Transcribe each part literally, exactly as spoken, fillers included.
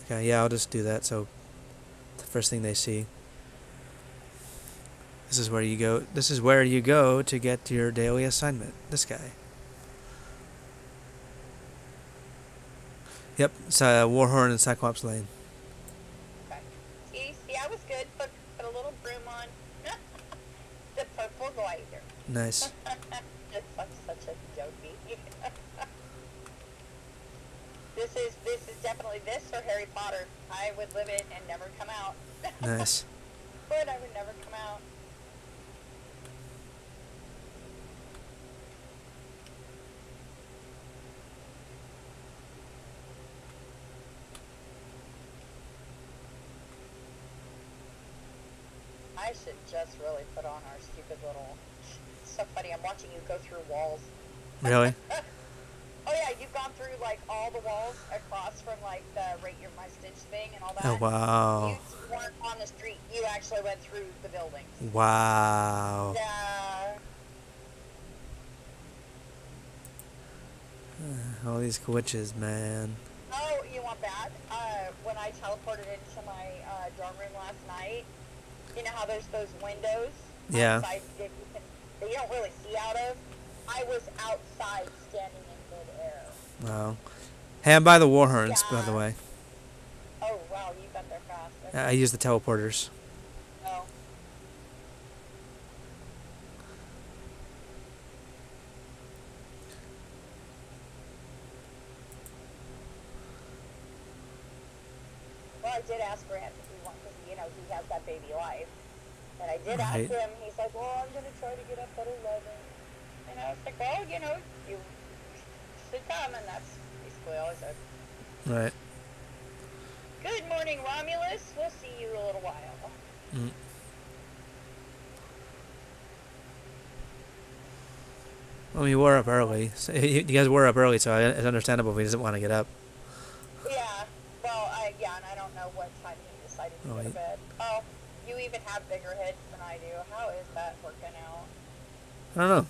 Okay, yeah, I'll just do that. So the first thing they see. This is where you go. This is where you go to get your daily assignment. This guy. Yep, it's uh, Warhorn and Cyclops Lane. Okay. See, see, I was good. Put put a little broom on. The purple glider. Nice. It's such such a jokey. This is this is definitely this or Harry Potter. I would live it and never come out. Nice. But I would never come out. I should just really put on our stupid little... It's so funny, I'm watching you go through walls. Really? Oh yeah, you've gone through like all the walls across from like the rate your my stitch thing and all that. Oh, wow. You weren't on the street, you actually went through the buildings. Wow. Yeah. All these glitches, man. Oh, you want that? Uh, when I teleported into my uh, dorm room last night, you know how there's those windows Yeah. outside that you, can, that you don't really see out of? I was outside standing in midair. Wow. Hey, I'm by the Warhorns, Yeah. by the way. Oh, wow, you got there fast. Okay. I use the teleporters. Oh. Well, I did ask Grant if he wants, because, you know, he has that baby life. And I did ask Right. him, he's like, well, I'm going to try to get up at eleven. And I was like, well, you know, you should come, and that's basically all I said. Right. Good morning, Romulus. We'll see you in a little while. Mm. Well, we were up early. So you guys were up early, so it's understandable if he doesn't want to get up. Yeah, well, I, yeah, and I don't know what time he decided to Oh, go to he- bed. Oh, you even have bigger heads than I do. How is that working out? I don't know.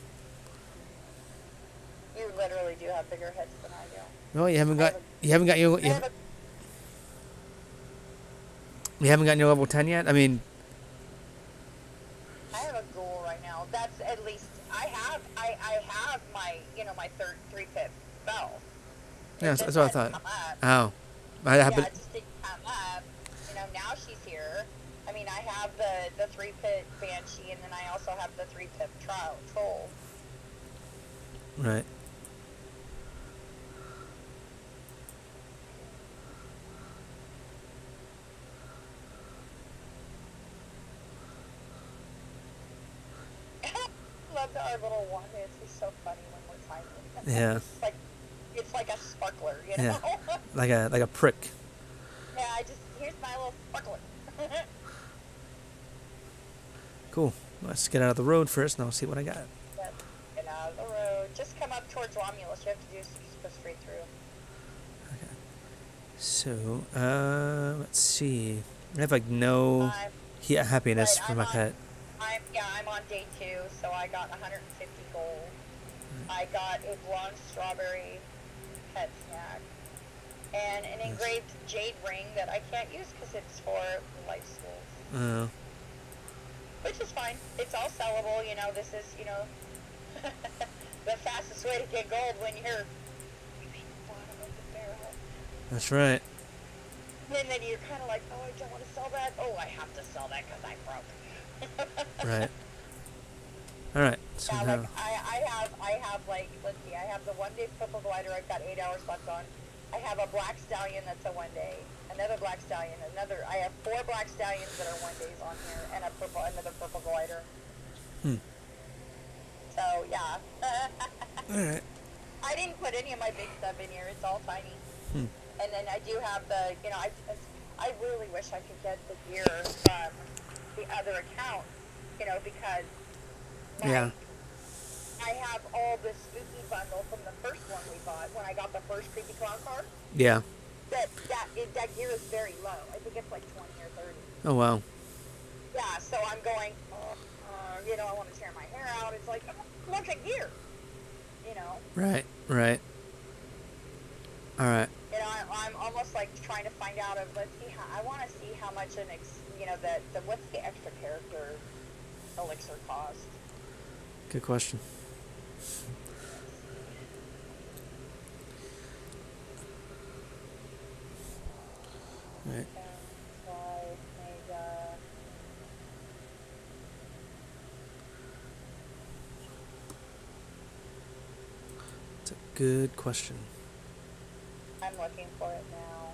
You literally do have bigger heads than I do. No, you haven't I got. have You haven't got your. I You, have a, you haven't gotten your level ten yet. I mean, I have a goal right now. That's at least I have. I, I have my you know my third three fifth spell. It yeah, just that's what I hadn't thought. come up. Oh, I Yeah, happen. it just didn't come up. You know, now she's here. I mean, I have the the three pit banshee, and then I also have the three pit troll. Troll. Right. Love our little one. It's just so funny when we're tiny. Yeah. It's like it's like a sparkler, you know. Yeah. Like a like a prick. Yeah, I just here's my little sparkler. Cool. Let's get out of the road first, and I'll see what I got. Yep. Get out of the road. Just come up towards Romulus. You have to do just go straight through. Okay. So, uh, let's see. I have like no Um, he- happiness Right, for I'm my on- pet. I'm yeah, I'm on day two, so I got one hundred fifty gold. I got a blonde strawberry pet snack and an engraved jade ring that I can't use because it's for life schools, Uh, which is fine. It's all sellable, you know. This is you know the fastest way to get gold when you're at the bottom of the barrel. that's right. And then you're kind of like, oh, I don't want to sell that. Oh, I have to sell that because I'm broke. Right. All right. So Yeah, now, like I, I have, I have like, let's see, I have the one day purple glider. I've got eight hours left on. I have a black stallion that's a one day. Another black stallion. Another. I have four black stallions that are one days on here, and a purple, another purple glider. Hmm. So yeah. all right. I didn't put any of my big stuff in here. It's all tiny. Hmm. And then I do have the, you know, I, I really wish I could get the gear from the other account, you know, because like, Yeah. I have all the spooky bundle from the first one we bought when I got the first creepy clown car. Yeah. That that is, that gear is very low. I think it's like twenty or thirty. Oh wow. Yeah, so I'm going, oh, uh, you know, I want to tear my hair out. It's like, oh, look at gear, you know. Right. Right. All right. You know, I, I'm almost like trying to find out of, let's see how, I want to see how much an, ex, you know, the, the, what's the extra character elixir cost? Good question. All right. It's a good question. I'm looking for it now.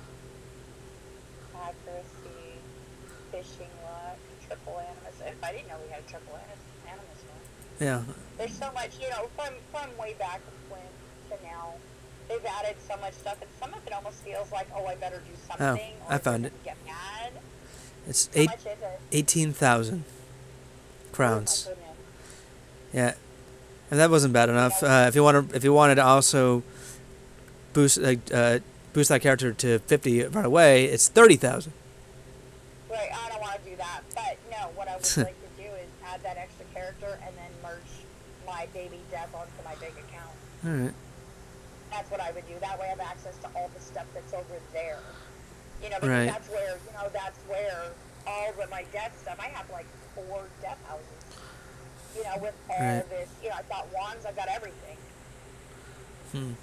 Accuracy, fishing luck, triple animus. If I didn't know we had a triple animus one. Yeah. There's so much, you know, from from way back when to now. They've added so much stuff, and some of it almost feels like, oh, I better do something. Oh, I found it. Get mad. It's How eight, much is it? eighteen thousand crowns. Oh, my goodness. Yeah, and that wasn't bad enough. Uh, if you want to, if you wanted to also boost uh, uh, boost that character to fifty right away, it's thirty thousand. Right, I don't want to do that, but no, what I would like to do is add that extra character and then merge my baby death onto my big account. All right. That's what I would do. That way I have access to all the stuff that's over there. You know, because Right. that's where, you know, that's where all of my death stuff, I have like four death houses. You know, with all Right. this, you know, I've got wands, I've got everything. Hmm.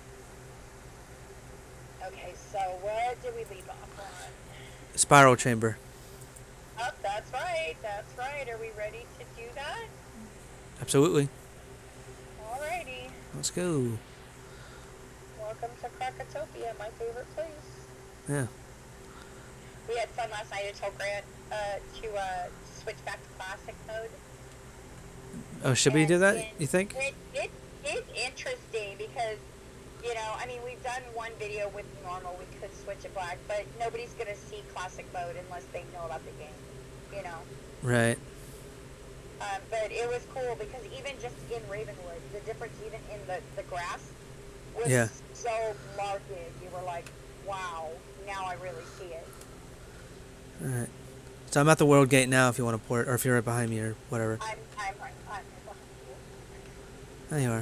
Okay, so what did we leave off on? Spiral chamber. Oh, that's right, that's right. Are we ready to do that? Absolutely. Alrighty. Let's go. Welcome to Krokotopia, my favorite place. Yeah. We had fun last night. I told Grant uh, to uh, switch back to classic mode. Oh, should we And do that? it- You think? It, it, it's interesting because, you know, I mean, we've done one video with normal. We could switch it black, but nobody's going to see classic mode unless they know about the game, you know. Right. Um, but it was cool because even just in Ravenwood, the difference even in the, the grass was Yeah. so marked. You were like, wow, now I really see it. All right. So I'm at the world gate now. If you want to port, or if you're right behind me, or whatever. I'm, I'm, I'm, I'm behind you. There you are.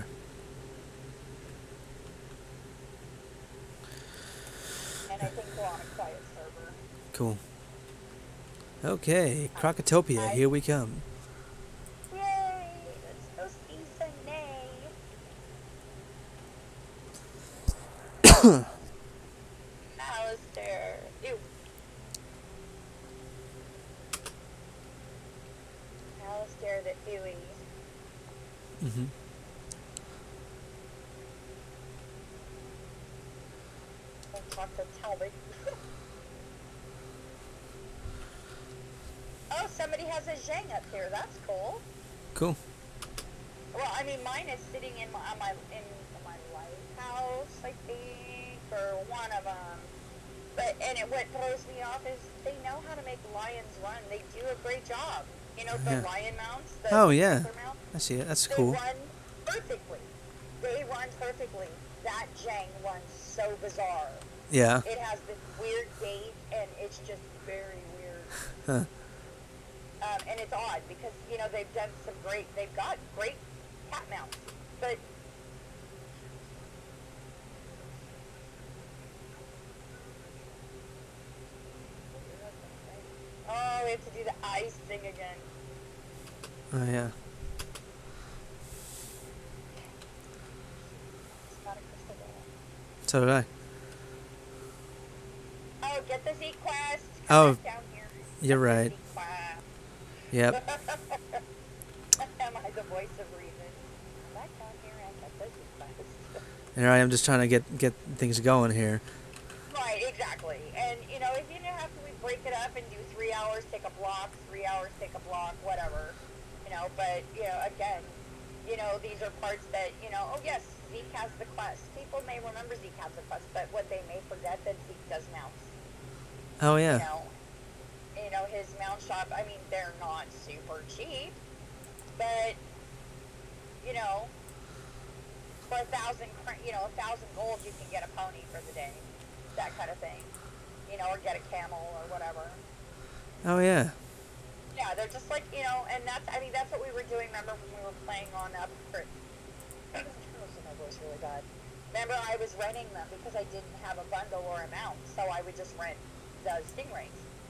And I think we're on a quiet server. Cool. Okay, Krokotopia, here we come. Yay! Let's go see Sunday. Alistair. Ew. Alistair the Ewy. Mm-hmm. Don't talk to Talbot. Oh, somebody has a Zhang up here. That's cool. Cool. Well, I mean, mine is sitting in my, on my in my lighthouse, I think, or one of them. But and it, what throws me off is they know how to make lions run. They do a great job. You know, the Yeah. lion mounts. The Oh, yeah. panther mounts, I see it. That's they cool. run perfectly. They run perfectly. That Zhang runs so bizarre. Yeah. It has this weird gait, and it's just very weird. Huh. Um, and it's odd because, you know, they've done some great, they've got great cat mounts, but oh, we have to do the ice thing again. Oh, yeah. It's not a crystal ball. So did I. Oh, get the Zeke quest. Oh, Come back down here. You're right. Zeke quest. Yep. Am I the voice of reason? Come back down here and get the Zeke quest. Here I am just trying to get get things going here. Right, exactly. And, you know, if you didn't have to we break it up and do three hours, take a block, three hours, take a block, whatever. You know, but, you know, again, you know, these are parts that, you know, oh, yes, Zeke has the quest. People may remember Zeke has the quest, but what they may forget that Zeke does mounts. Oh, yeah. You know, you know, his mount shop, I mean, they're not super cheap, but, you know, for a thousand, cr- you know, a thousand gold, you can get a pony for the day, that kind of thing, you know, or get a camel or whatever. Oh, yeah. Yeah, they're just like, you know, and that's, I mean, that's what we were doing, remember, when we were playing on, uh, for, my voice really bad. Remember, I was renting them because I didn't have a bundle or a mount, so I would just rent the stingrays.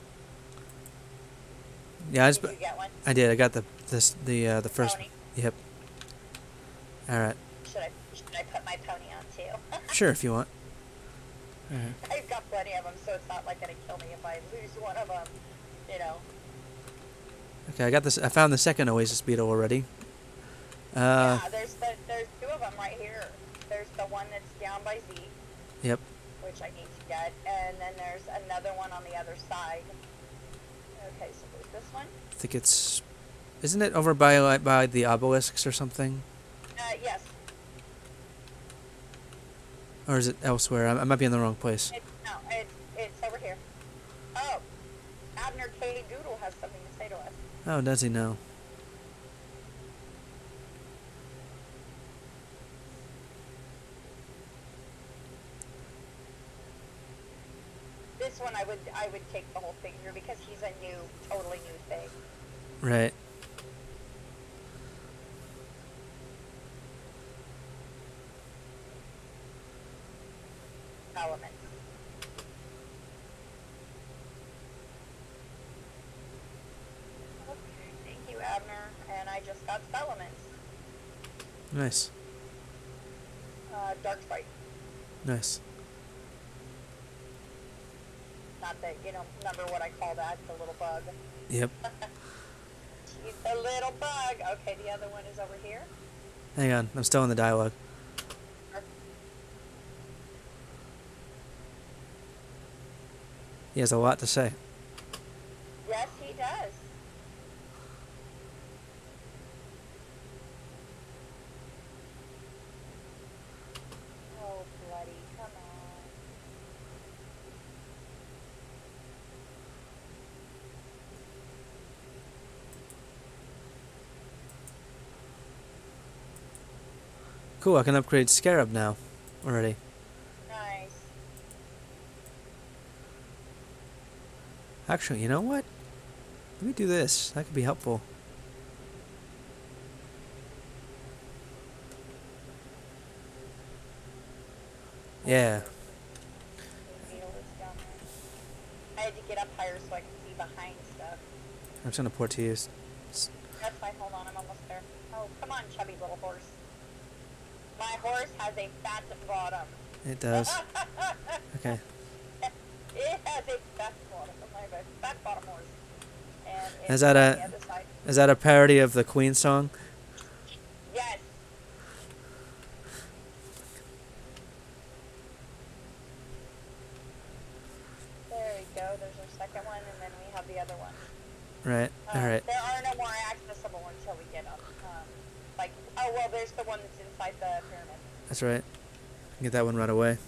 Yeah, I, just, Did you get one? I did. I got the this the uh, the first. Pony? Yep. All right. Should I should I put my pony on too? Sure, if you want. All right. I've got plenty of them, so it's not like gonna kill me if I lose one of them. You know. Okay, I got this. I found the second Oasis Beetle already. Uh, yeah, there's the, there's two of them right here. There's the one that's down by Zeke. Yep. Which I need to get, and then there's another one on the other side. Okay, so there's this one. I think it's. Isn't it over by by the obelisks or something? Uh, yes. Or is it elsewhere? I, I might be in the wrong place. It's, no, it's, it's over here. Oh, Abner K. Doodle has something to say to us. Oh, does he know? This one I would I would take the whole figure because he's a new, totally new thing. Right. Element. Okay, thank you, Abner. And I just got Elements. Nice. Uh, Dark Sprite. Nice. Not that, you know, remember what I call that, the little bug. Yep. She's a little bug. Okay, the other one is over here. Hang on, I'm still in the dialogue. He has a lot to say. Yes, he does. Oh, bloody, come on. Cool, I can upgrade Scarab now. Already. Nice. Actually, you know what? Let me do this. That could be helpful. Yeah. Beetle is down there. I had to get up higher so I could see behind stuff. I'm just gonna port to use. S- That's fine, hold on, I'm almost there. Oh, come on, chubby little horse. My horse has a fat bottom. It does. Okay. It has a fat bottom. I have a fat bottom horse. And it's Is that on a the other side. is that a parody of the Queen song? Yes. There we go. There's our second one, and then we have the other one. Right. Um, All right. There are no more accessible until we get up. Um, like, oh well, there's the one that's inside the pyramid. That's right. I can get that one right away.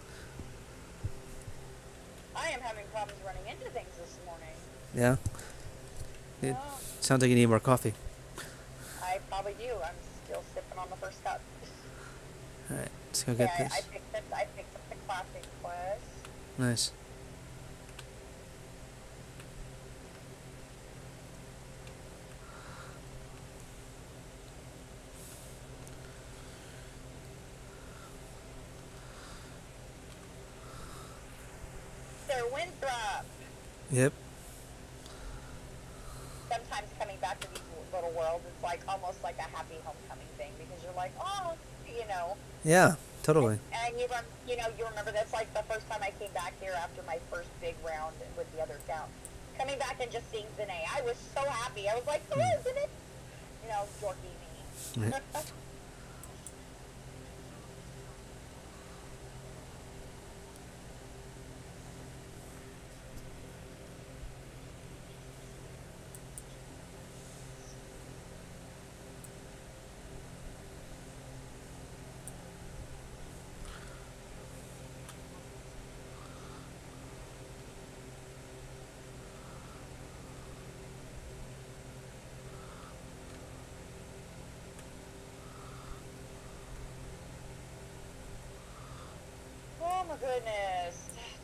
I am having problems running into things this morning. Yeah. It Oh, sounds like you need more coffee. I probably do. I'm still sipping on the first cup. All right. Let's go Okay, get I, this. I picked up. I picked up the classic quest. Nice. Sir Winthrop. Yep. Sometimes coming back to these little worlds, it's like almost like a happy homecoming thing because you're like, oh, you know. Yeah. Totally. And you rem- you know, you remember that's like the first time I came back here after my first big round with the other account. Coming back and just seeing Zane, I was so happy. I was like, hello, Mm. Zane. You know, dorky me. Right. Oh my goodness.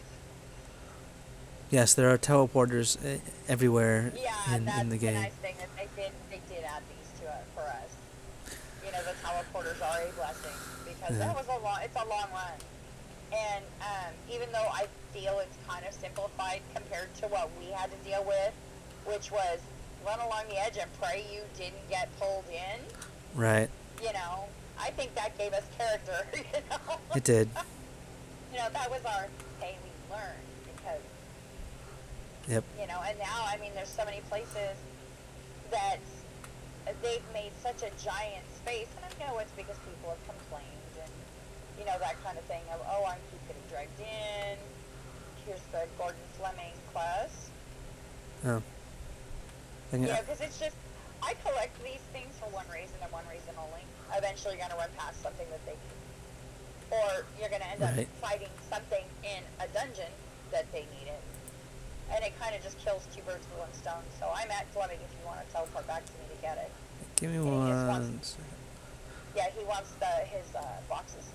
Yes, there are teleporters uh, everywhere Yeah, in, that's in the the game. nice thing that they did. They did add these to it for us. You know, the teleporters are a blessing because Yeah. that was a long, it's a long run. And um, even though I feel it's kind of simplified compared to what we had to deal with, which was run along the edge and pray you didn't get pulled in, Right. you know, I think that gave us character, you know. It did. You know, that was our, hey, we learned, because, Yep. you know, and now, I mean, there's so many places that they've made such a giant space, and I know it's because people have complained, and, you know, that kind of thing of, oh, I'm keep getting dragged in, here's the Gordon Fleming quest. Oh. And, Yeah, because it's just, I collect these things for one reason and one reason only. Eventually you're going to run past something that they need. Or you're going to end Right. up fighting something in a dungeon that they needed. And it kind of just kills two birds with one stone. So I'm at Fleming if you want to teleport back to me to get it. Give me And he just one wants- second. Yeah, he wants the his uh, boxes.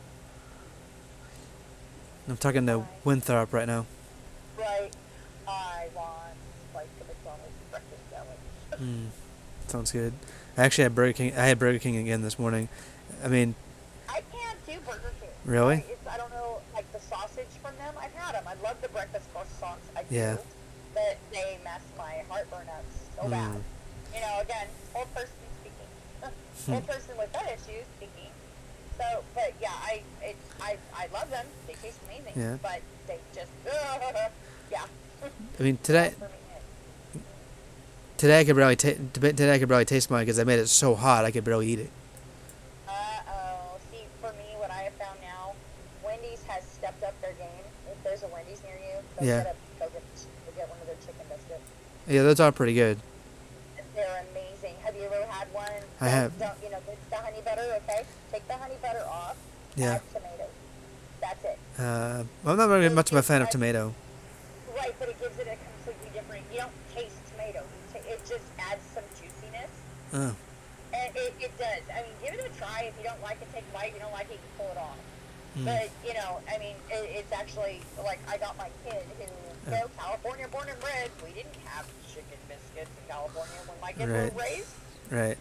I'm talking to Winthrop right now. Right. I want like the McDonald's breakfast sandwich. Mm, sounds good. I actually had Burger King. I had Burger King again this morning. I mean, I can't do Burger King. Really? I, it's, I don't know, like the sausage from them. I've had them. I love the breakfast croissants. I Yeah. do. But they mess my heartburn up so Mm. bad. You know, again, old person speaking. Old person with gut issues speaking. So, but yeah, I it, I I love them. They taste amazing. Yeah. But they just, yeah. I mean today. For me, it- Today I could barely ta- today I could barely taste mine because I made it so hot I could barely eat it. Uh-oh. See, for me, what I have found now, Wendy's has stepped up their game. If there's a Wendy's near you, go Yeah. get a, go get, go get one of their chicken biscuits. Yeah, those are pretty good. They're amazing. Have you ever had one? I have. Don't, you know, it's the honey butter, okay? Take the honey butter off. Yeah. Add tomatoes. That's it. Uh, I'm not very much of a fan of tomato. Right, but it gives it a completely different, you don't taste tomato. You ta- it just adds some juiciness. Oh. And it, it does. I mean, give it a try. If you don't like it, take a bite. If you don't like it, you can pull it off. Mm. But, you know, I mean, it, it's actually, like, I got my kid who, you know, California born and bred. We didn't have chicken biscuits in California when my kids Right. were raised. Right.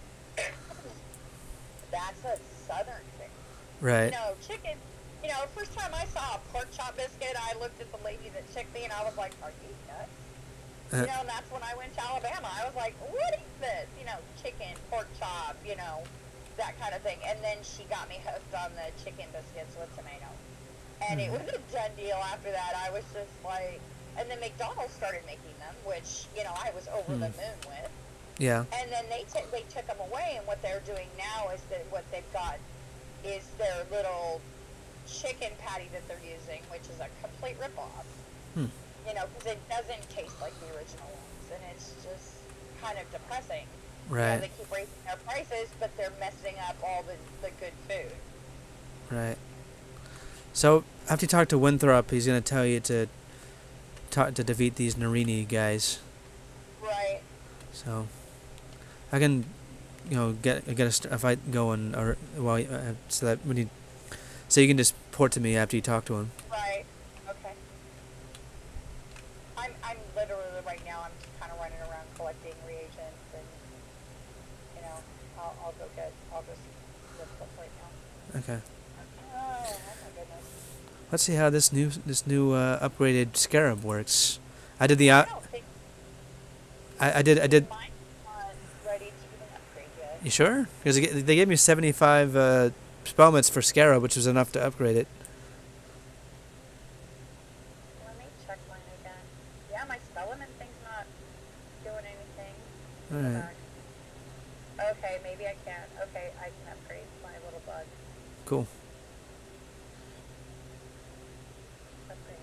That's a southern thing. Right. You know, chicken, you know, first time I saw a pork chop biscuit, I looked at the lady that chicked me and I was like, are you nuts? Uh, You know, and that's when I went to Alabama. I was like, what is this? You know, chicken, pork chop, you know, that kind of thing. And then she got me hooked on the chicken biscuits with tomato. And it was a done deal after that. I was just like, and then McDonald's started making them, which, you know, I was over the moon with. yeah. And then they t- they took them away, and what they're doing now is that what they've got is their little chicken patty that they're using, which is a complete ripoff. Hmm. You know, because it doesn't taste like the original ones, and it's just kind of depressing. You know, Right. they keep raising their prices, but they're messing up all the, the good food. Right. So after you talk to Winthrop, he's gonna tell you to talk to defeat these Narini guys. Right. So I can, you know, get get a, st- a fight going, or well, uh, so that when you, so you can just port to me after you talk to him. Right. Okay. I'm I'm literally right now. I'm just kind of running around collecting reagents, and you know, I'll I'll go get. I'll just look up right now. Okay. Oh, oh my goodness. Let's see how this new this new uh, upgraded scarab works. I did the uh, I don't think I, I did I did. mine's not ready to even upgrade yet. You sure? Because they gave me seventy-five uh, spellments for scarab, which was enough to upgrade it. Let me check mine again. Yeah, my spellement thing's not doing anything. All Go right. back. Okay, maybe I can. Okay, I can upgrade my little bug. Cool. Upgrade.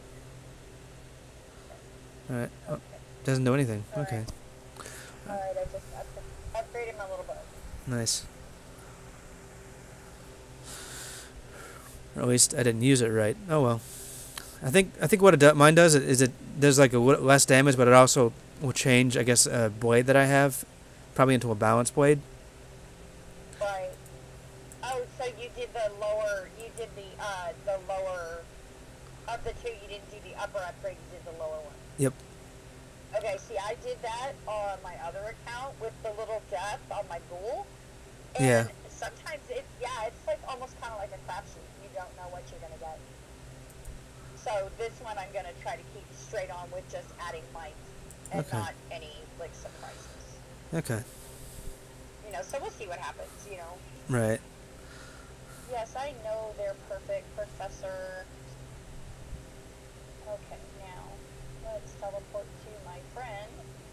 All right. Oh, Okay. doesn't do anything. All Okay. right. Alright, I just up- upgraded my little bug. Nice. Or at least I didn't use it right. Oh well. I think I think what it do, mine does is it does like a w- less damage, but it also will change, I guess, a blade that I have, probably into a balanced blade. Right. Oh, so you did the lower, you did the, uh, the lower, of the two, you didn't do the upper upgrade, you did the lower one. Yep. Okay, see, I did that on my other account with the little death on my ghoul. And Yeah. sometimes it's, yeah, it's like almost kind of like a crapshoot. You don't know what you're going to get. So this one I'm going to try to keep straight on with just adding mites and Okay. not any, like, surprises. Okay. You know, so we'll see what happens, you know. Right. Yes, I know they're perfect, Professor. Okay, now let's teleport to my friend,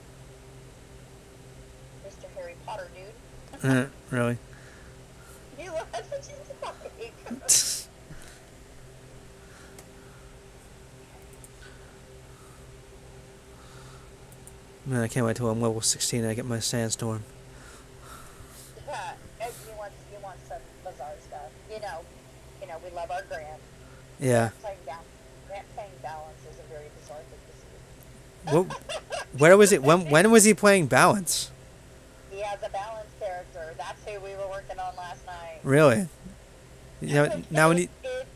Mister Harry Potter dude. Uh, really? You that's what you like. Man, I can't wait till I'm level sixteen and I get my sandstorm. Yeah, and you want you want some bizarre stuff. You know, you know we love our Grant. Yeah. Grant playing balance. Grant playing balance is a very bizarre thing to see. Well, where was it? When when was he playing balance? He has a balance character. That's who we were working on last night. Really? You know, now when you it,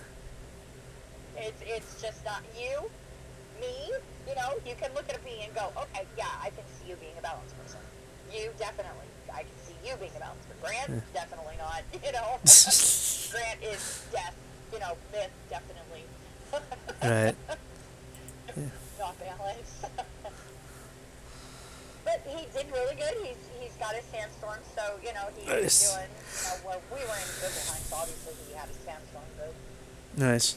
it's it's just not you, me. You know, you can look at me and go, okay, yeah, I can see you being a balanced person. You definitely, I can see you being a balanced person. Grant, Yeah. definitely not. You know, Grant is death. You know, myth, definitely. right. Yeah. Not balanced. But he did really good. He's he's got his sandstorm, so you know he's Nice. doing. You know, well, we were in Goodline, so obviously he had his sandstorm good. Nice.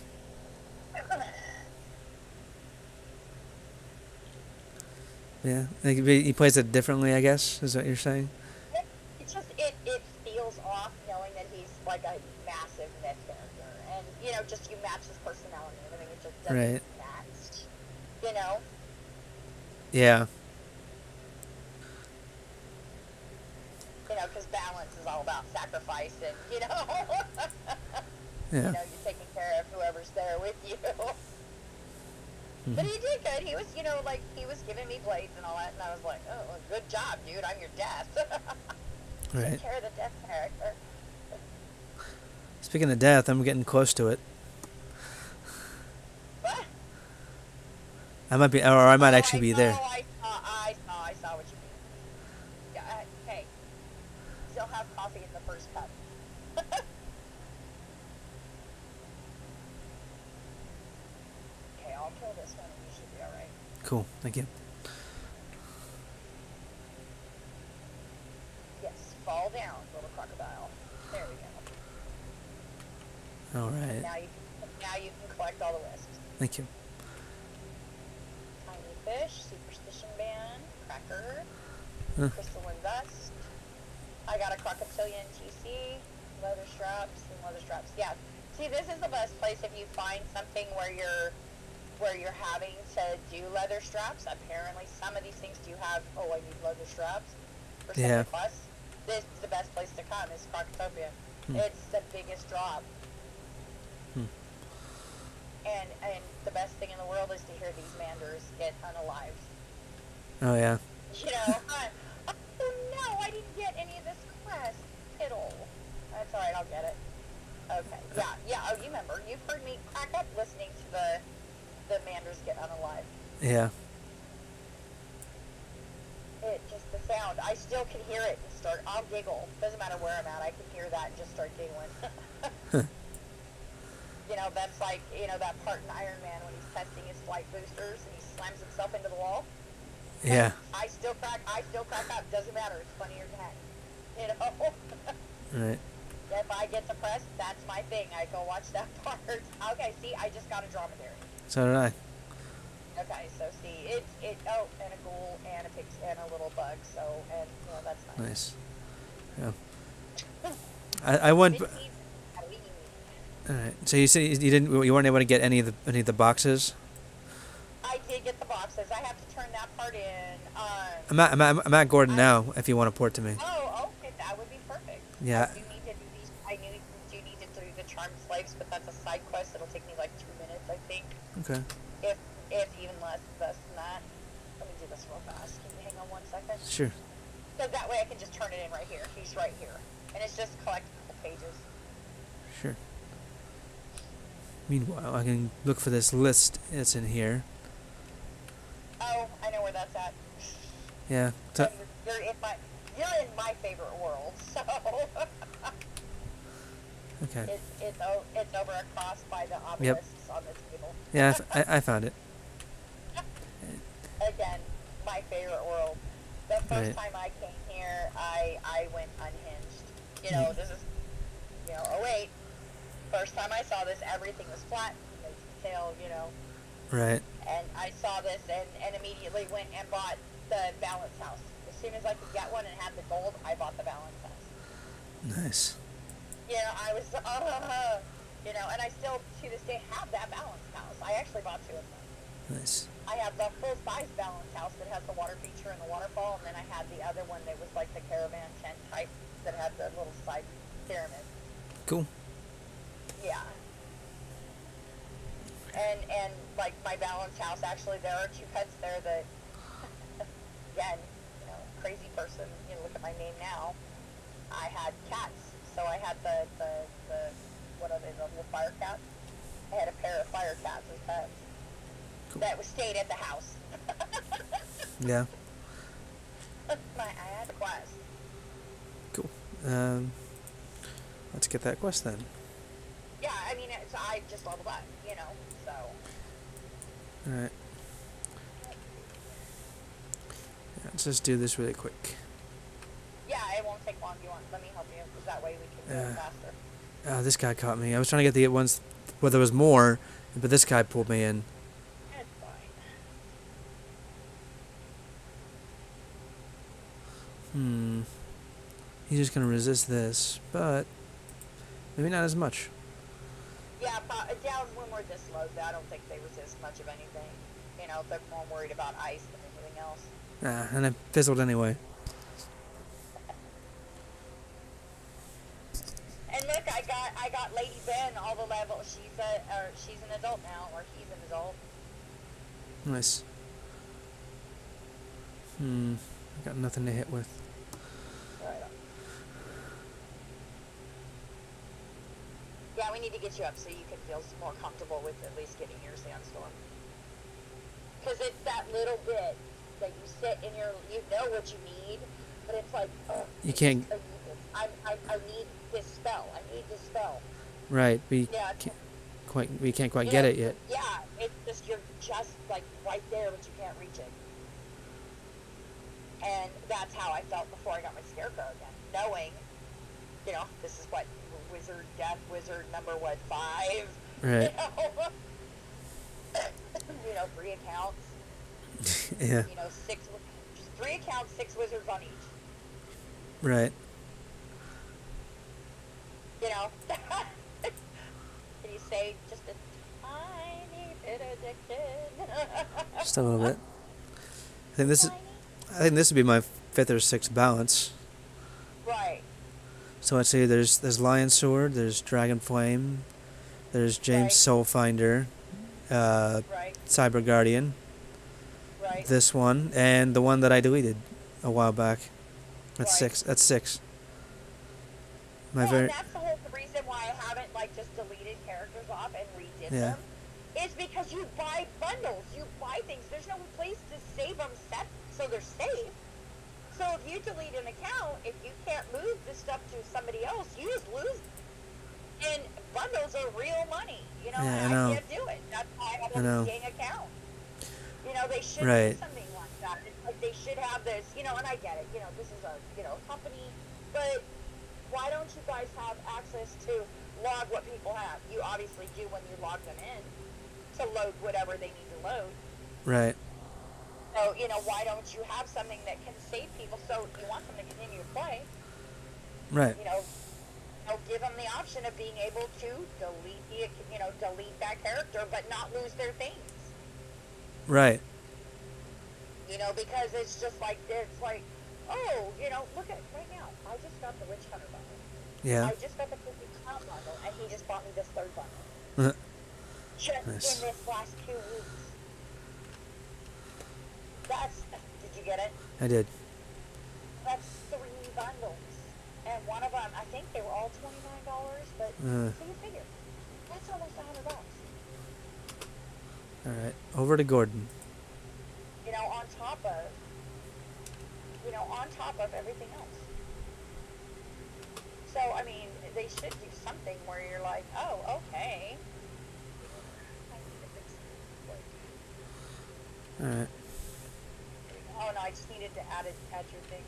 Yeah. Like, he he plays it differently, I guess. Is what you're saying? It, it just it it feels off knowing that he's like a massive myth character, and you know, just you match his personality and everything. It just doesn't Right. match. You know. Yeah. You know, because balance is all about sacrifice, and you know, Yeah. you know, you're taking care of whoever's there with you. But he did good. He was, you know, like, he was giving me blades and all that, and I was like, oh, well, good job, dude. I'm your death. Right. Take care of the death character. Speaking of death, I'm getting close to it. What? I might be, or I might Oh, actually I be saw, there. I saw, I saw, I saw what you mean. Yeah, uh, hey, still have coffee in the first cup. Okay, I'll kill this one and you should be alright. Cool. Thank you. Yes, fall down, little crocodile. There we go. All right. Now you can, now you can collect all the wisps. Thank you. Tiny fish, superstition band, cracker, Huh. crystalline dust. I got a crocotillion T C, leather straps, and leather straps. Yeah. See, this is the best place if you find something where you're where you're having to do leather straps. Apparently, some of these things do have. Oh, I need leather straps for some Yeah. requests. This is the best place to come. Is Krokotopia. Hmm. It's the biggest drop. Hmm. And and the best thing in the world is to hear these manders get unalived. Oh yeah. You know, I, oh no, I didn't get any of this quest. Piddle. That's alright, I'll get it. Okay, yeah, yeah, oh, you remember, you've heard me crack up listening to the, the manders get unalived. Yeah. It, just the sound, I still can hear it and start, I'll giggle. Doesn't matter where I'm at, I can hear that and just start giggling. You know, that's like, you know, that part in Iron Man when he's testing his flight boosters and he slams himself into the wall. Yeah. I still crack, I still crack up, doesn't matter, it's funny or not. You know? Right. If I get depressed, that's my thing. I go watch that part. Okay, see, I just got a dromedary. So did I. Okay, so see, it, it, oh, and a ghoul, and a pix, and a little bug, so, and, you know, that's nice. Nice. Yeah. I I went. Fifteen Halloween. All right. So you said you didn't. You weren't able to get any of the any of the boxes. I did get the boxes. I have to turn that part in. Um, I'm at I'm at, I'm at Gordon I- now. If you want to port to me. oh, okay, that would be perfect. Yeah. I do need to do these, I knew, do need to do the charmed slaves, but that's a side quest. It'll take me like two minutes, I think. Okay. If, if even less, less than that. Let me do this real fast. Can you hang on one second? Sure. So that way I can just turn it in right here. He's right here. And it's just collect a couple pages. Sure. Meanwhile, I can look for this list that's in here. Oh, I know where that's at. Yeah. So So, you're, you're in my, you're in my favorite world, so Okay. it's it's o- it's over across by the Yep. obelisks on the table. Yeah, I, f- I, I found it. Again, my favorite world. The first Right. time I came here, I I went unhinged. You know, this is, you know, oh wait, first time I saw this, everything was flat, no detail, you know. Right. And I saw this and, and immediately went and bought the balance house. As soon as I could get one and had the gold, I bought the balance house. Nice. You know, I was, uh, you know, and I still, to this day, have that balance house. I actually bought two of them. Nice. I have the full-size balance house that has the water feature and the waterfall, and then I had the other one that was like the caravan tent type that had the little side pyramid. Cool. Yeah. And, and like my balance house, actually, there are two pets there that, again, you know, crazy person, you know, look at my name now. I had cats. So I had the, the, the what are they, the little fire cats? I had a pair of fire cats as pets. Cool. That was stayed at the house. Yeah. my, I had a quest. Cool. Um, let's get that quest then. Yeah, I mean, it's, I just leveled up, you know, so. Alright. Yeah, let's just do this really quick. Yeah, it won't take long if you want. Let me help you, because that way we can go Yeah. faster. Ah, this guy caught me. I was trying to get the ones where there was more, but this guy pulled me in. It's fine. Hmm. He's just gonna resist this, but maybe not as much. Yeah, pro- down when we're this low, I don't think they resist much of anything. You know, they're more worried about ice than anything else. Ah, and I fizzled anyway. And look, I got I got Lady Ben all the levels. She's a or she's an adult now, or he's an adult. Nice. Hmm. I got nothing to hit with. Right on. Yeah, we need to get you up so you can feel more comfortable with at least getting your sandstorm. Because it's that little bit that you sit in your, you know what you need, but it's like, oh, You can't. I need this. I, I, I need this spell. I need this spell. Right. We Yeah. can't quite. We can't quite You get know, it yet. Yeah, it's just, you're just like right there, but you can't reach it. And that's how I felt before I got my scarecrow again. Knowing, you know, this is what, wizard, death wizard number, what, five? Right. You know, you know three accounts. Yeah. You know, six, just three accounts, six wizards on each. Right. You know, can you say just a tiny bit addicted? Just a little bit. I think this is. I think this would be my fifth or sixth balance. Right. So let's see. There's there's Lion Sword. There's Dragon Flame. There's James Right. Soulfinder. Uh, Right. Cyber Guardian. Right. This one and the one that I deleted a while back. That's Right. six. That's six. My Well, very. and that's the whole reason why I haven't like just deleted characters off and redid Yeah. them. Is because you buy bundles, you buy things. There's no place to save them set so they're safe. So if you delete an account, if you can't move the stuff to somebody else, you just lose. And bundles are real money. You know, Yeah, I I, know. can't do it. That's why I have I a know. gang account. You know, they should Right. do something like that. It's like they should have this, you know, and I get it. You know, this is a, you know, company, but why don't you guys have access to log what people have? You obviously do when you log them in to load whatever they need to load. Right. So, you know, why don't you have something that can save people so you want them to continue to play? Right. You know, you know, give them the option of being able to delete the, you know, delete that character but not lose their things. Right. You know, because it's just like, it's like, oh, you know, look at right now. I just got the Witch Hunter bundle. Yeah. I just got the Fifty Clown bundle, and he just bought me this third bundle. Just Nice. in this last two weeks. That's, did you get it? I did. That's three bundles. And one of them, I think they were all twenty-nine dollars, but Uh. so you figure, that's almost a hundred bucks. All right. Over to Gordon. You know, on top of, you know, on top of everything else. So, I mean, they should do something where you're like, oh, okay. Alright. Oh, no, I just needed to add it, add your thing.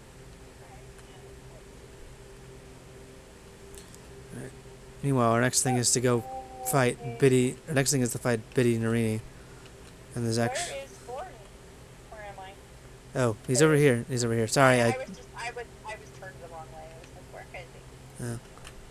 Alright. Meanwhile, our next thing is to go fight Biddy. Our next thing is to fight Biddy Narini. And there's actually... Where is Gordon? Where am I? Oh, he's over here. He's over here. Sorry, I, I... I was just, I was, I was turned the wrong way. I was like, where is he? Oh.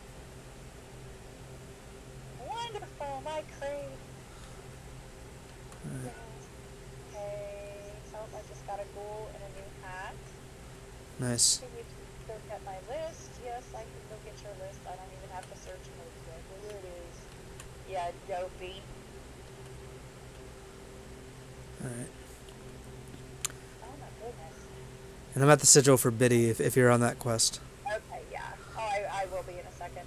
Wonderful, my crate. Alright. Okay, so I just got a ghoul and a new hat. Nice. Can you look at my list? Yes, I can go get your list. I don't even have to search for it. There it is. Yeah, dopey. Alright. Oh my goodness. And I'm at the sigil for Biddy if, if you're on that quest. Okay, yeah. Oh, I, I will be in a second.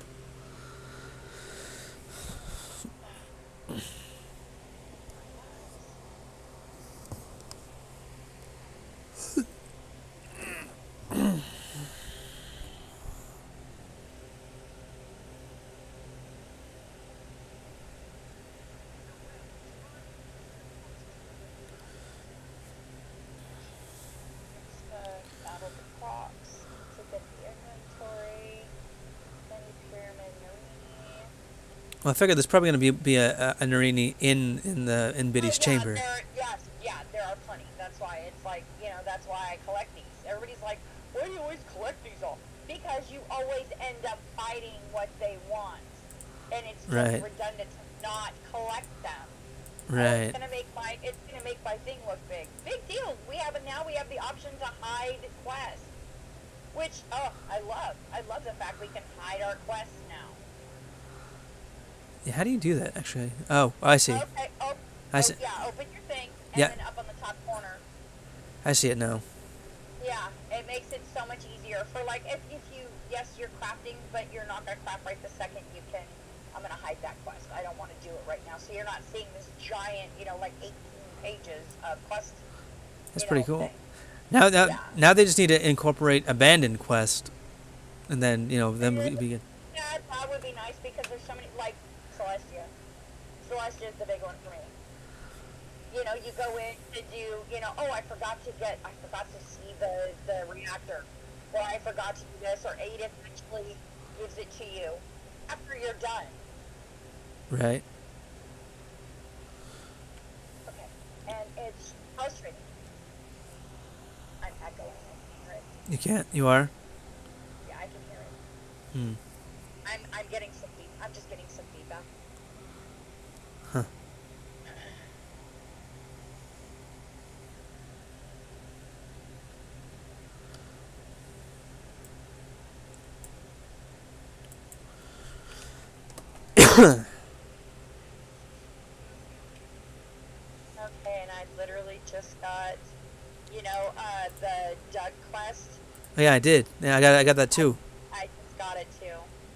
Well, I figured there's probably going to be be a, a, a Narini in in the in Biddy's oh, yeah, chamber. There, yes, yeah, there are plenty. That's why it's like, you know, that's why I collect these. Everybody's like, why do you always collect these all? Because you always end up fighting what they want, and it's just Right. redundant to not collect them. Right. Oh, it's gonna make my it's gonna make my thing look big. Big deal. We have it now. We have the option to hide quests, which oh, I love. I love the fact we can hide our quests now. Yeah, how do you do that, actually? Oh, I see. Okay. Oh, I oh see. yeah. Open your thing, and Yeah. then up on the top corner. I see it now. Yeah, it makes it so much easier for like if, if you yes you're crafting, but you're not gonna craft right the second you can. I'm gonna hide that quest. I don't want to do it right now, so you're not seeing this giant, you know, like eighteen pages of quest. That's you pretty know, cool. thing. Now, now, Yeah. now they just need to incorporate abandoned quest, and then you know them Mhm. begin. Yeah, that would be nice because there's so many like Celestia. Celestia is the big one for me. You know, you go in to do, you know, oh, I forgot to get, I forgot to see the, the reactor, or I forgot to do this, or Aiden actually gives it to you after you're done. Right. Okay, and it's frustrating. I'm echoing, I can hear it. You can't. You are. Yeah, I can hear it. Hmm. I'm, I'm getting some feed, I'm just getting some feedback. Huh. Okay, and I literally just got, you know, uh, the Doug quest. Oh, yeah, I did. Yeah, I got I got that too. I just got it too.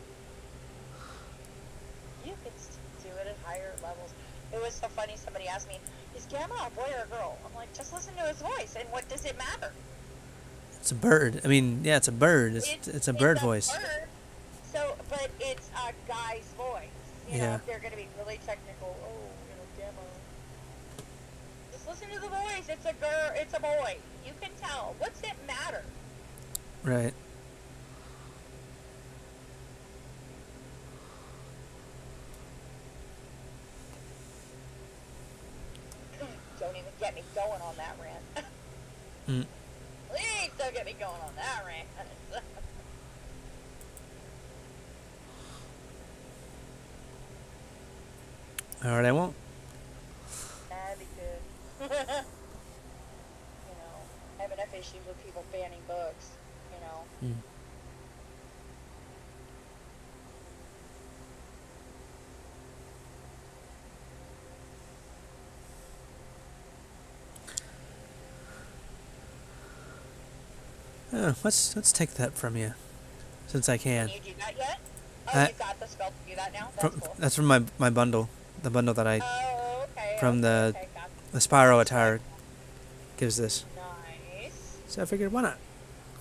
You can s- do it at higher levels. It was so funny. Somebody asked me, "Is Gamma a boy or a girl?" I'm like, "Just listen to his voice, and what does it matter?" It's a bird. I mean, yeah, it's a bird. It's it's, a bird voice. Bird, so, but it's a guy's voice. You know, Yeah. if they're going to be really technical, oh, you know, Gamma. Just listen to the voice. It's a girl. It's a boy. You can tell. What's it matter? Right. Don't even get me going on that rant. Mm. Please don't get me going on that rant. All right, I won't. That'd be good. You know, I have enough issues with people banning books, you know. Mm. Oh, let's let's take that from you, since I can. Can you do that yet? Oh, I- you got the spell to do that now? That's From, cool. that's from my my bundle, the bundle that I Oh, okay. from okay, the okay, gotcha. the Spyro attire gives this. Nice. So I figured, why not?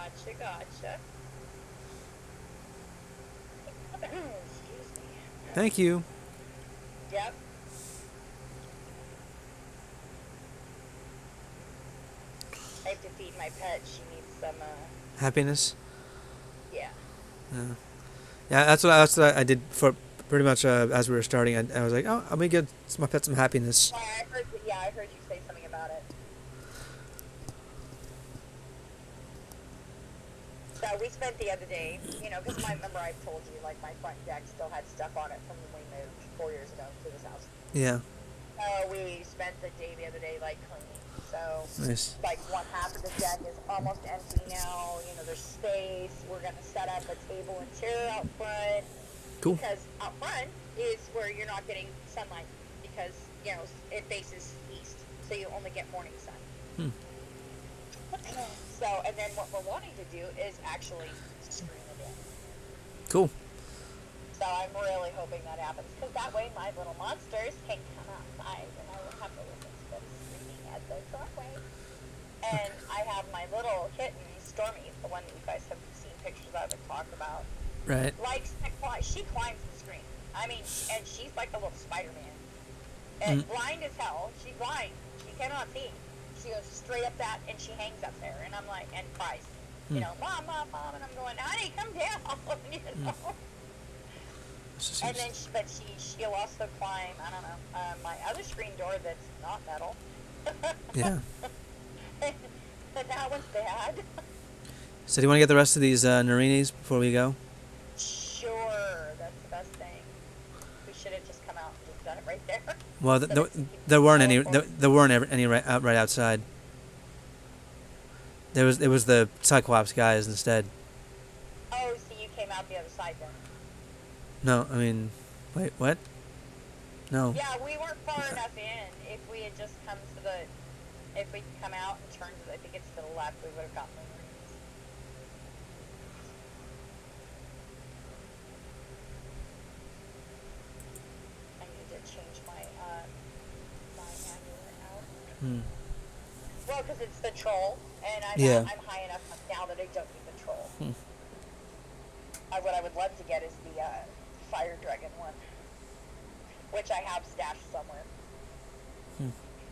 Gotcha, gotcha. Excuse me. Thank you. Yep. I have to feed my pet. She needs some, uh... Happiness. Yeah. Yeah. Yeah, that's what I, that's what I did for pretty much uh, as we were starting. I, I was like, oh, I'm gonna give my pet some happiness. Sorry, I heard, yeah, I heard you say something about it. So we spent the other day, you know, because I remember I told you, like, my front deck still had stuff on it from when we moved four years ago to this house. Yeah. So we spent the day the other day, like, cleaning. So, Nice. like, one half of the deck is almost empty now. You know, there's space. We're going to set up a table and chair out front. Cool. Because out front is where you're not getting sunlight. Because, you know, it faces east. So you only get morning sun. Hmm. So, and then what we're wanting to do is actually screen it in. Cool. So I'm really hoping that happens. Because that way my little monsters can come outside and I will have to listen to them screaming at the driveway. And I have my little kitten, Stormy, the one that you guys have seen pictures of and talked about. Right. Likes to climb. She climbs the screen. I mean, and she's like a little Spider-Man. And Mm. blind as hell. She's blind. She cannot see. She goes straight up that and she hangs up there. And I'm like, and cries. You Mm. know, mom, mom, mom. And I'm going, honey, come down. you know? Mm. And then, she, but she, she'll also climb, I don't know, uh, my other screen door that's not metal. Yeah. But that one's bad. So do you want to get the rest of these uh, Narinis before we go? Sure, that's the best thing. We should have just come out and just done it right there. Well, th- th- there weren't any. There, there weren't ever any right, out, right outside. There was. It was the Cyclops guys instead. Oh, so you came out the other side then? No, I mean, wait, what? No. Yeah, we weren't far enough in. If we had just come to the, if we'd come out and turned to the, I think it's to the left, we would have gotten the Marines. I need to change my, uh, my amulet out. Hmm. Well, because it's the troll, and I'm, Yeah. I'm high enough now that I don't need the troll. Hmm. Uh, what I would love to get is the uh, fire dragon one, which I have stashed somewhere. Hmm.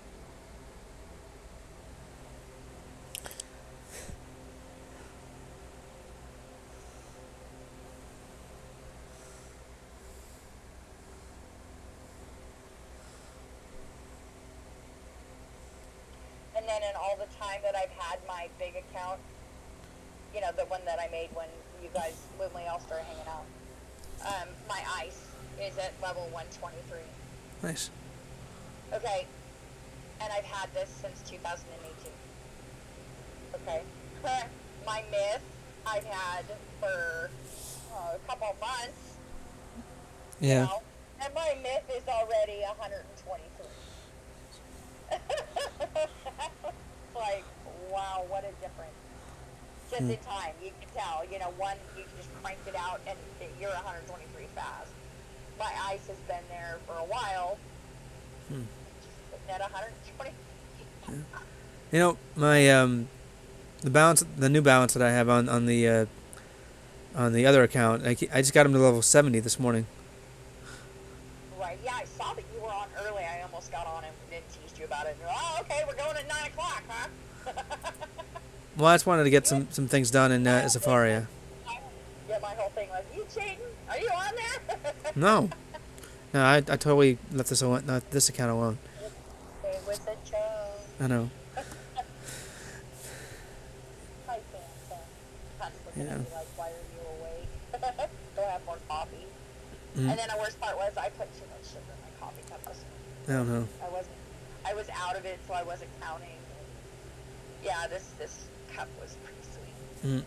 And then in all the time that I've had my big account, you know, the one that I made when you guys, when we all started hanging out, um, my ice is at level one twenty-three. Nice. Okay, and I've had this since two thousand eighteen. Okay, my myth I've had for uh, a couple of months. Yeah. You know, and my myth is already one hundred twenty-three. Like, wow, what a difference. Just Hmm. in time, you can tell, you know, one, you can just crank it out and you're one hundred twenty-three fast. My ice has been there for a while. Hmm. At one hundred twenty. You know, my um, the balance, the new balance that I have on on the uh, on the other account, I, ke- I just got him to level seventy this morning. Right, yeah, I saw that you were on early. I almost got on and then teased you about it. And, oh, okay, we're going at nine o'clock, huh? Well, I just wanted to get some, some things done in uh, Zafaria. Yeah, my whole thing was, you cheating? Are you on there? No, no, I, I totally left this alone, not this account alone. It was a joke. I know. Hi, Santa. Pat's looking Yeah. at me like, why are you awake? Go have more coffee. Mm. And then the worst part was I put too much sugar in my coffee cup. I don't know. I wasn't, I was out of it, so I wasn't counting. Yeah, this this cup was pretty sweet. Mm.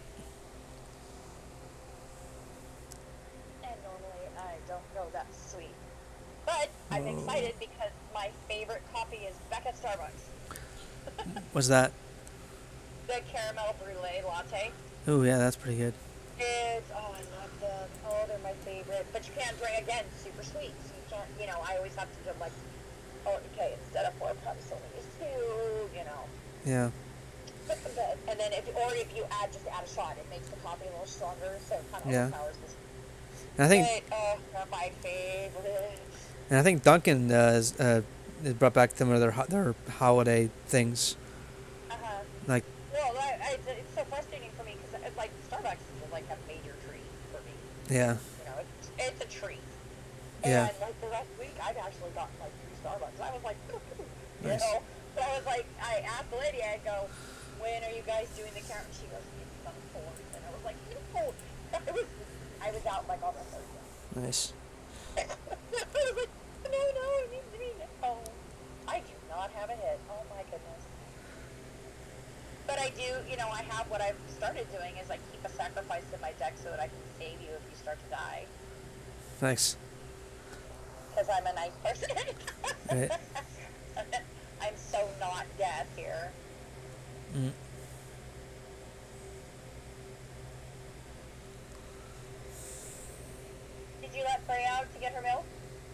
And normally I don't go that sweet. But I'm Oh. excited because my favorite coffee is Becca Starbucks. What's that? The caramel brulee latte. Oh yeah, that's pretty good. It's, oh, I love them. Oh, they're my favorite. But you can't drink, again, super sweet. So you can't, you know, I always have to do like, oh, okay, instead of four cups, only use two, you know. Yeah. But And then if, or if you add, just add a shot, it makes the coffee a little stronger, so it kind of Yeah. overpowers this. And I think, But, oh, they're my favorite. and I think Dunkin' uh, has, uh, has brought back some of their ho- their holiday things. Uh-huh. Like, Well, I, I, it's, it's so frustrating for me, because, like, Starbucks is, like, a major treat for me. yeah, You know, it's, it's a treat. yeah, And, like, the last week, I've actually gotten, like, three Starbucks. I was like, you nice. know, so I was like, I asked the lady, I go, when are you guys doing the count? And she goes, it's the fourth. And I was like, no. I was, I was out, like, on the third. Nice. I was like, no, no, it needs to be no. I do not have a hit. Oh, my goodness. But I do, you know, I have what I've started doing is I keep a sacrifice in my deck so that I can save you if you start to die. Thanks. Because I'm a nice person. Right. I'm so not death here. Mm. Did you let Frey out to get her milk?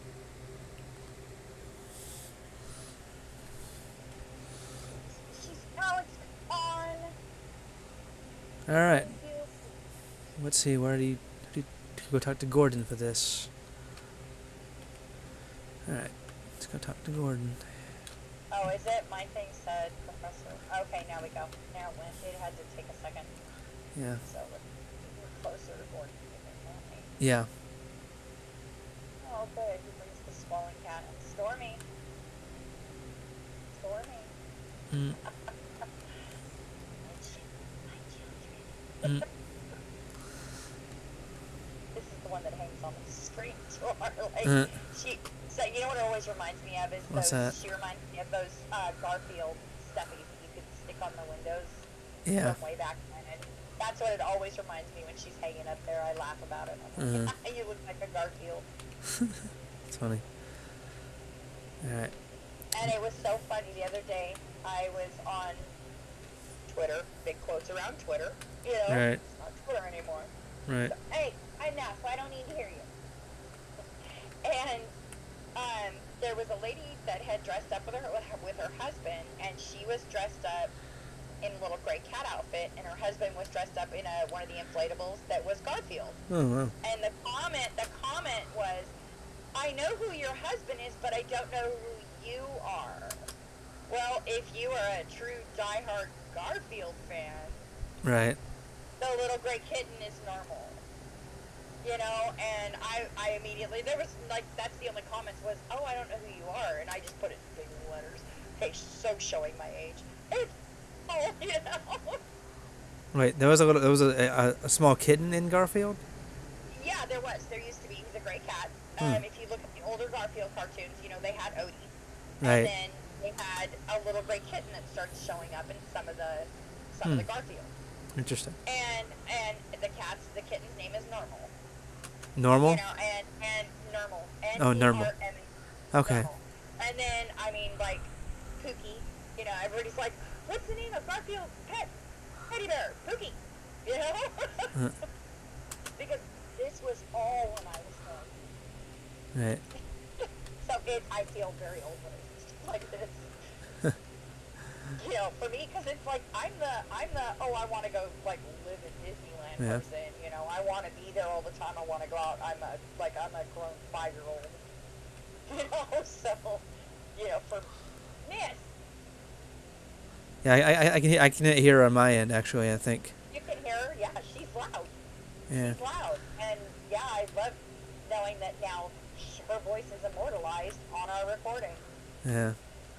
She's Alex on. All right. Let's see. Where do you, do you go talk to Gordon for this? All right. Let's go talk to Gordon. Oh, is it? My thing said Professor. Okay, now we go. Now it went. It had to take a second. Yeah. So we're, we're closer to Gordon. Yeah. Oh, good. He brings the swollen cat. And Stormy. Stormy. Mm. My children. My children. Mm. This is the one that hangs on the screen door. Like, Uh. she, so you know what it always reminds me of is What's those, that? she reminds me of those uh, Garfield stuffies that you could stick on the windows Yeah. from way back when. And that's what it always reminds me when she's hanging up there. I laugh about it. I'm like, Uh-huh. you look like a Garfield. It's funny. All right. And it was so funny the other day. I was on Twitter, big quotes around Twitter. You know, Right. it's not Twitter anymore. Right. So, hey, I'm now, so I don't need to hear you. And um, there was a lady that had dressed up with her with her, with her husband, and she was dressed up in a little gray cat outfit, and her husband was dressed up in a, one of the inflatables that was Garfield. Oh wow. And the comment, the comment was, I know who your husband is, but I don't know who you are. Well, if you are a true diehard Garfield fan, Right. the little gray kitten is normal. You know, and I, I immediately, there was, like, that's the only comments was, oh, I don't know who you are, and I just put it in big letters. Hey, so showing my age. It's, oh, you know. Wait, there was a little, there was a, a, a small kitten in Garfield. Yeah, there was. There used to be. He's a gray cat. Hmm. Um, if you look at the older Garfield cartoons, you know, they had Odie. Right. And then they had a little gray kitten that started showing up in some of the, some Hmm. of the Garfield. Interesting. And, and the cat's, the kitten's name is Normal. Normal. You know, and, and Normal. Oh, Normal. N E R M A. Okay. Normal. And then, I mean, like, Pookie, you know, everybody's like, what's the name of Garfield's pet teddy bear? Pookie. You know? Uh, Because this was all when I was young. right. So it, I feel very old when it's stuff like this. You know, for me, because it's like, I'm the, I'm the, oh, I want to go, like, live in Disneyland Yeah. person. You know, I want to be there all the time. I want to go out. I'm a, like, I'm a grown five-year-old. You know, so, you know, for Miss, Yeah, I, I, I can, hear, I can hear her on my end actually. I think. you can hear her. Yeah, she's loud. Yeah. She's loud. And, yeah, I love knowing that now her voice is immortalized on our recording. Yeah.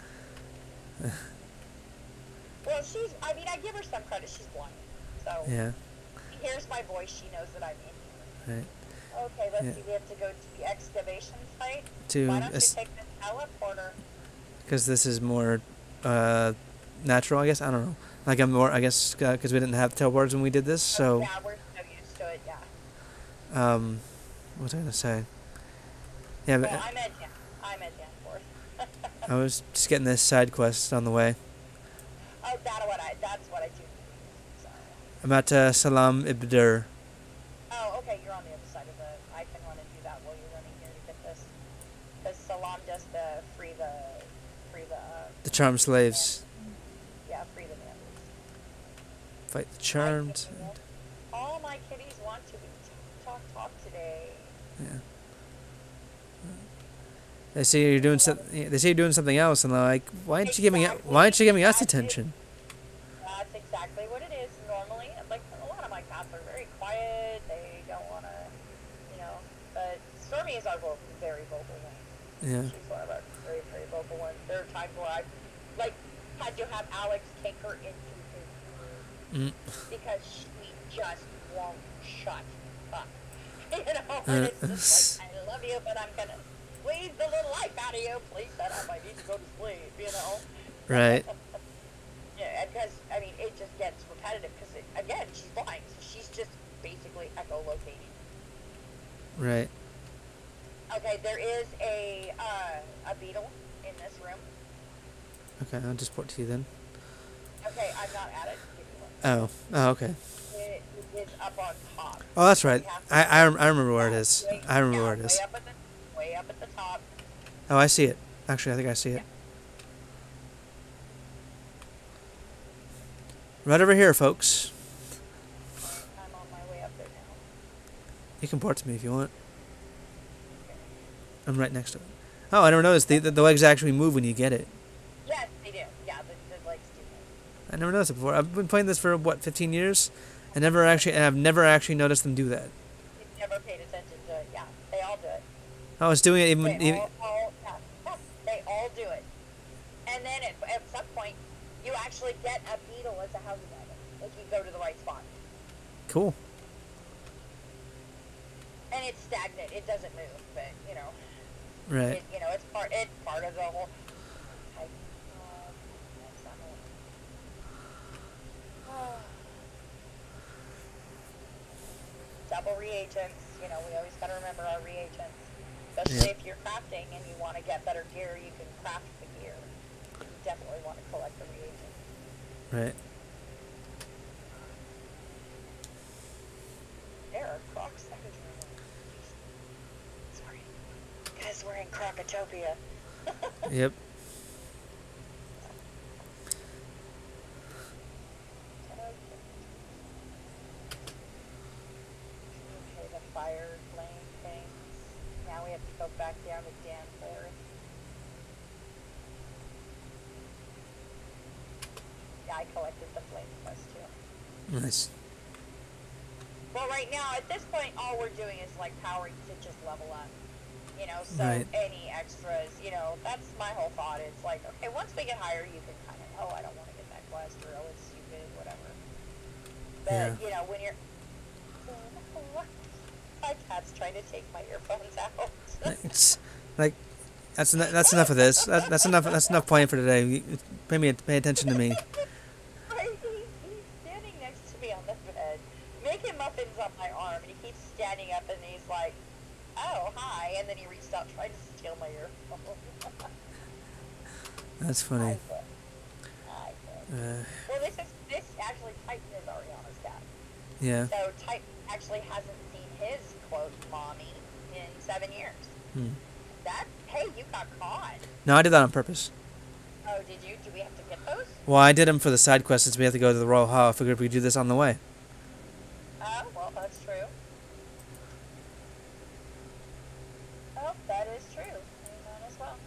Well, she's, I mean, I give her some credit. She's blind. So, Yeah. she hears my voice. She knows that I'm in here. Right. Okay, let's Yeah. see. We have to go to the excavation site. To Why don't you es- take the teleporter? because this is more uh, natural, I guess. I don't know. Like I'm more, I guess, because we didn't have teleporters when we did this. Oh, So, yeah, we're so used to it, yeah. um, what was I gonna say? Yeah, but Well, I'm at Dan. I'm at Danforth. I was just getting this side quest on the way. Oh, that's what I, that's what I do. Sorry. I'm at uh, Salam Ibdur. Oh, okay, you're on the other side of the, I can run and do that while you're running here to get this. Because Salam does the, free the, free the, uh, The Charmed Slaves. yeah, free the bandits. Fight the charmed. And all my kitties want to be talk talk today. Yeah. They see you're doing something. They see you're doing something else, and they're like, "Why aren't you giving? Exactly. Why aren't you giving us That's attention?" It. That's exactly what it is. Normally, like a lot of my cats are very quiet. They don't want to, you know. But Stormy is our vocal, very vocal one. Yeah. She's one of our very, very vocal ones. There are times where I, like, had to have Alex take her into his room Mm. because she just won't shut up. You know, and it's just like, I love you, but I'm gonna squeeze the little life out of you. Please shut up. I need to go to sleep. You know. Right. Yeah, because I mean, it just gets repetitive. Because again, she's blind, so she's just basically echolocating. Right. Okay, there is a uh, a beetle in this room. Okay, I'll just port to you then. Okay, I'm not at it. Give me one. Oh. Oh, okay. It, it is up on top. Oh, that's right. You have to- I I, rem- I remember where it Yeah, is. way- I remember yeah, where it is. Way up at the, way up at the top. Oh, I see it. Actually, I think I see it. Yeah. Right over here, folks. I'm on my way up there now. You can port to me if you want. I'm right next to it. Oh, I never noticed. The, the, the legs actually move when you get it. Yes, they do. Yeah, the, the legs do move. I never noticed it before. I've been playing this for, what, fifteen years? I never actually, and I've never actually noticed them do that. You've never paid attention to it. Yeah, they all do it. I was doing it even... They even all, all yeah, yeah, they all do it. And then at, at some point, you actually get a beetle as a housing item if you go to the right spot. Cool. And it's stagnant. It doesn't move, but you know, Right. it, you know, it's part. It's part of the whole. I, uh, that's not it. Double reagents. You know, we always got to remember our reagents. Especially Yeah. if you're crafting and you want to get better gear, you can craft the gear. You definitely want to collect the reagents. Right. There are crocs everywhere. Sorry. Because we're in Krokotopia. Yep. Okay, the fire flame things. Now we have to go back down to Dan Forest. Yeah, I collected the flame quest too. Nice. Well, right now, at this point, all we're doing is like powering to just level up. You know, so Right. any extras, you know, that's my whole thought. It's like, okay, once we get higher, you can kind of, oh, I don't want to get that quest, or oh, it's stupid, whatever. But, Yeah. you know, when you're... My cat's trying to take my earphones out. It's like that's en- that's enough of this. That, that's enough. That's enough playing for today. You- Pay me pay attention to me. Right, he's, he's standing next to me on the bed, making muffins on my arm, and he keeps standing up, and he's like, "Oh, hi!" And then he reached out, trying to steal my earphone. That's funny. I could. I could. Uh, Well, this is this actually Titan is Ariana's cat. yeah. So Titan actually hasn't seen his quote mommy in seven years. Hmm. That hey, you got caught. No, I did that on purpose. Oh, did you? Do we have to get those? Well, I did them for the side quests since we have to go to the Royal Hall. I figured we could do this on the way. Oh, well, that's true. Oh, that is true. Hang on as well.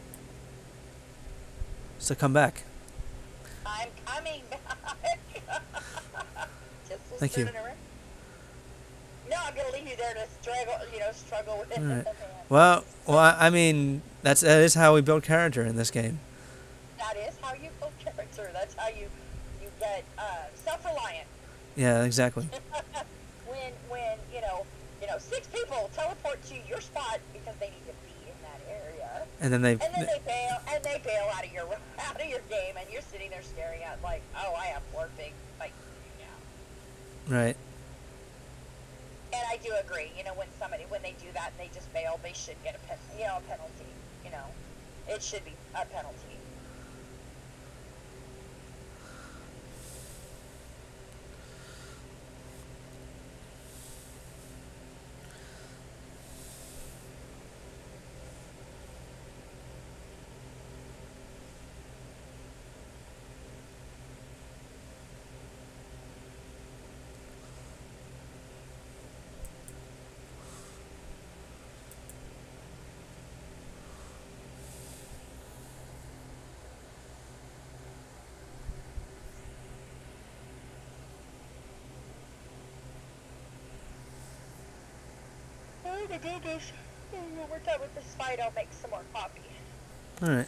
So come back. I'm coming back. Just Thank you. in a room. No, I'm gonna leave you there to struggle. You know, struggle with it. All right. Well, well, I I mean, that's that is how we build character in this game. That is how you build character. That's how you you get uh, self-reliant. Yeah, exactly. when when you know you know six people teleport to your spot because they need to be in that area, And then they. and then they bail and they bail out of your out of your game, and you're sitting there staring at like, oh, I have four big fights to do now. Right. And I do agree. You know, when somebody when they do that and they just bail, they should get a pen, you know a penalty. You know, it should be a penalty. my goodness. When we're done with this fight, I'll make some more coffee. Alright.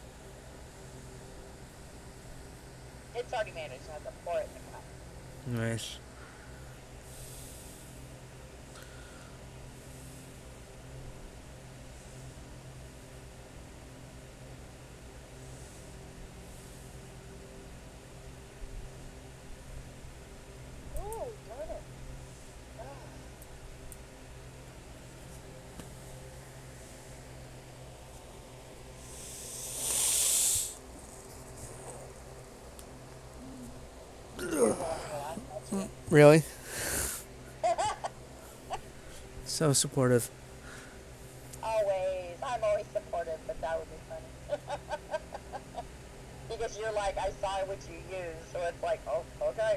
It's already managed. I have to pour it in the cup. Nice. Ooh, darn it. Ah. Really? So supportive. Always. I'm always supportive, but that would be funny. Because you're like, I saw what you used, so it's like, oh, okay.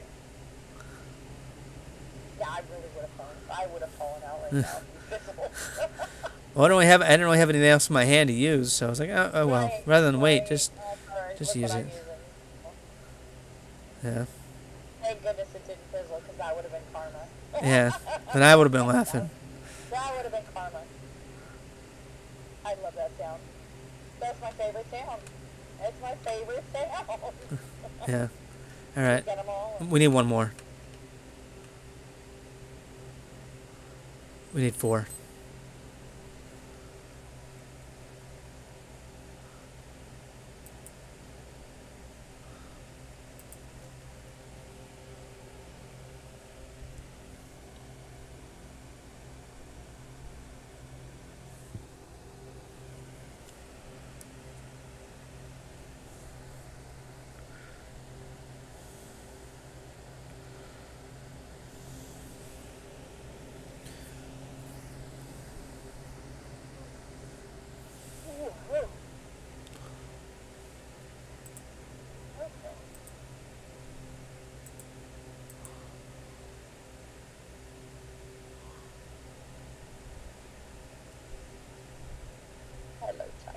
Yeah, I really would have fallen. I would have fallen out right now. Invisible. Well, I don't really have I didn't really have anything else in my hand to use, so I was like, oh, oh well. Right, Rather than wait, right. just That's right. just Look use what it. I'm using. Yeah. Thank goodness it didn't fizzle, because that would have been karma. Yeah. Then I would have been laughing. That would have been karma. I love that sound. That's my favorite sound. It's my favorite sound. Yeah. All right. Get 'em all. We need one more. We need four. Ooh, ooh. Okay. Hello, Titan.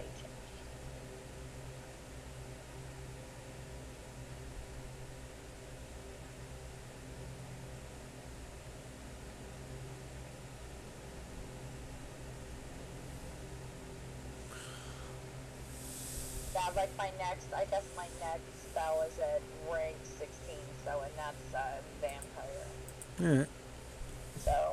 Yeah, like my next, I guess my next spell is at rank sixteen, so, and that's uh, vampire. All right. So,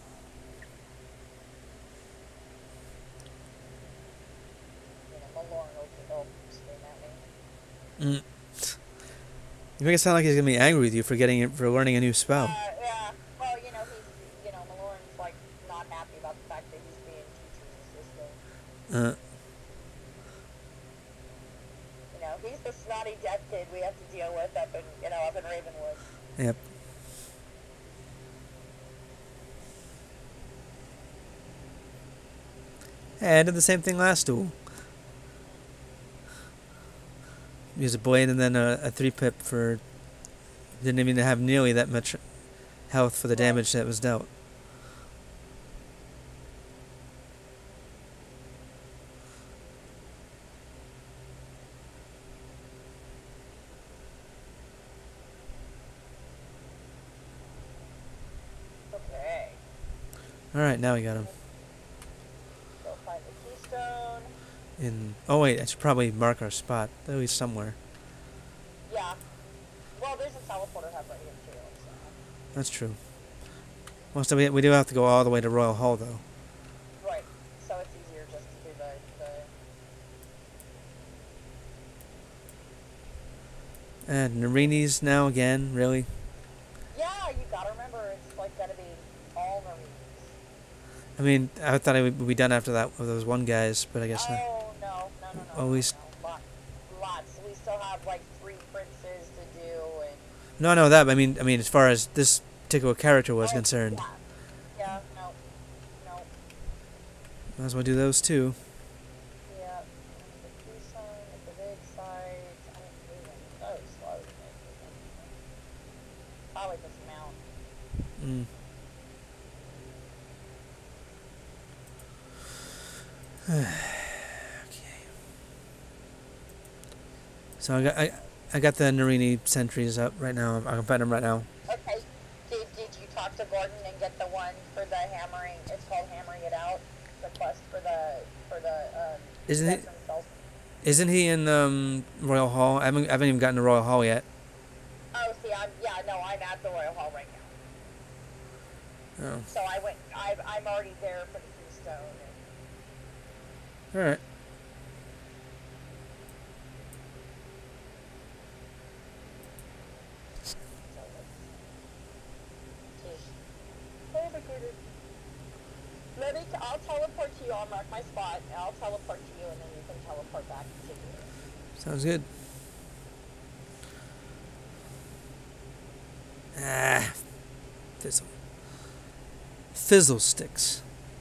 you know, Malorn will, will scream at me. Mm. You make it sound like he's gonna be angry with you for getting for learning a new spell. Uh, yeah, well, you know, he's, you know, Malorn's, like, not happy about the fact that he's being teacher's assistant. Uh, You know, he's the snotty deaf kid we have to deal with up in, you know, up in Ravenwood. yep. Hey, I did the same thing last duel. Use a blade and then a, a three pip for. Didn't even have nearly that much health for the damage that was dealt. Okay. All right, now we got him. Go find the keystone. In oh wait, I should probably mark our spot. Though he's somewhere. Yeah. Well, there's a teleporter hub right here, too. So. That's true. Well, so we we do have to go all the way to Royal Hall though. Right. So it's easier just to do the, the... And Narini's now again, really? Yeah, you gotta remember, it's like gotta be all marines. I mean, I thought it would be done after that with those one guys, but I guess not. Oh, no, no, no, no. Well, no, we no, st- no. Lot, lots. We still have like three princes to do, and... No, no, that. I mean, I mean, as far as this particular character was Oh, concerned, Yeah, yeah, no, no. might as well do those too. Yeah, the key sign at the big site. I don't do them. So slow to make them. Probably just mount. Mm. Okay. So I got I, I got the Narini sentries up right now. I can find them right now. Okay. Did, did you talk talk to Gordon and get the one for the hammering. It's called Hammering It Out. The quest for the for the um. Isn't it? veteran cells. Isn't he in um, Royal Hall? I haven't, I haven't even gotten to Royal Hall yet. Oh, see, I'm yeah, no, I'm at the Royal Hall right now. Oh. So I went. I I'm already there for the Keystone. And, All right. so let's see. Oh my goodness. Let me. T- I'll teleport to you. I'll mark my spot. And I'll teleport to you, and then you can teleport back to you. Sounds good. Ah, fizzle. Fizzle sticks.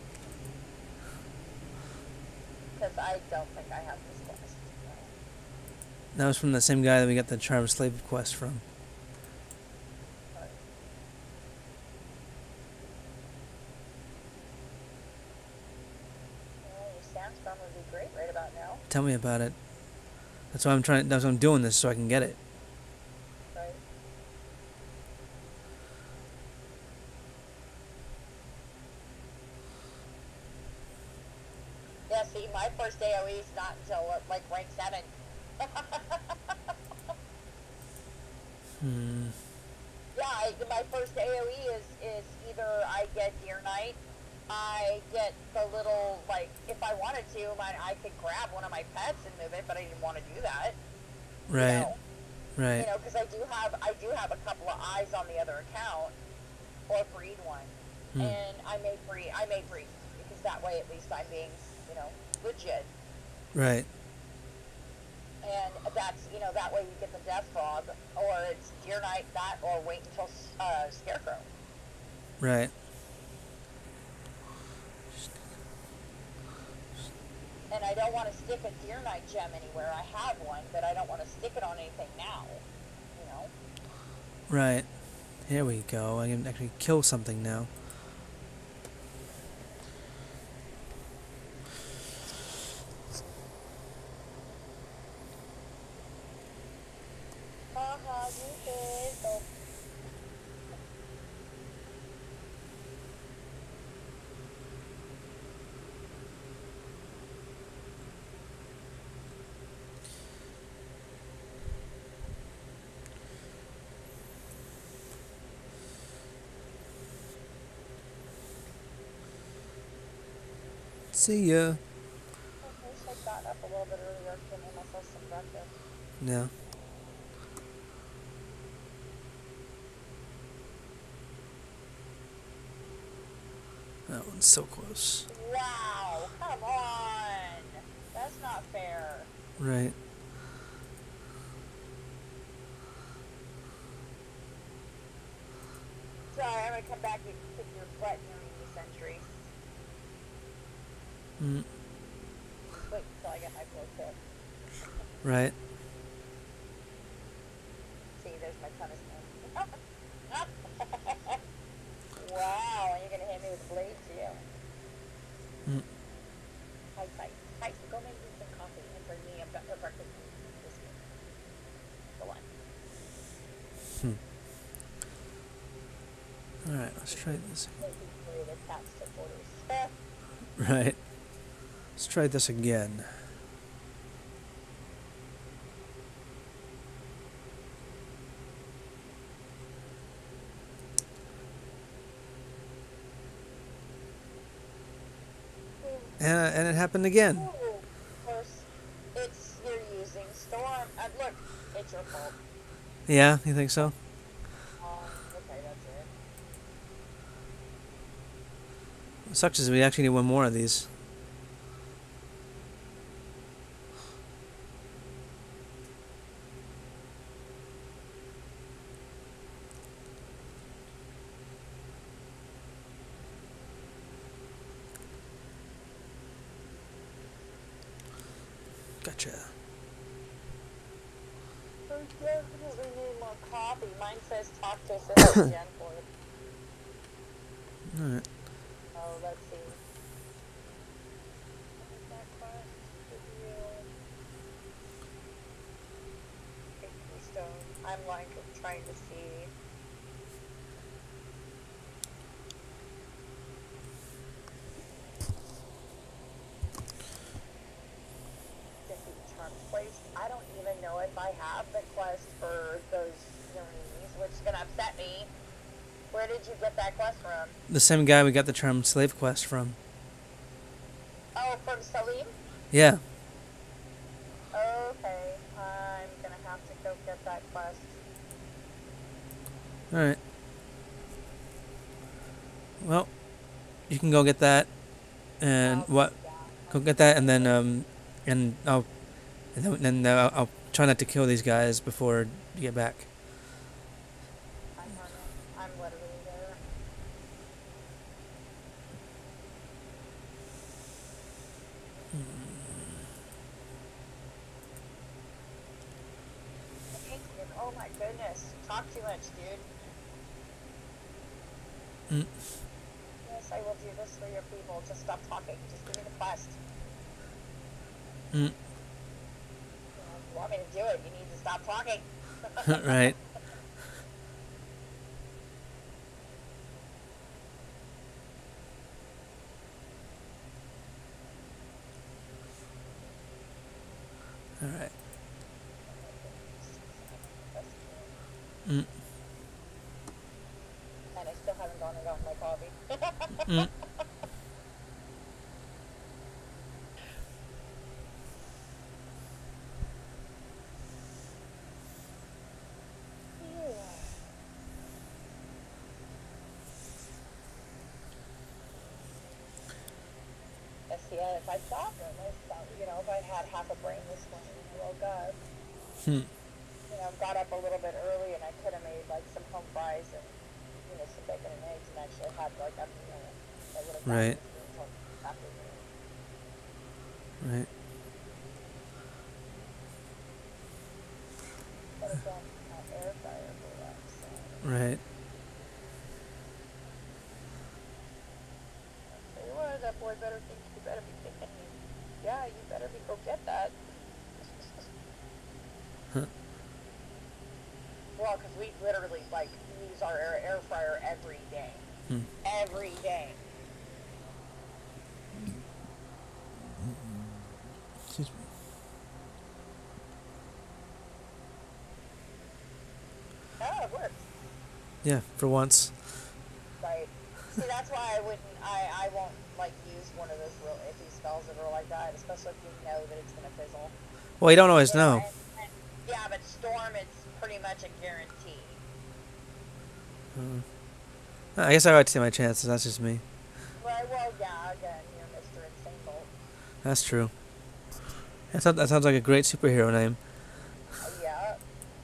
Because I don't think I have this quest. That was from the same guy that we got the Charm Slave quest from. But, well, your sandstorm would be great right about now. Tell me about it. That's why I'm trying. That's why I'm doing this so I can get it. Right. Yeah, see, my first A O E is not until uh, like rank seven. Hmm. Yeah, I, my first A O E is, is either I get Deer Knight, I get the little, like, if I wanted to, I, I could grab one of my pets and move it, but I didn't want to do that. Right. You know, Right. you know, because I do have, I do have a couple of eyes on the other account, or breed one, Hmm. and I may breed, I may breed, because that way at least I'm being, you know, legit. Right. And that's, you know, that way you get the Death Frog, or it's Deer Knight that, or wait until uh, Scarecrow. Right. And I don't want to stick a Deer Knight gem anywhere. I have one, but I don't want to stick it on anything now, you know? Right. Here we go. I can actually kill something now. Haha, you fizzle. See ya. I wish I'd gotten up a little bit earlier to make myself some breakfast. Yeah. That one's so close. Wow, come on! That's not fair. Right. Sorry, I'm gonna come back and kick your butt during the century. Mm. Wait until I get my blow tip. Right. See, there's my tennis man. Wow, and you're gonna hit me with a blade too. Mm. Hi, hi, hi. Go make me some coffee and bring me a, bre- a breakfast biscuit. Go on. Hmm. All right. Let's try this. Maybe blade attached to borders. Right. Let's try this again. And, uh, and it happened again. Ooh, of course, it's you're using storm. Uh, look, it's your fault. Yeah, you think so? Um, okay, that's it. What sucks is we actually need one more of these. Gotcha. I definitely need more coffee. Mine says talk to Assistant Jen for it. All right. Oh, let's see. What is that quest? Review. Okay, Keystone. I'm like trying to see. have the quest for those earrings, which is gonna upset me. Where did you get that quest from? The same guy we got the charmed slave quest from. Oh, from Salim? Yeah. Okay, I'm gonna have to go get that quest. Alright. Well, you can go get that, and Oh, what? yeah. Go get that, and then um, and I'll, and then, then uh, I'll try not to kill these guys before you get back. I'm on it. I'm literally there. Oh my goodness. Talk too much, dude. Mm. Yes, I will do this for your people. Just stop talking. Just give me the quest. Mm. You know, if you want me to do it, you need to stop talking. Right. All right. Mm. And I still haven't gone and gotten my coffee. Mm. Yeah, if I stopped and I stopped, you know, if I had half a brain this morning and I woke up, Hmm. you know, got up a little bit early and I could have made like some home fries and, you know, some bacon and eggs and actually had like a meal. I would have Right. until afternoon. Right. But again, not air fryer for that, so. Right. Tell you what, that boy better think you better be thinking, yeah, you better be go get that. Huh. Well, because we literally, like, use our air, air fryer every day. Hmm. Every day. Excuse me. Oh, it works. Yeah, for once. Right. See, that's why I wouldn't, I, I won't, like, use one of those real iffy spells that are like that, especially if you know that it's going to fizzle. Well, you don't always You know, know. and, and, yeah, but Storm, it's pretty much a guarantee. Uh, I guess I would take my chances. That's just me. Right, well, yeah, again, you're Mister Insane Bolt. That's true. That sounds, that sounds like a great superhero name. Uh, yeah.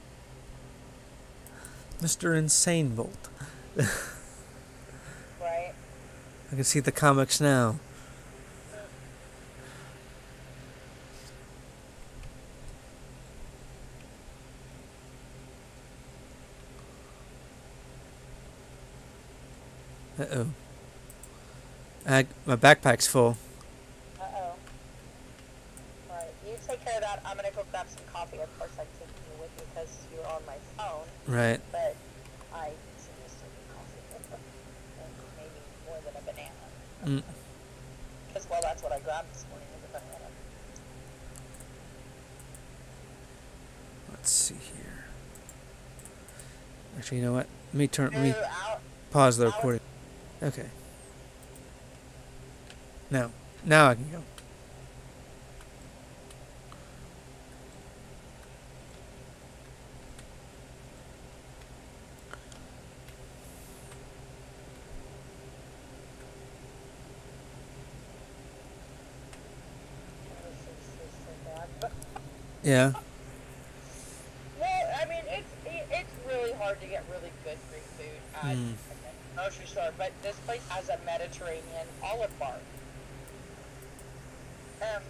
Mister Insane Bolt. Right. I can see the comics now. Uh-oh. I, my backpack's full. Uh-oh. Alright, you take care of that. I'm going to go grab some coffee. Of course, I'm taking you with you because you're on my phone. Right. But I seriously need coffee. And maybe more than a banana. Because, Mm. well, that's what I grabbed this morning, was a banana. Let's see here. Actually, you know what? Let me turn. Let me Ooh, out. pause the Alex. recording. Okay. Now, now I can go. Yeah. Well, I mean, it's it, it's really hard to get really good Greek food at Mm. a grocery store, but this place has a Mediterranean olive bar. Um,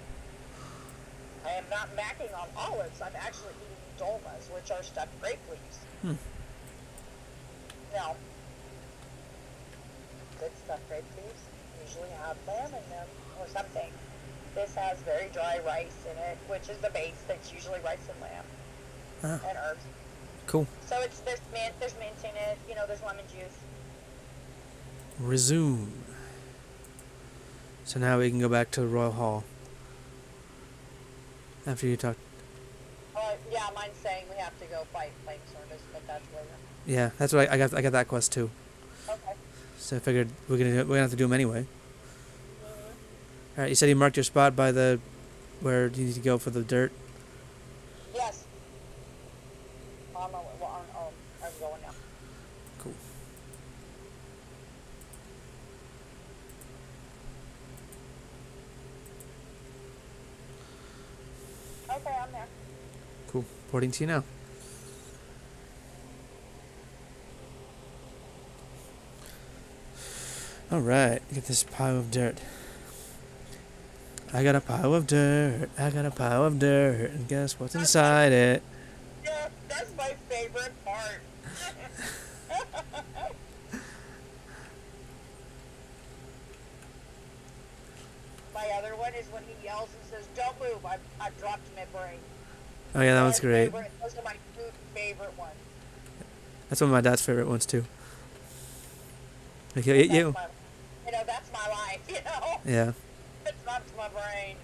I am not macking on olives. I'm actually eating dolmas, which are stuffed grape leaves. Hmm. Now, good stuffed grape leaves usually have lamb in them or something. This has very dry rice in it, which is the base. That's usually rice and lamb Ah, and herbs. cool. So it's there's mint, there's mint in it. You know, there's lemon juice. Resume. So now we can go back to the Royal Hall. After you talk. Uh, yeah, Yeah, mine's saying we have to go fight flame service, but that's later. Yeah, that's what I, I got. I got that quest too. Okay. So I figured we're gonna we're gonna have to do them anyway. Mm-hmm. All right, you said you marked your spot by the where you need to go for the dirt. Yes. On the, well, on, oh, I'm going now. Cool. Okay, I'm there. Cool. Porting to you now. All right, get this pile of dirt. I got a pile of dirt. I got a pile of dirt, and guess what's inside it? Yeah, that's my favorite part. My other one is when he yells and says, "Don't move." I I dropped my brain. Oh yeah, that was My great. favorite- Those are my two favorite ones. That's one of my dad's favorite ones too. Like, he'll That's eat you. my- you know, that's my life. You know, Yeah. it's not to my brain.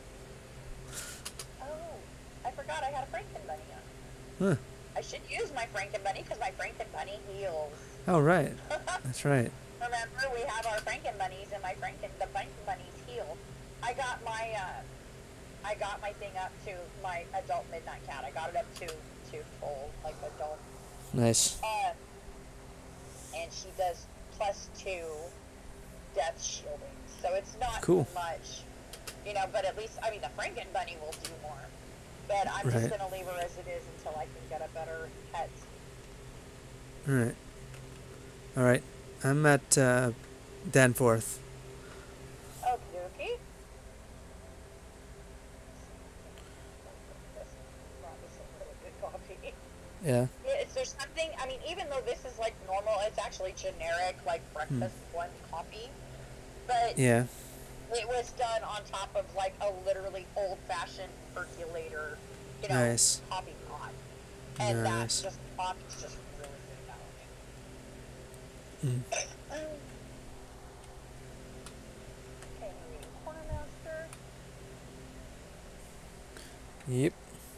Oh, I forgot I had a Franken bunny on. Huh. I should use my Franken bunny because my Franken bunny heals. Oh right. That's right. Remember, we have our Franken bunnies, and my Franken the Franken bunnies heal. I got my uh, I got my thing up to my adult midnight cat. I got it up to to full like adult. Nice. Uh, and she does plus two death shielding, so it's not Cool. much, you know. But at least, I mean, the Franken bunny will do more. But I'm Right. just gonna leave her as it is until I can get a better pet. All right. All right. I'm at uh, Danforth. Okay, okay. Yeah. Is there something, I mean, even though this is like normal, it's actually generic, like breakfast blend coffee, but Yeah. it was done on top of like a literally old-fashioned percolator, you know, Nice. coffee pot. And Nice. that just, coffee's just really good Mm. that way. Okay, I'm reading Quartermaster. Yep.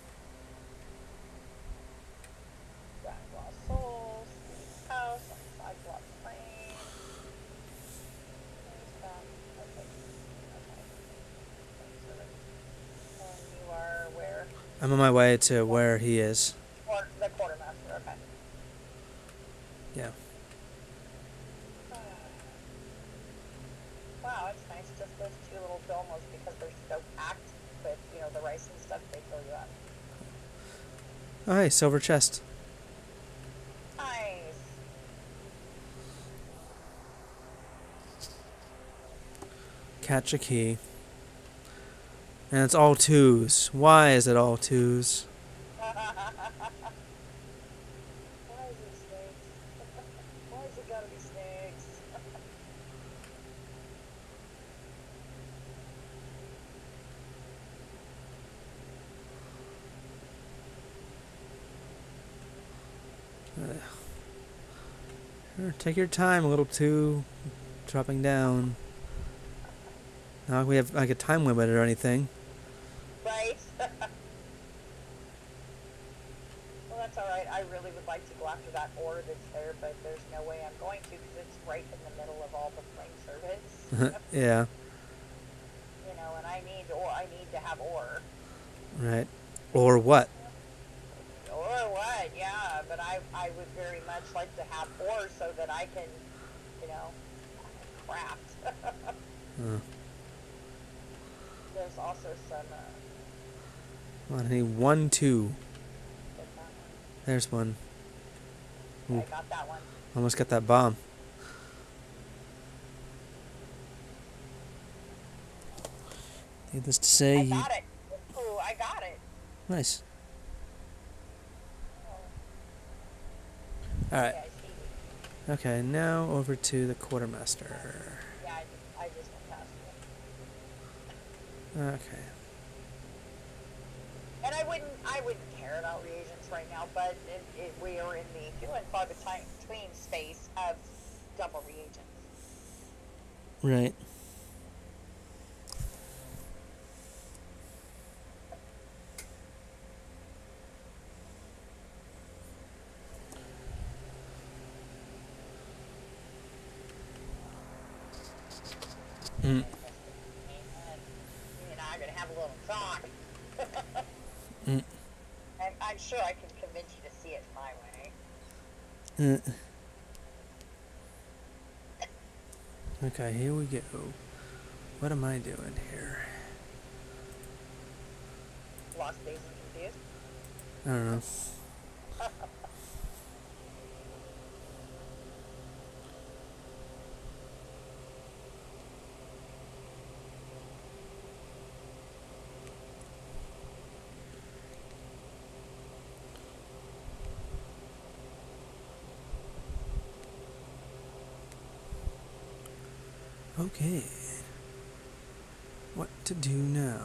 Got Raw Souls, Steve's House, on Sidewalk Lane. There's that. Okay. Okay. And you are where? I'm on my way to where he is. Or the Quartermaster, okay. Yeah. Wow, it's nice. Just those two little domos because they're so packed with, you know, the rice and stuff, they fill you up. Oh hey, silver chest. Nice. Catch a key. And it's all twos. Why is it all twos? Why is it snakes? Why is it gotta be snakes? Sure, take your time, a little two. Dropping down. Not like we have like a time limit or anything. Right? Well, that's alright. I really would like to go after that ore that's there, but there's no way I'm going to because it's right in the middle of all the flame service. Yeah. You know, and I need ore. I need to have ore. Right. Or what? Or what? Yeah, but I I would very much like to have ore so that I can, you know, craft. Uh, There's also some. Uh, come on, I need one, two. get that one. There's one. I Ooh, got that one. almost got that bomb. Needless to say, I you... got it. Ooh, I got it. Nice. Oh, Alright. yeah, I see. Okay, now over to the quartermaster. Yeah, I just, I just went past it. Okay. And I wouldn't, I wouldn't care about reagents right now, but it, it, we are in the few and far between space of double reagents. Right. Mm. And you and I are going to have a little talk. Mm. I'm, I'm sure I can convince you to see it my way. Mm. Okay, here we go. What am I doing here? Lost, dazed, and confused. I don't know. Okay. What to do now?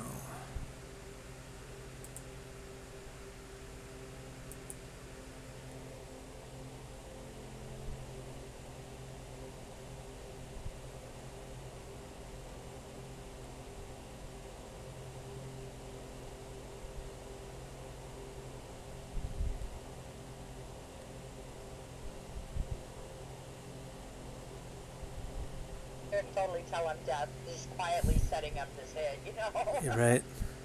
You can totally tell I'm deaf, just quietly setting up this hit, you know? You're right.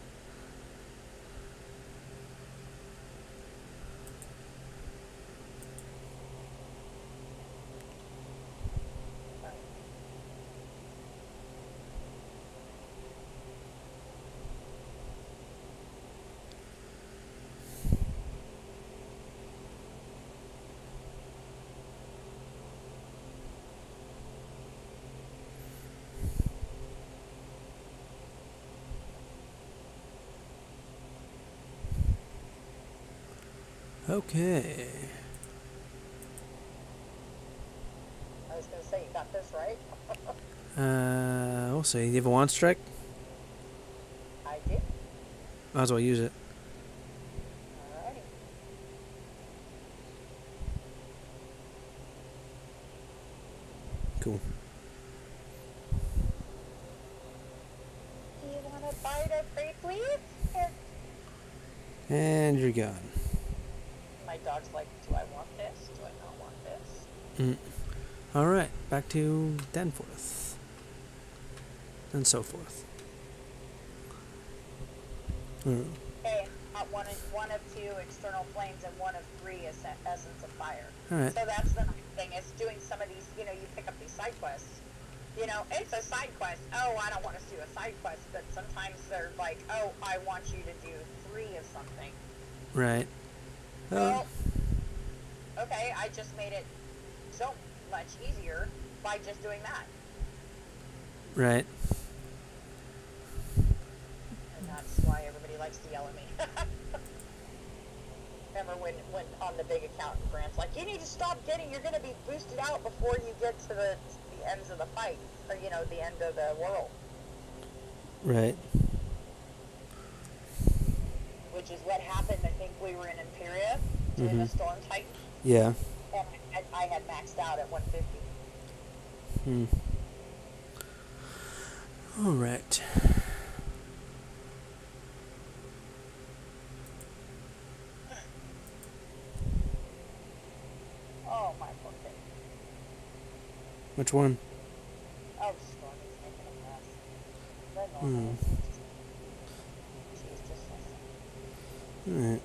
Okay. I was going to say, you got this right? Uh, we'll see. You have a wand strike? I do. Might as well use it. Alrighty. Cool. Do you want to bite a free, please? Here. And you're gone. My dog's like, do I want this? Do I not want this? Mm. Alright, back to Danforth. And so forth. Mm. Okay, uh, one of, one of two external flames and one of three es- essence of fire. Alright. So that's the nice thing, is doing some of these, you know, you pick up these side quests. You know, it's a side quest. Oh, I don't want to do a side quest, but sometimes they're like, oh, I want you to do three of something. Right. Well, okay, I just made it so much easier by just doing that. Right. And that's why everybody likes to yell at me. Remember when, when on the big accountant branch, like, you need to stop getting, you're going to be boosted out before you get to the, the ends of the fight, or, you know, the end of the world. Right. Which is what happened, I think we were in Imperia, doing Mm-hmm. the Storm Titan, Yeah. and I, I had maxed out at one fifty. Hmm. Alright. Oh, my poor thing. Which one? Oh, Stormy's making a mess. The Hmm. normal. She's just like, Alright.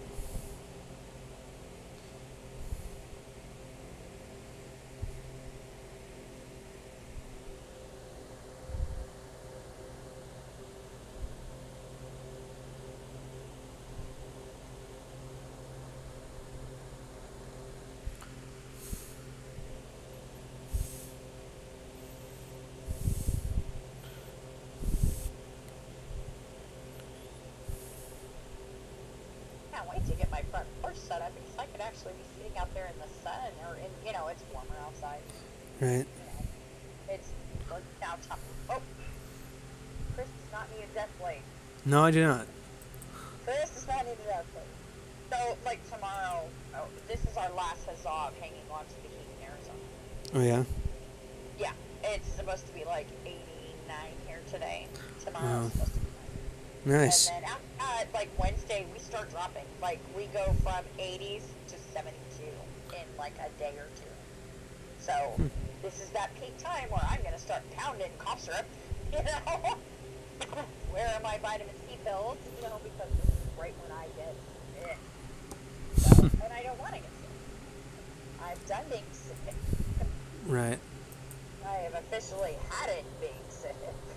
I can't wait to get my front porch set up because I could actually be sitting out there in the sun, or in, you know, it's warmer outside. Right. You know, it's look now. Top. Oh, Chris does not need a death blade. No, I do not. Chris does not need a death blade. So, like tomorrow, oh, this is our last huzzah of hanging on to the heat in Arizona. Oh, yeah? Yeah, it's supposed to be like eighty-nine here today. Tomorrow's Wow. supposed to be. Nice. And then after that, like Wednesday, we start dropping. Like we go from eighties to seventy-two in like a day or two. So Hmm. this is that peak time where I'm gonna start pounding cough syrup You know? Where are my vitamin C pills? You know, because this is right when I get sick. So, and I don't want to get sick. I've done being sick. Right. I have officially had it being sick.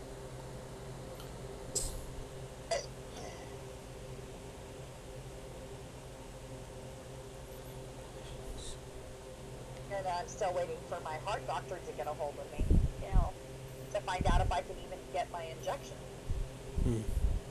And I'm still waiting for my heart doctor to get a hold of me, you know, to find out if I can even get my injection. Hmm.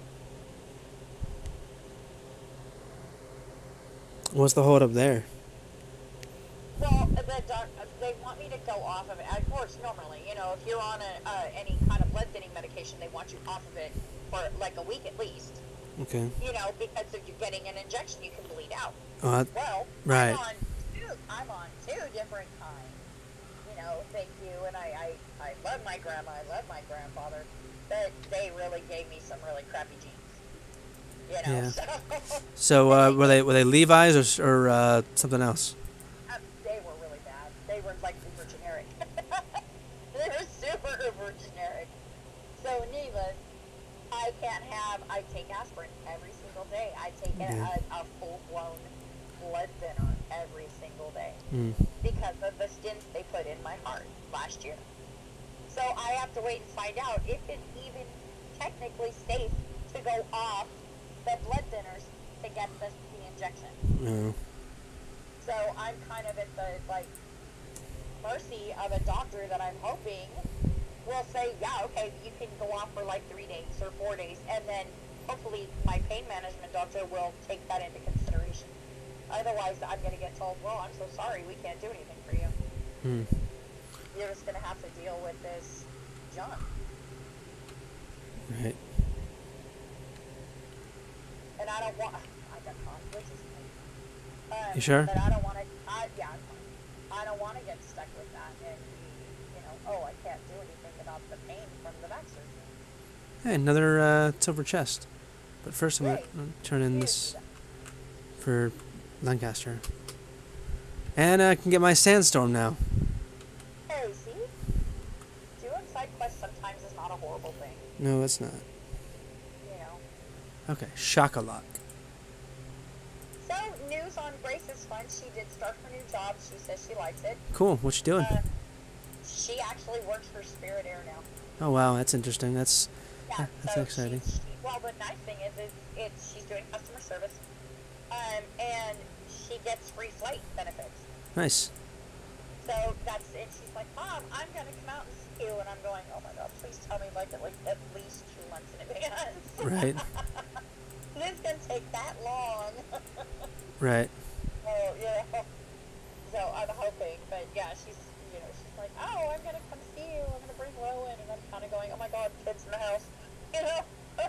What's the hold up there? Well, the doc, they want me to go off of it. Of course, normally, you know, if you're on a, uh, any kind of blood thinning medication, they want you off of it for like a week at least. Okay. You know, because if you're getting an injection, you can bleed out. Uh, well, right. I'm on two, I'm on two different kinds. You know, thank you, and I, I, I love my grandma, I love my grandfather, but they really gave me some really crappy genes. You know, Yeah. so... So uh, were they were they Levi's or, or uh, something else? Uh, they were really bad. They were like uber generic. They were super uber generic. So needless, I can't have, I take aspirin every single day. I take Yeah. a, a full-blown blood thinner every single day Mm. because of the stents they put in my heart last year. So I have to wait and find out if it's even technically safe to go off the blood thinners to get the, the injection. No. So I'm kind of at the, like, mercy of a doctor that I'm hoping will say, yeah, okay, you can go off for like three days or four days, and then hopefully my pain management doctor will take that into consideration. Otherwise, I'm going to get told, well, I'm so sorry, we can't do anything for you. Mm. You're just going to have to deal with this junk. Right. And I don't want, I got caught, which is fine. Um, You sure? But I don't want to, I, yeah, I'm fine. I don't want to get stuck with that and be, you know, oh, I can't do anything about the pain from the back surgery. Hey, another uh, silver chest. But first I'm Hey, going to turn in here's this the- for Lancaster. And I can get my sandstorm now. Hey, see? Doing side quests sometimes is not a horrible thing, No, it's not. you know. Okay, shock-a-lock. So, news on Grace's fun. She did start her new job. She says she likes it. Cool, what you doing? Uh, she actually works for Spirit Air now. Oh, wow, that's interesting. That's Yeah, that's so exciting. She, she, well, the nice thing is, is it's she's doing customer service, um, and she gets free flight benefits. Nice. So that's and she's like, Mom, I'm gonna come out and see you, and I'm going, oh my God, please tell me like at like at least two months in advance. Right. This can take that long. Right. Oh yeah. So I'm hoping, but yeah, she's you know she's like, oh, I'm gonna come see you. I'm gonna bring Rowan, and I'm kind of going, oh my God, kids in the house, you know.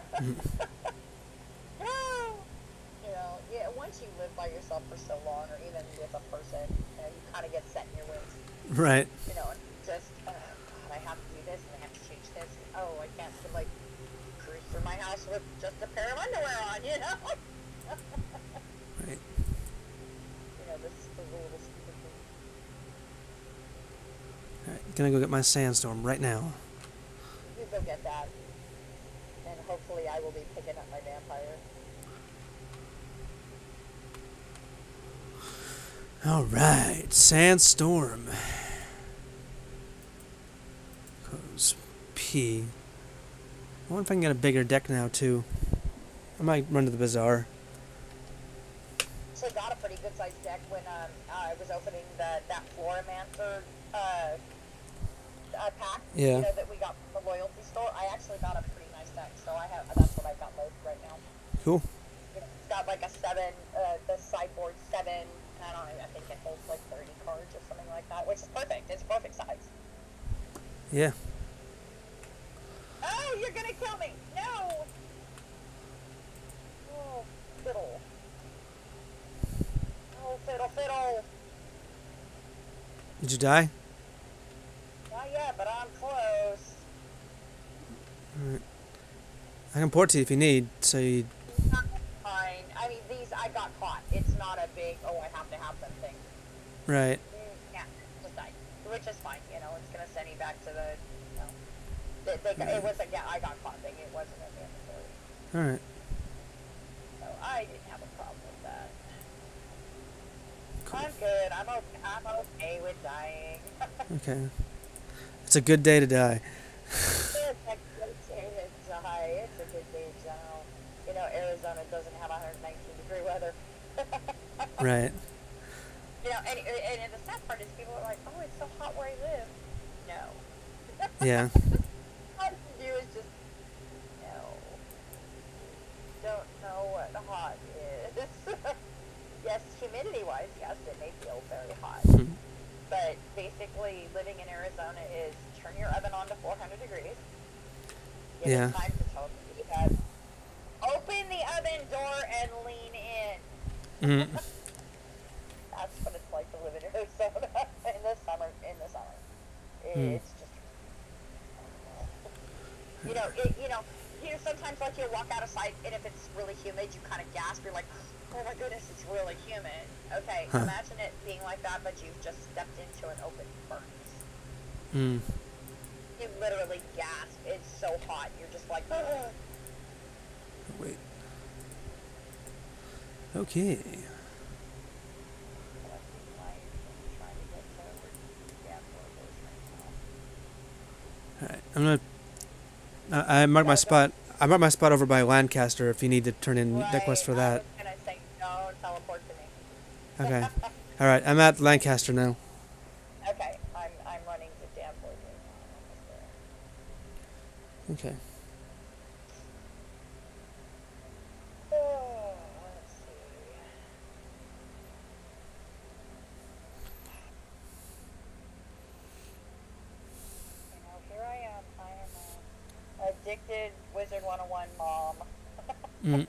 You know, yeah. Once you live by yourself for so long, or even with a person, you know, you kind of get set in your ways. Right. You know, and just oh God, I have to do this, and I have to change this. And, oh, I can't like cruise through my house with just a pair of underwear on, you know. Right. You know, this is the little stupid thing. Alright, gonna go get my sandstorm right now. You go get that, and hopefully I will be picking up my vampire. Alright, sandstorm. Goes P. I wonder if I can get a bigger deck now, too. I might run to the bazaar. Actually got a pretty good sized deck when um, I was opening the that Florimancer uh, uh, pack. Yeah. You know that we got from the loyalty store. I actually got a pretty nice deck, so I have that's what I've got loaded right now. Cool. It's got like a seven, uh, the sideboard seven. I don't know. I think it holds like thirty cards or something like that, which is perfect. It's perfect size. Yeah. Oh, you're gonna kill me! No. Oh, fiddle. Oh, fiddle, fiddle. Did you die? Not yet, but I'm close. Alright. I can port to you if you need, so you... Fine. I mean, these, I got caught. It's not a big, oh, I have to have them thing. Right. Mm, yeah, just died. Which is fine, you know, it's going to send you back to the, you know, They, they, Yeah. it wasn't, yeah, I got clothing. It wasn't a mandatory. All right. So I didn't have a problem with that. Cool. I'm good. I'm okay, I'm okay with dying. Okay. It's a good day to die. It's a good day to die. It's a good day to die. You know, Arizona doesn't have one hundred nineteen degree weather. Right. You know, and, and the sad part is people are like, oh, it's so hot where I live. No. Yeah. All you do is just, no. Don't know what hot is. Yes, humidity-wise, yes, it may feel very hot. Hmm. But basically, living in Arizona is turn your oven on to four hundred degrees. Give Yeah. it time to toast that. Open the oven door and lean in. Mm. That's what it's like to live in Arizona in the summer. In the summer, Hmm. it's just you know, it, you know, you know. Sometimes, like you'll walk outside, and if it's really humid, you kind of gasp. You're like, "Oh my goodness, it's really humid." Okay, Huh. imagine it being like that, but you've just stepped into an open furnace. Mm. You literally gasp. It's so hot. You're just like, ugh. Wait. Okay. All right. I'm gonna. I, I marked my spot. I marked my spot over by Lancaster. If you need to turn in deck quest for I that. was gonna say, no, teleport to me. Okay. All right. I'm at Lancaster now. Okay, I'm I'm running to Danforth. Okay. Oh, let's see. You know, here I am. I am a addicted Wizard one oh one mom. Mm.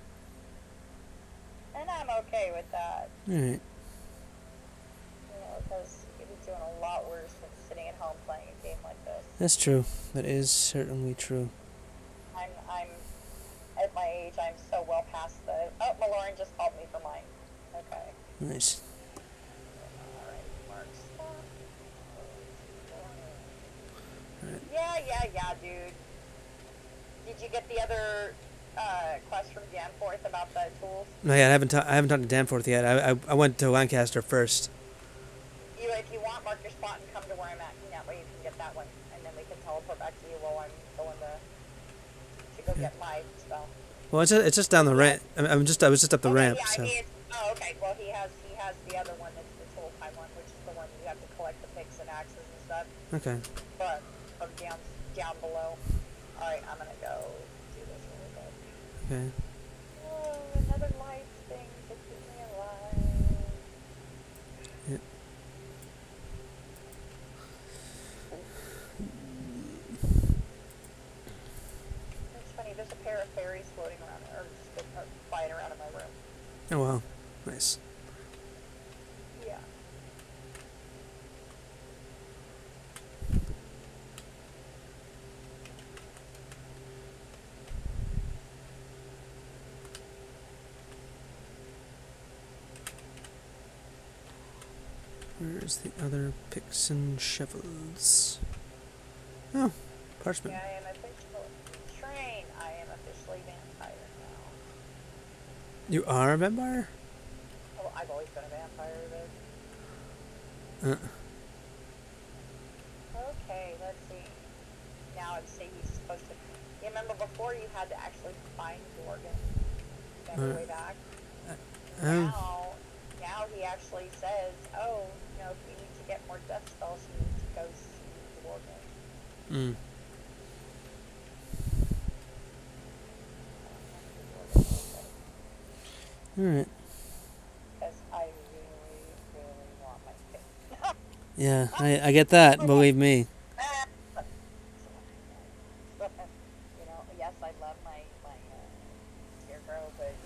And I'm okay with that. All right. You know, because you'd be doing a lot worse than sitting at home playing a game like this. That's true. That is certainly true. I'm, I'm, at my age, I'm so well past the, oh, Maloran just called me for mine. Okay. Nice. Alright, Mark, stop. Alright. Yeah, yeah, yeah, dude. Did you get the other, uh, quest from Danforth about the tools? No, yeah, I haven't. Ta- I haven't talked to Danforth yet. I, I I went to Lancaster first. You, if you want, mark your spot and come to where I'm at, and that way you can get that one, and then we can teleport back to you while I'm going to, to go Yeah. get my spell. Well, it's just, it's just down the ramp. I'm I'm just I was just up the Okay, ramp. yeah, So. he is, oh, okay, well, he has, he has the other one that's the tool time one, which is the one you have to collect the picks and axes and stuff, Okay. but, from down, down below. Alright, I'm gonna go do this really quick. Okay. Oh, another life thing to keep me alive. Yeah. It's funny, there's a pair of fairies floating around, or just uh, flying around in my room. Oh wow. Nice. Yeah. Where's the other picks and shovels? Oh, parchment. Yeah, I am officially trained. I am officially vampire now. You are a vampire? Oh, I've always been a vampire, but Uh. okay, let's see. Now it's say he's supposed to. You remember before you had to actually find Jorgen. Remember Uh, way back. Um. Now, now he actually says, "Oh, you know, if you need to get more death spells, you need to go see Jorgen." Mm. All right. Because I really, really want my pick. Yeah, I I get that. Believe me. You know, yes, I love my my uh, scarecrow, but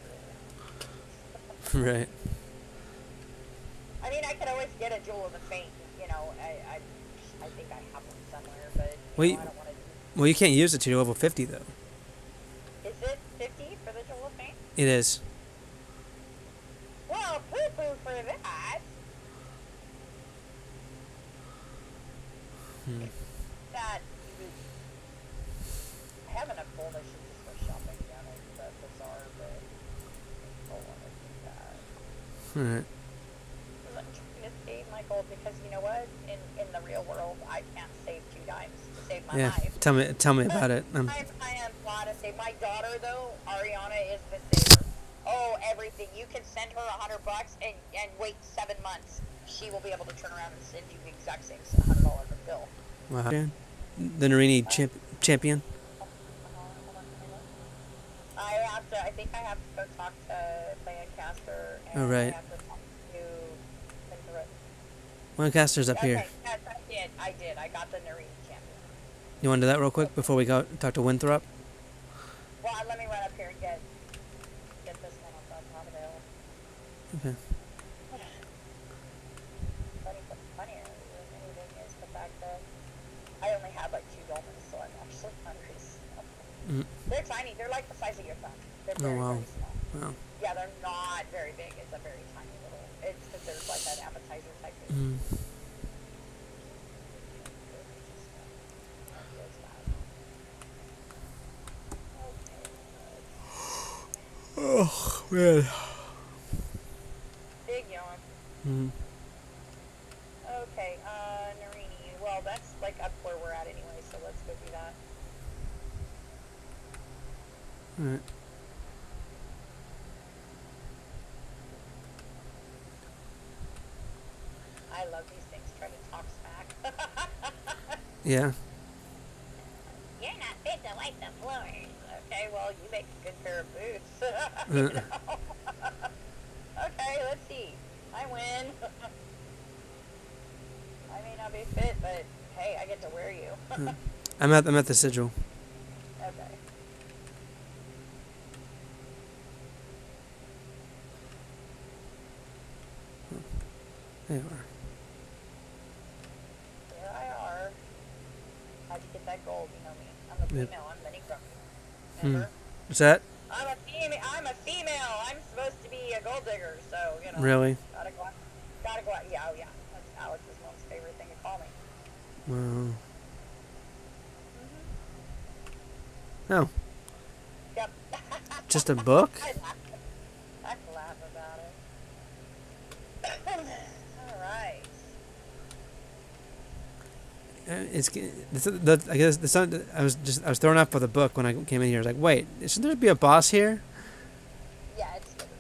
Right. I mean, I could always get a Jewel of the Faint. You know, I I, I think I have one somewhere, but you Well, know, you- I don't want to. Well, you can't use it to level fifty though. Is it fifty for the Jewel of Faint? It is. Well, poo poo for that. Hmm. That told I should just go shopping down at the bazaar, but I don't want to do that. Alright. I'm trying to save my gold because you know what? In in the real world, I can't save two dimes to save my Yeah. life. Tell me. Tell me about it. Um, I, I am not a save. My daughter though, Ariana, is the saver. Oh, everything. You can send her a hundred bucks and and wait seven months. She will be able to turn around and send you the exact same hundred dollar bill. wow. The Narini champ champion. I have to. I think I have to go talk to Lancaster. And Oh, right. I have to talk to Pinterest. Lancaster's up Okay, here. yes, I did. I did. I got the Narini champion. You want to do that real quick before we go talk to Winthrop? Well, let me run up here and get get this one up on top of the hill. Okay. Funny, what's funnier than anything is the fact that I only have like two dolmens, so I'm actually hungry. Mm. They're tiny. They're like the size of your thumb. They're Oh very, wow. very small. Wow. Yeah, they're not very big. It's a very tiny little. It's because there's like an appetizer type of. Mm. Oh man. Big yawn. Mm. Okay, uh, Narini. Well, that's like up where we're at anyway, so let's go do that. All right. I love these things. Try to talk smack. Yeah. You're not fit to wipe the floors. Okay, well, you make a good pair of boots. Uh. You know? Okay, let's see. I win. I may not be fit, but hey, I get to wear you. Mm. I'm at I'm at the sigil. Okay. There you are. Here I are. How'd you get that gold? You know me. I'm a Yep. female. I'm Benny Grumpy. Hmm. Remember? What's that? I'm a female. I'm a female. I'm supposed to be a gold digger, so you know. Really? Gotta go out. Gotta go out. Yeah, oh yeah. That's Alex's mom's favorite thing to call me. Wow. Mm-hmm. Oh, Yep. just a book? I laugh. I can laugh about it. All right. Uh, It's the, the I guess the sun. I was just I was thrown off by the book when I came in here. I was like, wait, shouldn't there be a boss here? Yeah, it's good.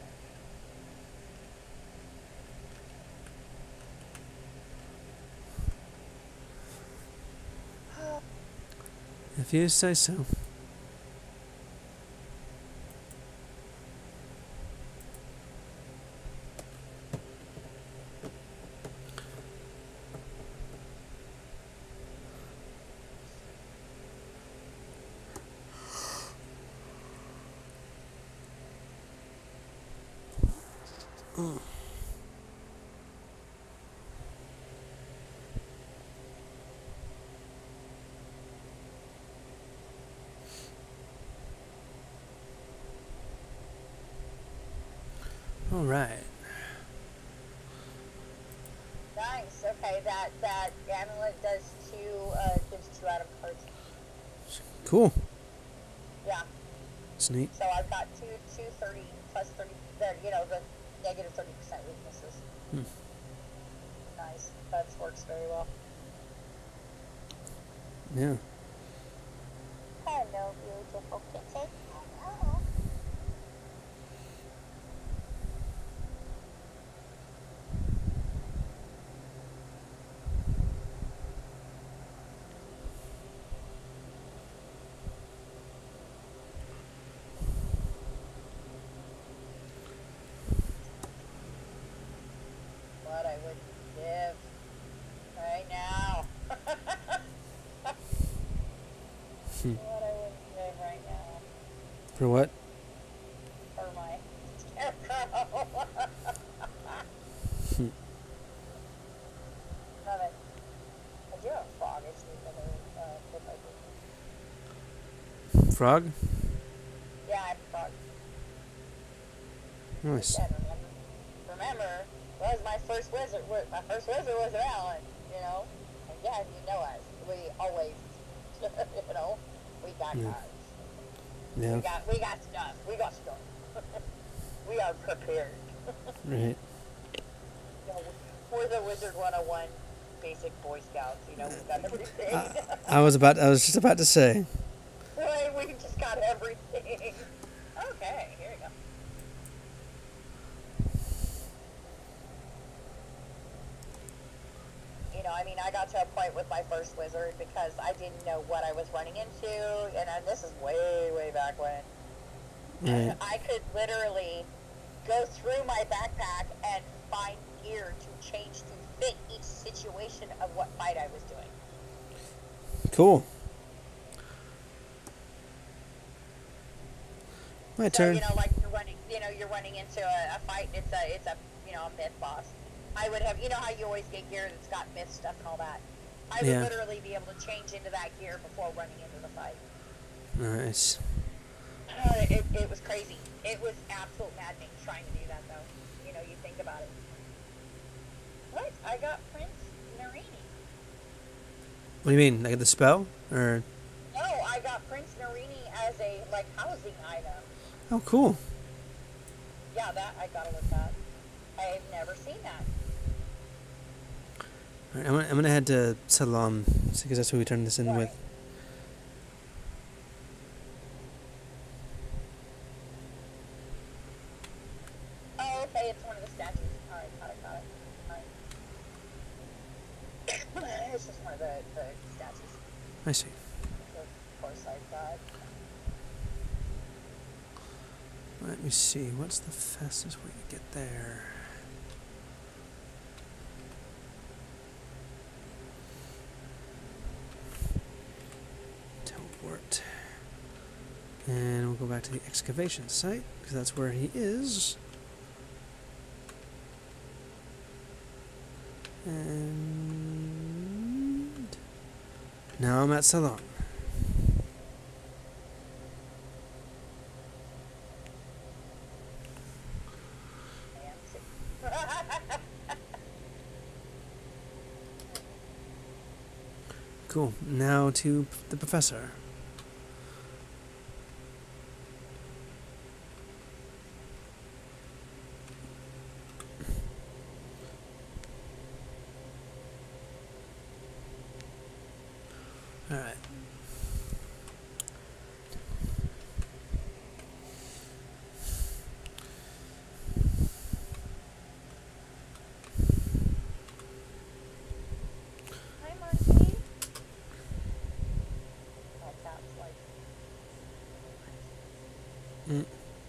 If you say so. Mm. All right. Nice. Okay, that that amulet does two. Uh, gives two out of cards. Cool. Yeah. It's neat. So I've got two, two thirty plus thirty. There, you know, the negative thirty percent weaknesses. Hmm. Nice. That works very well. Yeah. Hello, beautiful kitten. Hello. What I would give right now. Hmm. What I would give right now For what? for my scarecrow. Hmm. Love it. I do have a frog. I just need another uh, flip over. Frog? Yeah, I have a frog. Nice. Again, remember, remember, was my first wizard. wa- My first wizard was Alan. You know, and yeah, you know us. We always, you know, we got Yeah. cards. Yeah. We got we got stuff. We got stuff. We are prepared. Right. You know, we're the Wizard one oh one basic Boy Scouts. You know, we got everything. I, I was about. I was just about to say. Right, we just got everything. Okay, here we go. You know, I mean, I got to a point with my first wizard because I didn't know what I was running into, and uh, this is way, way back when. Right. I could literally go through my backpack and find gear to change to fit each situation of what fight I was doing. Cool. My So, turn. you know, like you're running, you know, you're running into a, a fight. It's a, it's a, you know, a myth boss. I would have, you know, how you always get gear that's got myth stuff and all that. I would Yeah. literally be able to change into that gear before running into the fight. Nice. Uh, it, it was crazy. It was absolute maddening trying to do that, though. You know, you think about it. What? I got Prince Narini. What do you mean? Like the spell, or? No, I got Prince Narini as a, like, housing item. Oh, cool. Yeah, that I gotta look at. I've never seen that. All right, I'm gonna, I'm gonna head to Salam because that's who we turned this in Right. with. Oh, okay, it's one of the statues. Alright, got it, got it. Alright. It's just one of the, the statues. I see. Of course I've got. Let me see. What's the fastest way to get there? Teleport. And we'll go back to the excavation site because that's where he is. And now I'm at Salon. Cool. Now to the professor. All right. Hi, Monkey. Oh, that's like. Mm.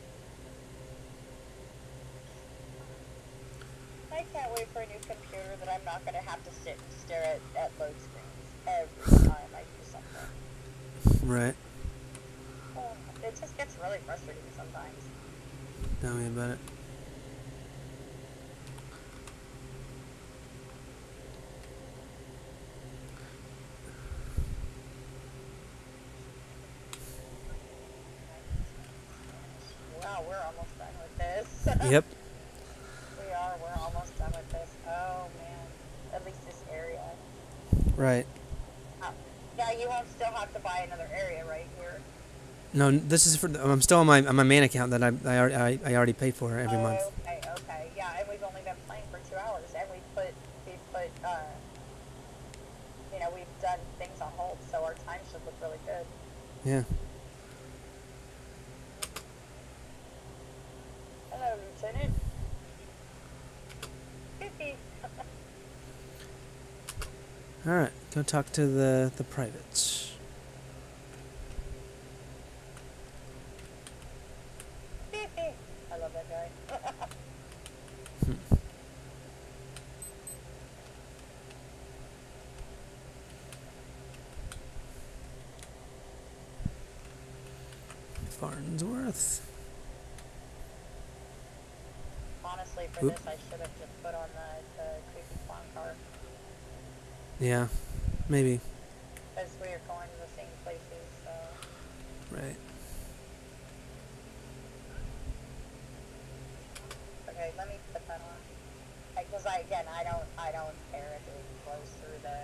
I can't wait for a new computer that I'm not going to have to sit and stare at, at load screens every time I do something. Right. Oh, it just gets really frustrating sometimes. Tell me about it. Wow, we're almost done with this. Yep. We are, we're almost done with this. Oh, man. At least this area. Right. Uh, yeah, you won't still have to buy another area right here. No, this is for. The, I'm still on my on my main account that I I already I, I already pay for every oh, month. Okay, okay. Yeah, and we've only been playing for two hours, and we put, we put, uh, you know, we've done things on hold, so our time should look really good. Yeah. Hello, Lieutenant. Fifi. All right. Go talk to the the privates. Fifi. I love that guy. Hmm. Farnsworth. Honestly, for Oop. this, I should have just put on the, the creepy clown car, Yeah. Maybe. because we are going to the same places, so. Right. Okay, let me put that on. Because I, again, I don't, I don't care if it flows through the.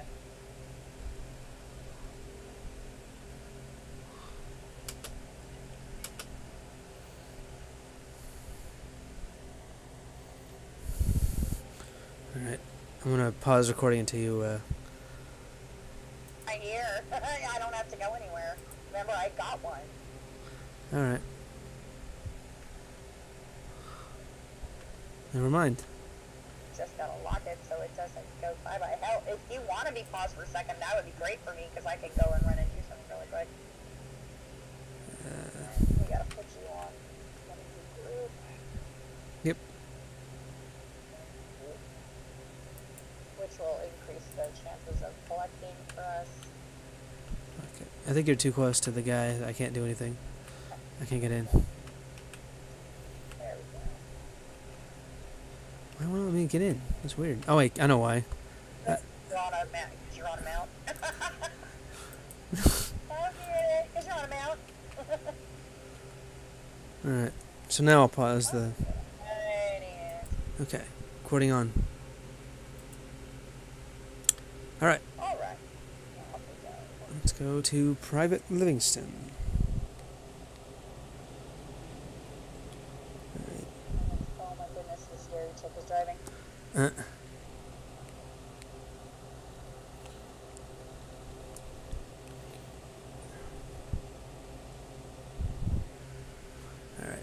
Alright. I'm gonna pause recording until you, uh... Right here. I don't have to go anywhere. Remember, I got one. Alright. Never mind. Just gotta lock it so it doesn't go bye-bye. Hell, if you want to be paused for a second, that would be great for me, because I could go and run and do something really quick. Uh, We gotta put you on. Group. Yep. Which will increase the chances of collecting for us. Okay. I think you're too close to the guy. I can't do anything. I can't get in. There we go. Why won't it let me get in? That's weird. Oh, wait. I know why. Uh, You're on a mount. You're on a mount. Okay, because you're on a mount. Alright. So now I'll pause the... Alrighty. Okay. Recording on. Alright. Alright. Off we go. Let's go to Private Livingston. Alright. Oh my goodness, the scary chick is driving. Uh. Alright.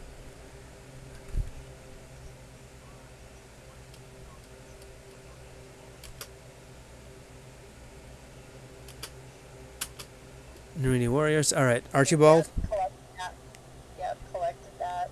Narini Warriors. Alright. Archibald. Yep, collected that. Yep, collected that.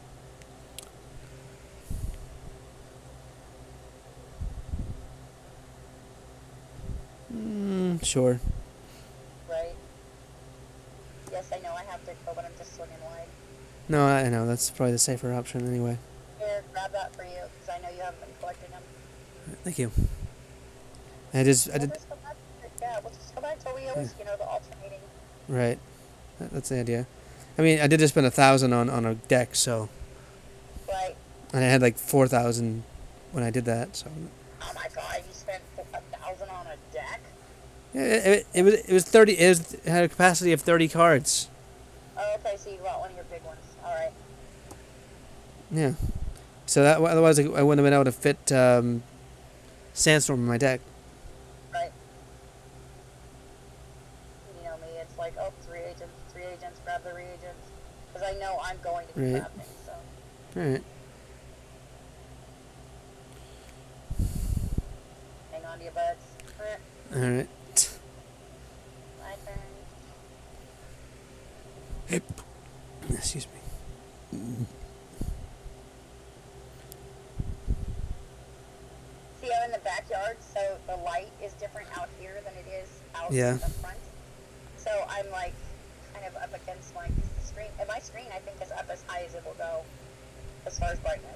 Mm, sure. Right. Yes, I know I have to go, but I'm just swinging wide. No, I know. That's probably the safer option anyway. Here, grab that for you, because I know you haven't been collecting them. Thank you. I just... I We'll did... just go back. Yeah, we'll just go back till we always, you know, the alternating. Right. That, that's the idea. I mean, I did just spend a thousand on, on a deck, so... Right. And I had like four thousand when I did that, so... Oh my god, you spent a thousand on a deck? Yeah, it, it, it was it was thirty. It, was, it had a capacity of thirty cards. Oh, okay, so you got one of your big ones. Alright. Yeah. So that otherwise I, I wouldn't have been able to fit um, Sandstorm in my deck. Right. You know me, it's like, oh, three agents, three agents, grab the reagents. Because I know I'm going to be Right. crafting, so. All right. Hang on to your butts. All right. My turn. Yep. Excuse me. See, I'm in the backyard, so the light is different out here than it is out Yeah. in the front. So I'm like kind of up against my screen. And my screen, I think, is up as high as it will go as far as brightness.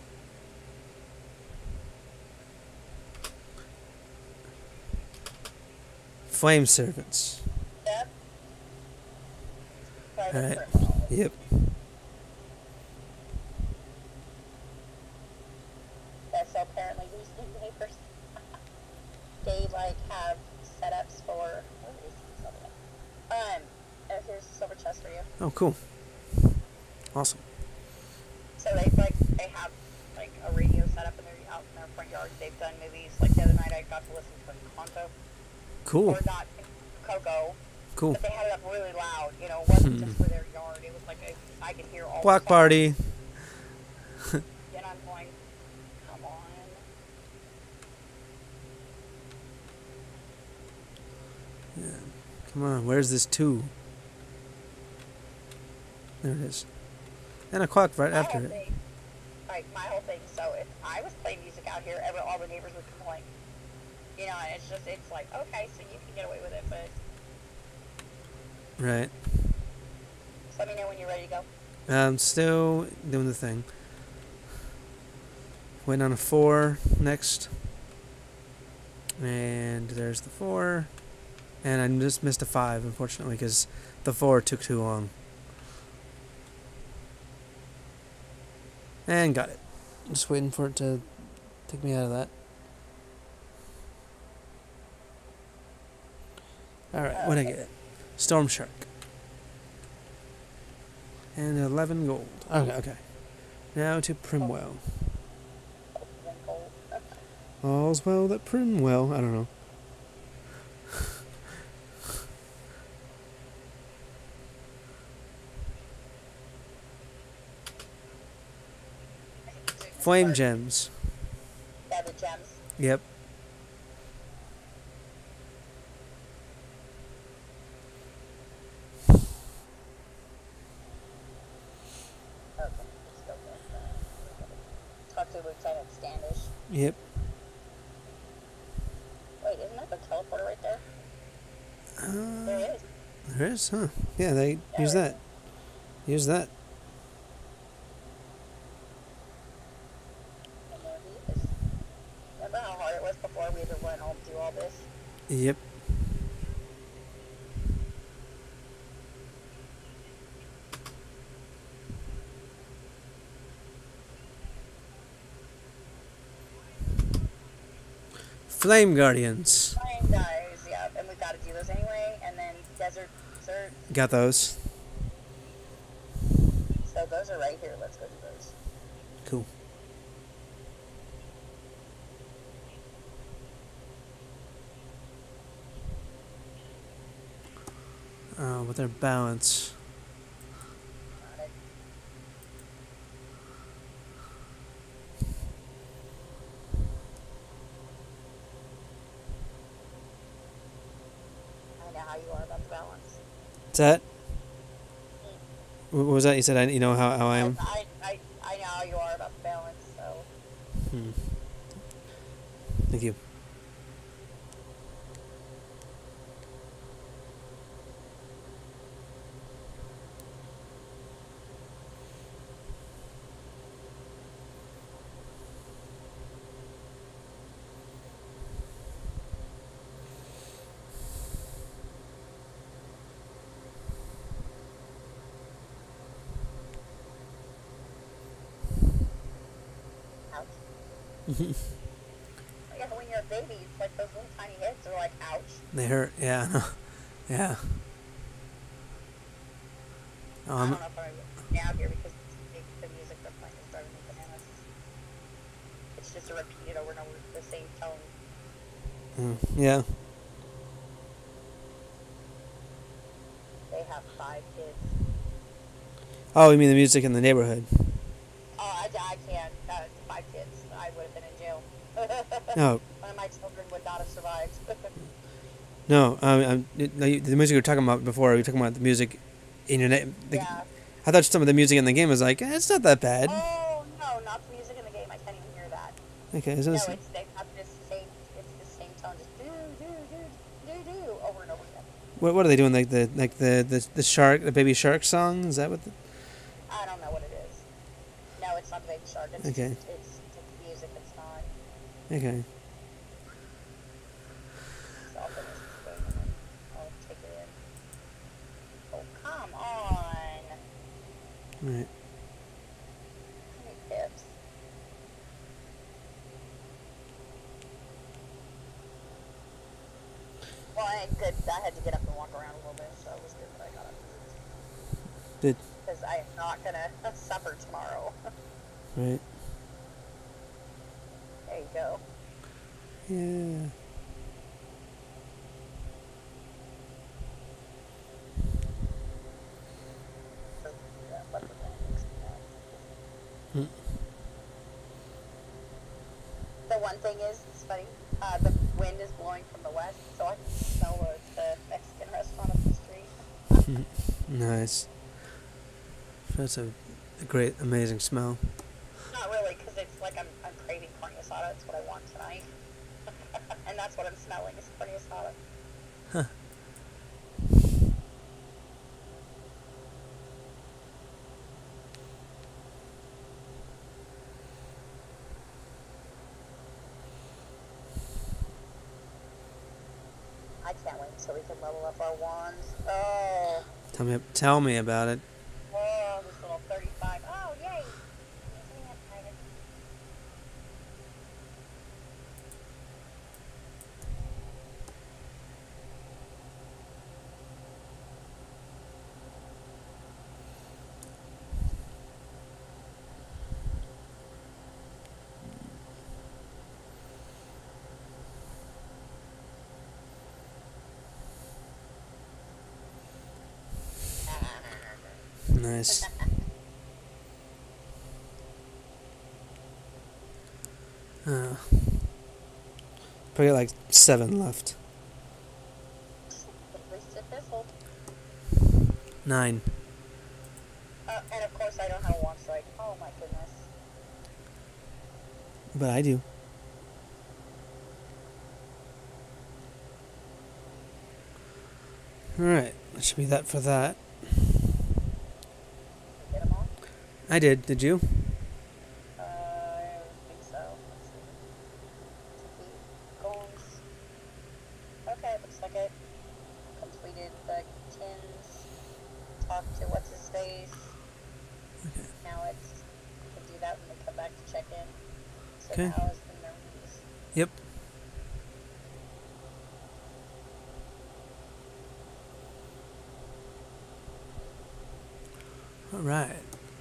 Flame Servants. Yep. Private Alright. criminal. Yep. Yeah, so apparently these new neighbors, they like have setups for, what is this over there? Um, uh, here's a silver chest for you. Oh, cool. Awesome. So they like they have like a radio set up in their out in their front yard. They've done movies. Like the other night, I got to listen to Conto, Cool. or not Coco, Cool. but they had it up really loud. You know, it wasn't just for their yard. It was like a, I could hear all. Block the songs. party. Then I'm going, come on. Come on. Where's this two? There it is. And a clock right My after whole it. thing, like my whole thing. So if I was playing music out here, every, all the neighbors would complain. You know, and it's just it's like okay, so you can get away with it, but Right. just let me know when you're ready to go. Um, still doing the thing. Went on a four next. And there's the four. And I just missed a five, unfortunately, because the four took too long. And got it. Just waiting for it to take me out of that. Alright, what'd I get? Storm Shark. And eleven gold. Okay, okay. Now to Primwell. Then gold. Okay. All's well that prim well. I don't know. Flame gems. Yeah, the gems. Yep. Okay, let's go with uh, talk to Lieutenant Standish. Yep. Wait, isn't that the teleporter right there? Uh, There it is. there is, huh? Yeah, they Yeah, use right that. Use that. And there he is. Remember how hard it was before we had to run home do all this? Yep. Flame Guardians. Flying guys, yeah, and we've got to do those anyway. And then desert, desert. Got those. So those are right here. Let's go do those. Cool. Uh, with their balance. Got it. I know how you are about the balance. What's that? What was that? You said I, you know how, how I am? I, I, I know how you are about the balance, so. Hmm. Thank you. Ouch. Yeah, but when you're a baby, it's like those little tiny hits are like, ouch. They hurt. Yeah. I know. Yeah. I Um, don't know if I'm now here because the, the music they're playing is driving me bananas. It's just a repeated over and over the same tone. mm, yeah. They have five kids. Oh, you mean the music in the neighborhood? Oh, I, I can't. Uh, five kids. I would have been in jail. No. One of my children would not have survived. No. Um, um, no, you- the music you were talking about before, you were talking about the music in your name. Yeah. I thought some of the music in the game was like, eh, it's not that bad. Oh, no, not the music in the game. I can't even hear that. Okay. So No, it's, it's, they have this same, it's the same tone, just do, do, do, do, do, over and over again. what, what are they doing? Like the like the, the, the shark, the baby shark song? Is that what? The, I don't know what it is. No, it's not the Baby Shark. It's, Okay. it's, it's the music that's not. okay. So I'll finish this game and then I'll take it in. Oh, come on. Right. How many pips? Well, I had good. I had to get up and walk around a little bit, so it was good that I got up. Did Because I am not going to suffer tomorrow. right. There you go. Yeah. So, yeah, leopard landings. Hmm. The one thing is, it's funny, uh, the wind is blowing from the west, so I can smell the, the Mexican restaurant up the street. Nice. That's a, a great, amazing smell. Not really, because it's like I'm, I'm craving carne asada. It's what I want tonight. And that's what I'm smelling is carne asada. Huh. I can't wait until we can level up our wands. Oh, Tell me, tell me about it. oh, this little thirty-five. Oh, yay! Makes me excited. Nice. Uh, probably got like seven left. At least it thistle. Nine. Uh, and of course I don't have a one strike. Oh my goodness. But I do. Alright, that should be that for that. Get them all? I did. Did you? Uh, I think so. Let's see. Defeat goals. Okay, looks like it completed the tins. Talk to what's his face. Okay. Now it's you can do that when they come back to check in. So Okay. now is the nerves. Yep. Alright.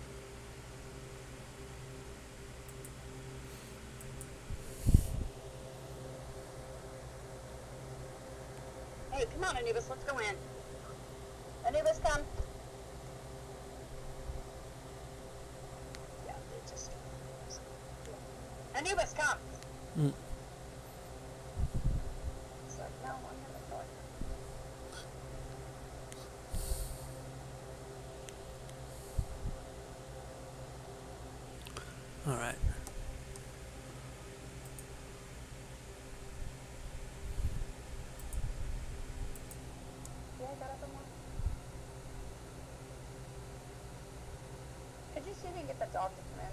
Hey, come on, Anubis, let's go in. Anubis, come. Yeah, they just. Anubis, come. Mm. It's like, no, I'm gonna go. Alright. Yeah, I got up and one. Could you see if you can get that dog to come in?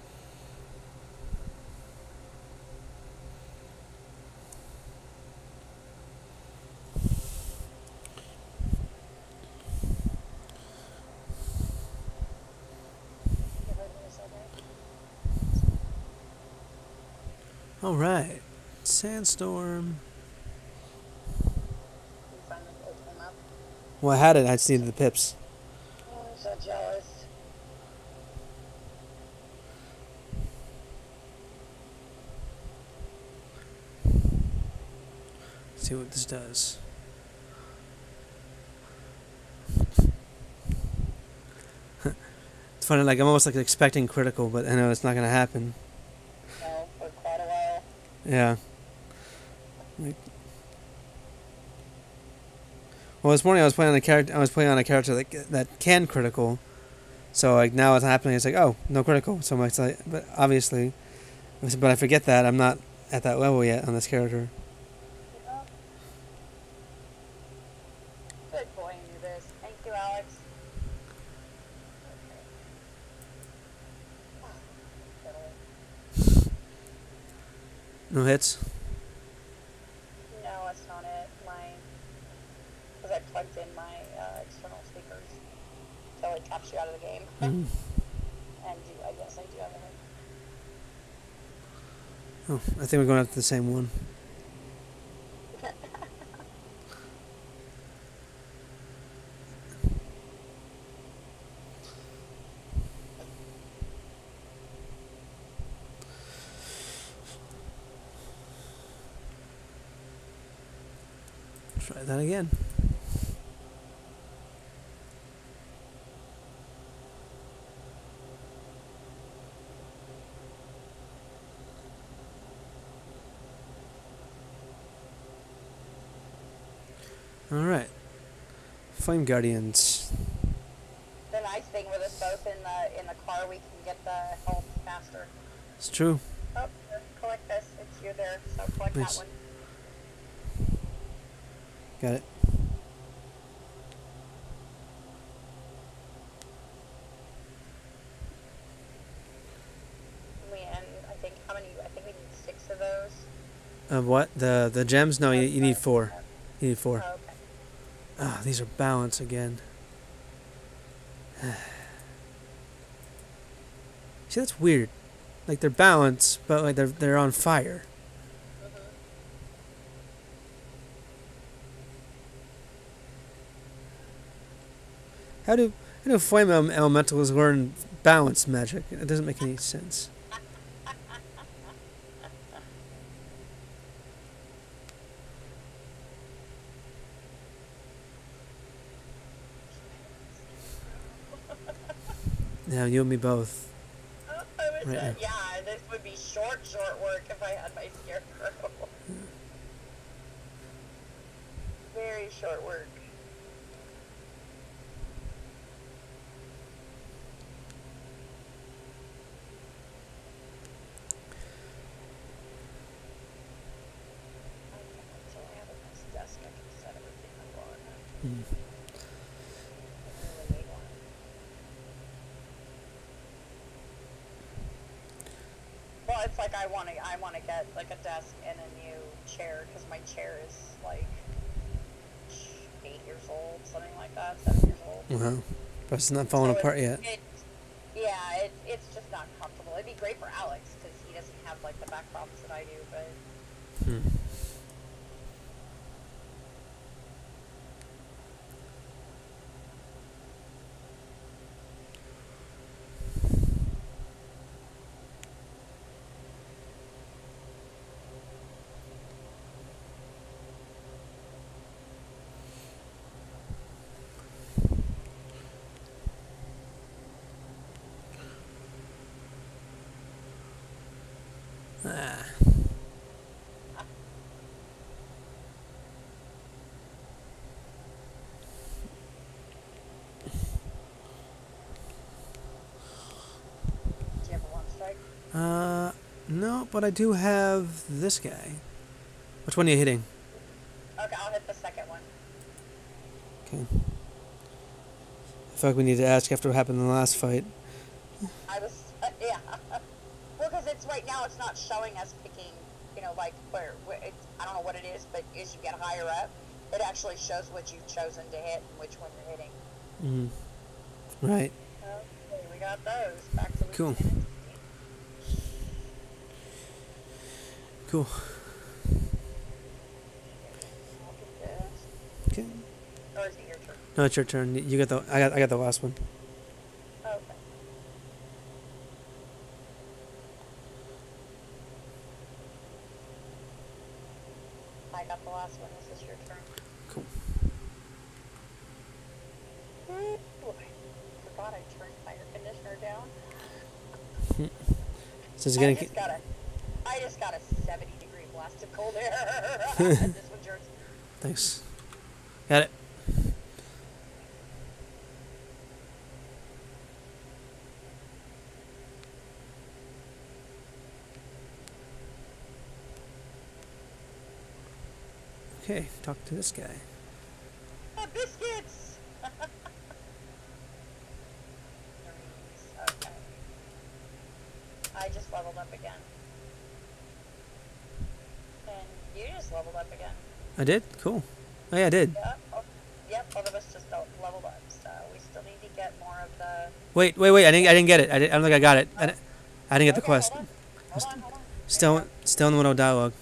Give her the second. Alright. Sandstorm. You finally opened them up. Well, I had it. I just needed the pips. Oh, I'm so jealous. Let's see what this does. It's funny, like I'm almost like expecting critical, but I know it's not gonna happen. No, for quite a while. Yeah. Like, well, this morning I was playing on a character. I was playing on a character that that can critical. So like now it's happening. It's like, oh, no critical. So I'm like, but obviously, but I forget that I'm not at that level yet on this character. Yeah. Good boy, Anubis. Thank you, Alex. Okay. No hits. No, that's not it. My, because I plugged in my uh, external speakers, so it taps you out of the game. Mm. And do, I guess I do have a hit. Oh, I think we're going after the same one. Try that again. Alright. Flame Guardians. The nice thing with us both in the in the car, we can get the health faster. It's true. Oh, here, collect this. It's you there, so collect Nice. that one. Got it. We and I think how many? I think we need six of those. Of what? The the gems? No, you, you need four. Oh, You need four. okay. Ah, these are balance again. See, that's weird. Like they're balanced, but like they're they're on fire. Mm-hmm. How do how do flame ele- elementals learn balance magic? It doesn't make any sense. Yeah, you and me both. Oh, I was, Right uh, now. yeah, this would be short, short work if I had my scarecrow. Very short work. So I have a nice desk I can set everything up on. Mm. I really need one. Well, it's like I want to, I want to get like a desk and a new chair because my chair is like eight years old, something like that, seven years old. Wow. But it's not falling So apart it, yet. it, yeah, it, it's just not comfortable. It'd be great for Alex because he doesn't have like the back problems that I do, but. Hmm. Ah. Do you have a one strike? Uh, no, but I do have this guy. Which one are you hitting? Okay, I'll hit the second one. Okay. I feel like we need to ask after what happened in the last fight. I was, uh, yeah. Well, because it's right now, it's not showing us picking, you know, like where, where it's, I don't know what it is, but as you get higher up, it actually shows what you've chosen to hit and which one you're hitting. Mm-hmm. Right. Okay, we got those. Back to the Cool. Cool. Okay. Or is it your turn? No, it's your turn. You get the. I got. I got the last one. Okay. I got the last one. This is your turn. Cool. Ooh, I forgot I turned my air conditioner down. So it's I getting. just got a, I just got a seventy degree blast of cold air. This one's yours. Thanks. Got it. Okay, talk to this guy. Uh, biscuits! Okay. I just leveled up again. And you just leveled up again. I did? Cool. Oh yeah, I did. Yeah. Oh, yep, both of us just don't leveled up. So we still need to get more of the... Wait, wait, wait. I didn't. I didn't get it. I, didn't, I don't think I got it. I didn't, I didn't get the Okay, quest. Hold on, hold on. Hold on. Still, still in the window dialogue.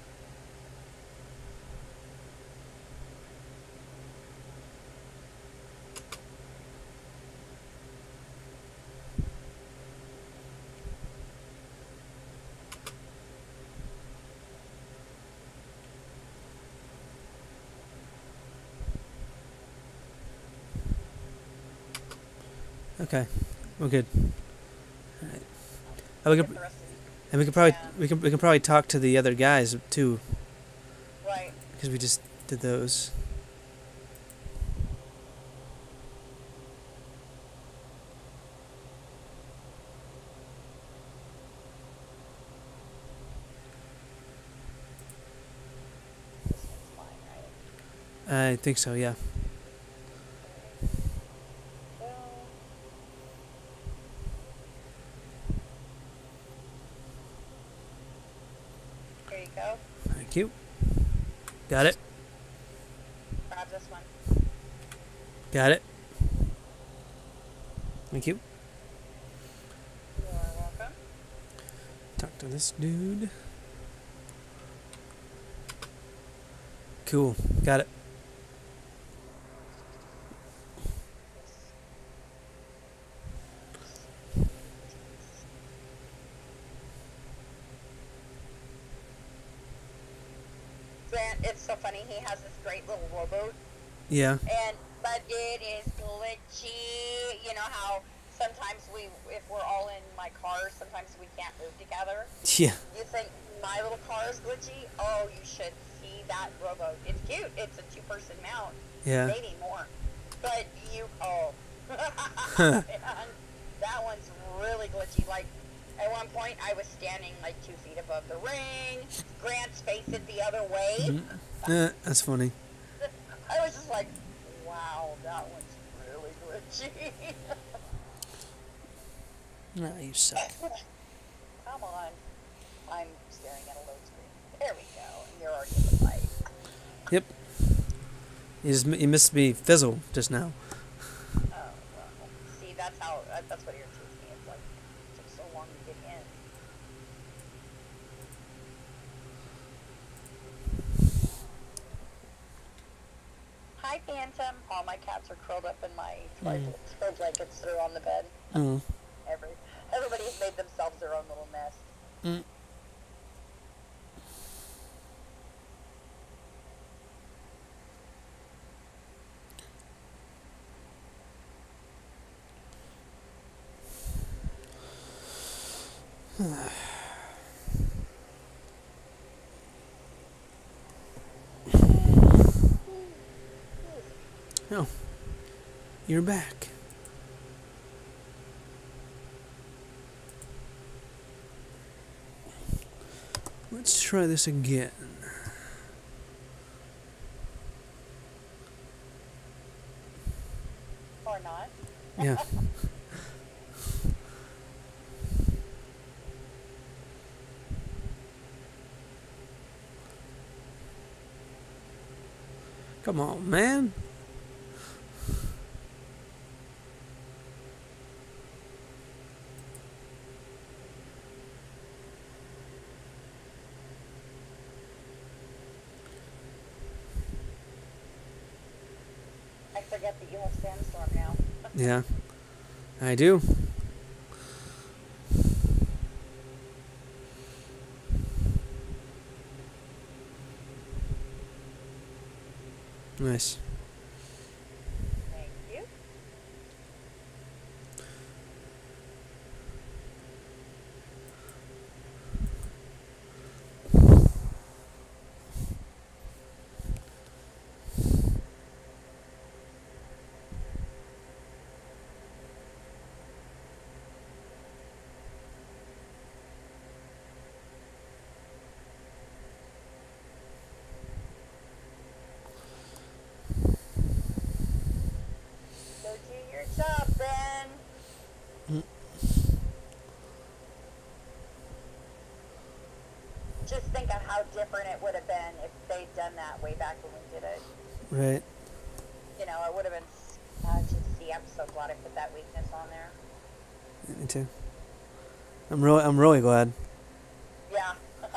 Okay, we're good. All right. Oh, we Get could, the rest of these. and we could probably Yeah. we can we can probably talk to the other guys too, Right. because we just did those. This one's mine, right? I think so. Yeah. Go. Here you go. Thank you. Got it. Grab this one. Got it. Thank you. You are welcome. Talk to this dude. Cool. Got it. Grant, it's so funny. He has this great little rowboat, Yeah. and but it is glitchy. You know how sometimes we, if we're all in my car, sometimes we can't move together. Yeah. You think my little car is glitchy? Oh, you should see that rowboat. It's cute. It's a two-person mount. Yeah. Maybe more. But you, oh. Man, that one's really glitchy. Like, at one point, I was standing like two feet above the ring. Grant's facing the other way. Mm-hmm. Yeah, that's funny. I was just like, wow, that one's really glitchy. No, you suck. Come on. I'm staring at a load screen. There we go. And you're already in the light. Yep. You just you missed me fizzle just now. Oh, well. See, that's how, that's what irritates me. It's like, it took so long to get in. Hi, Phantom. All my cats are curled up in my throw mm. blankets that are on the bed. Oh. Every, everybody's made themselves their own little nest. Mm. Oh, you're back. Let's try this again. Or not. Yeah. Come on, man. I forget that you have Sandstorm now. Yeah, I do. Nice. Thank you. Good job, Ben. Mm. Just think of how different it would have been if they'd done that way back when we did it. Right. You know, it would have been, uh, just see, I'm so glad I put that weakness on there. Yeah, me too. I'm really, I'm really glad. Yeah.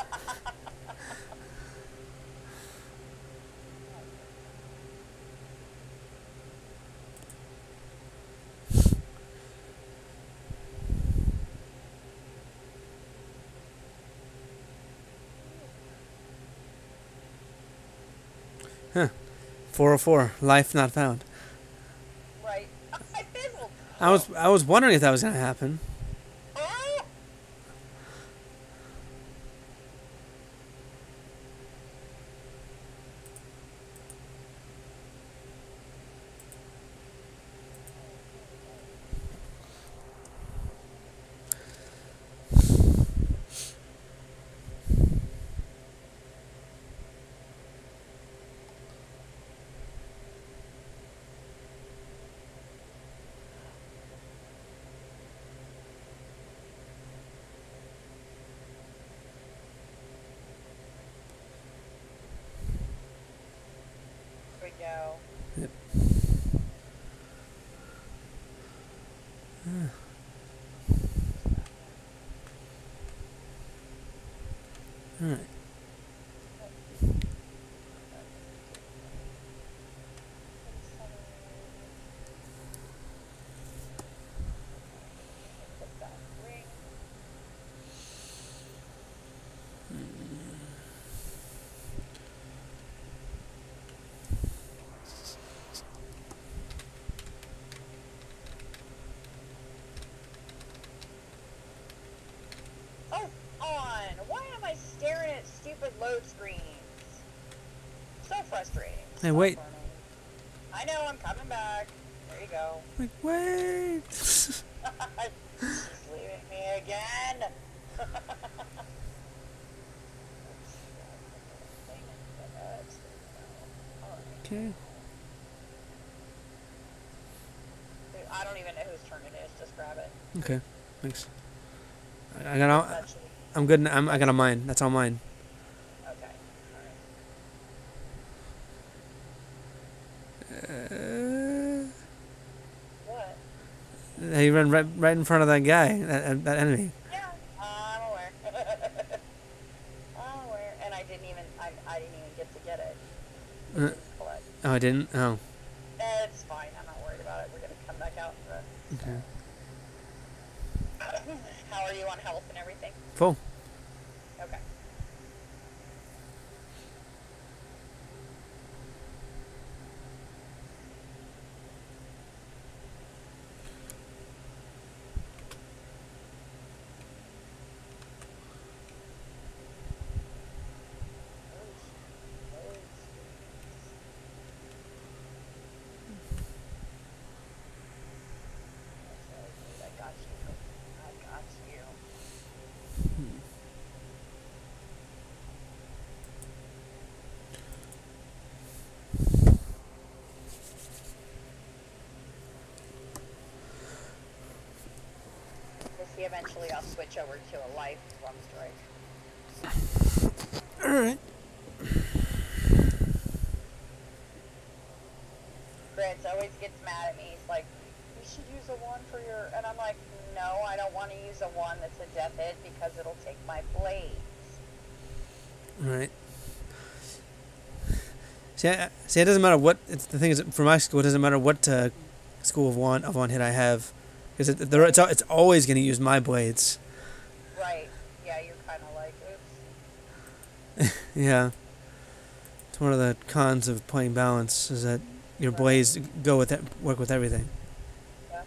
Huh. four oh four. Life not found. Right. I fizzled. I was, I was wondering if that was gonna happen. Oh! Here we go. Yep. Ah. All right. am I staring at stupid load screens? So frustrating. Hey, Stop wait. running. I know, I'm coming back. There you go. Like, wait. She's leaving me again. Okay. I don't even know whose turn it is. Just grab it. Okay. Thanks. I, I got. All, I'm good. I'm. I got a mine. That's all mine. Okay. Uh, What? he ran right, right in front of that guy. That, that enemy. Yeah, I'm aware. I'm aware, and I didn't even. I, I didn't even get to get it. It Uh, didn't collect. oh, I didn't. Oh. It's fine. I'm not worried about it. We're gonna come back out for it. Okay. How are you on health and everything? Full. Okay. I got you. I got you. See, eventually I'll switch over to a life one strike. Alright. Grants always gets mad at me. He's like, you should use a one for your... And I'm like, no, I don't want to use a one that's a death hit because it'll take my blades. Right. See, I, see, it doesn't matter what. It's, the thing is, for my school, it doesn't matter what uh, school of one of one hit I have, because it, it's it's always going to use my blades. Right. Yeah, you're kind of like, oops. Yeah. It's one of the cons of playing balance is that your Right. blades go with it, work with everything. Yeah.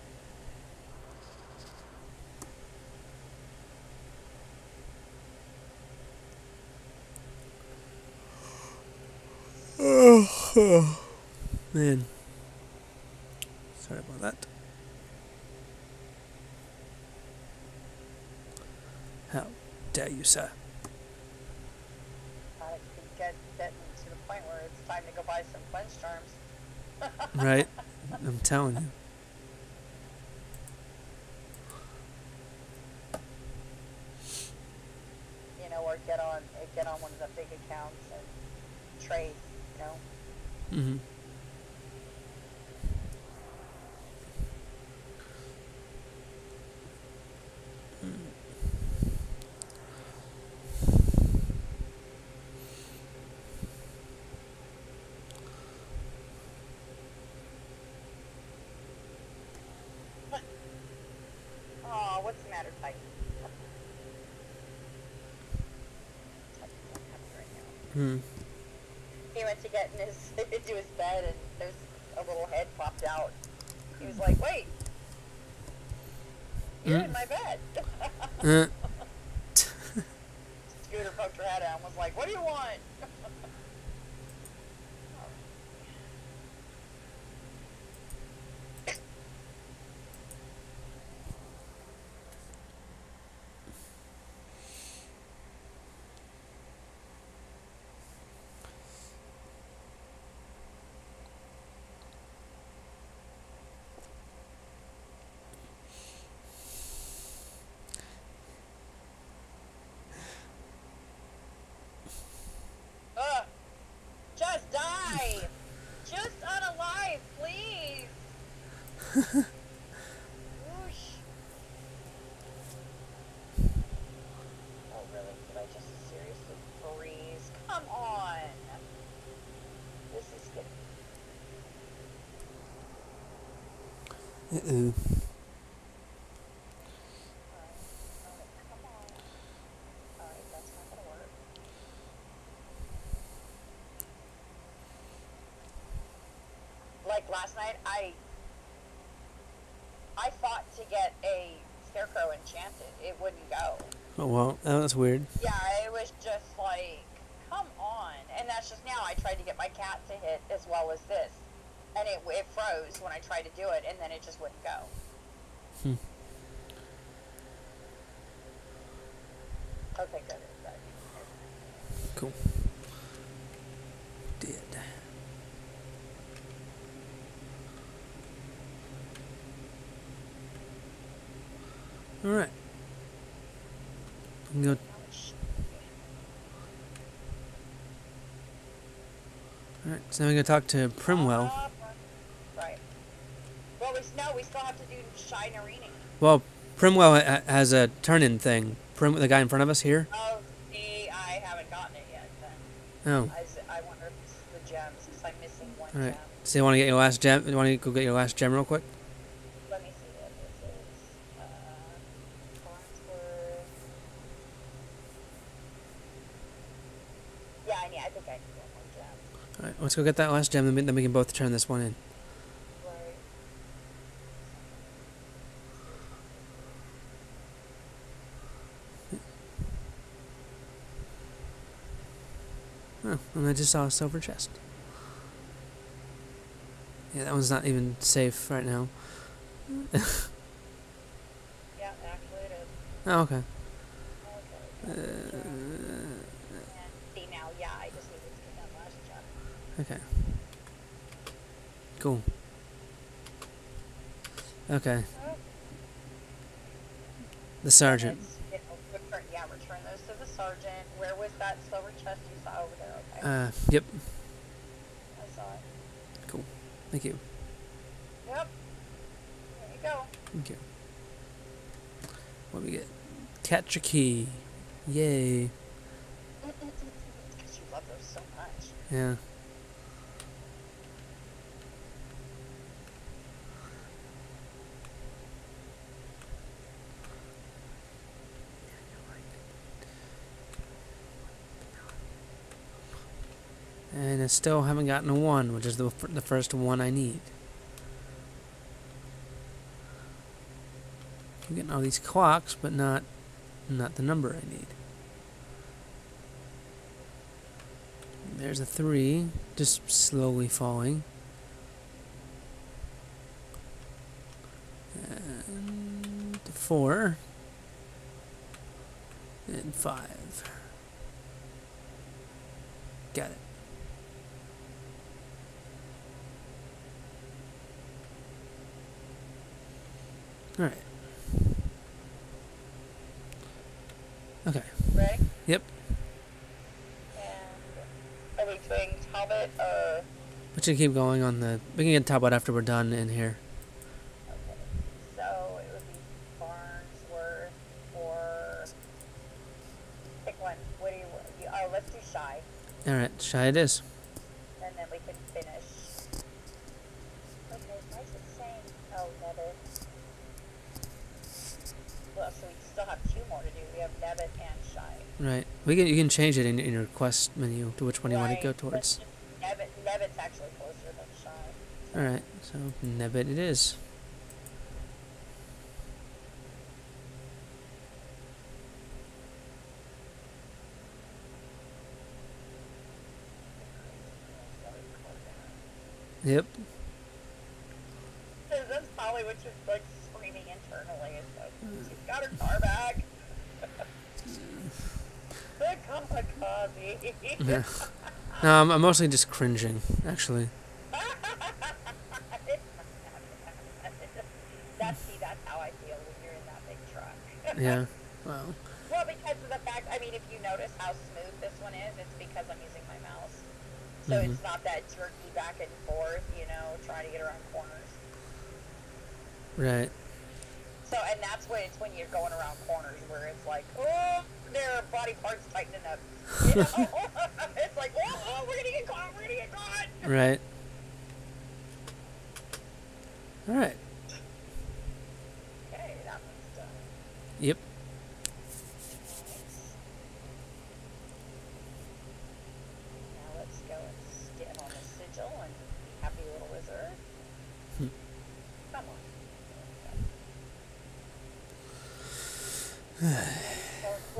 Oh, man. Sorry about that. How dare you, sir? I keep get, getting to the point where it's time to go buy some quench charms. Right? I'm telling you. You know, or get on get on one of the big accounts and trade, you know. Mm-hmm. Oh, what's the matter, Titan? Titan's not happy right now. Hmm. He went to get in his into his bed, and there's a little head popped out. He was like, "Wait, you're Mm. in my bed." Uh, Scooter poked her head out and was like, "What do you want?" Ugh. Just die! Just unalive, please! Whoosh. Oh, really? Did I just seriously freeze? Come on! This is getting... uh-oh. Alright, alright, come on. Alright, that's not gonna work. Like last night, I I fought to get a scarecrow enchanted. It wouldn't go. Oh well, oh, that's weird. Yeah, it was just like, come on. And that's just now. I tried to get my cat to hit as well as this. And it, it froze when I tried to do it, and then it just wouldn't go. Hmm. Okay, good. good. Cool. Did. All right. I'm gonna. All right. So now we're gonna talk to Primwell. Uh, right. Well, we no, we still have to do Shy Narini. Well, Primwell ha has a turn-in thing. Prim, the guy in front of us here. Oh, see, I haven't gotten it yet. Then. Oh. I, I wonder if it's the gems because I'm missing one All right. gem. So you want to get your last gem? You want to go get your last gem real quick? Let me see what this is. Uh, Farnsworth. Yeah, I need. I think I need one more gem. All right. Let's go get that last gem, then we, then we can both turn this one in. Right. Oh, and I just saw a silver chest. Yeah, that one's not even safe right now. Yeah, actually it is. Oh, okay. Okay. Uh, And see now, yeah, I just needed to get that last gem. okay. Cool. Okay. Oh. The sergeant. It's, you know, return, yeah, return those to the sergeant. Where was that silver chest you saw over there? Okay. Uh, yep. I saw it. Cool. Thank you. Yep. There you go. Thank you. What do we get? Catch a key. Yay. Because you love those so much. Yeah. And I still haven't gotten a one, which is the, f the first one I need. I'm getting all these clocks, but not not the number I need. There's a three, just slowly falling. And four. And five. Got it. Alright. Okay. Ready? Yep. And are we doing Talbot or? We should keep going on the... We can get Talbot after we're done in here. Okay. So it would be Farnsworth or pick one. What do you? you oh, let's do Shy, Alright, Shy it is. and then we can finish. Okay, why is it saying? Oh, Nebbit. Well, so we still have two more to do. We have Nebbit and Shy. Right. We can, you can change it in, in your quest menu to which one you want to go Right, but towards. Nebbit, Nebbit's actually closer than Shy. Alright, so Nebbit it is. Yep. That's probably what you're like screaming internally. It's like, she's got her car back. The kamikaze. Yeah. No, I'm, I'm mostly just cringing, actually. That's, see, that's how I feel when you're in that big truck. Yeah. Wow. Well, because of the fact, I mean, if you notice how smooth this one is, it's because I'm using my mouse. So Mhm. it's not that jerky back and forth, you know, trying to get around corners. Right. So, and that's when it's when you're going around corners where it's like, oh, there are body parts tightening up. You know? It's like, oh, oh, we're gonna get caught, we're gonna get caught. Right. Alright. Okay, that one's done. Yep. Nice. Now let's go and stand on the sigil and be happy little wizard. Hmm. Come on. So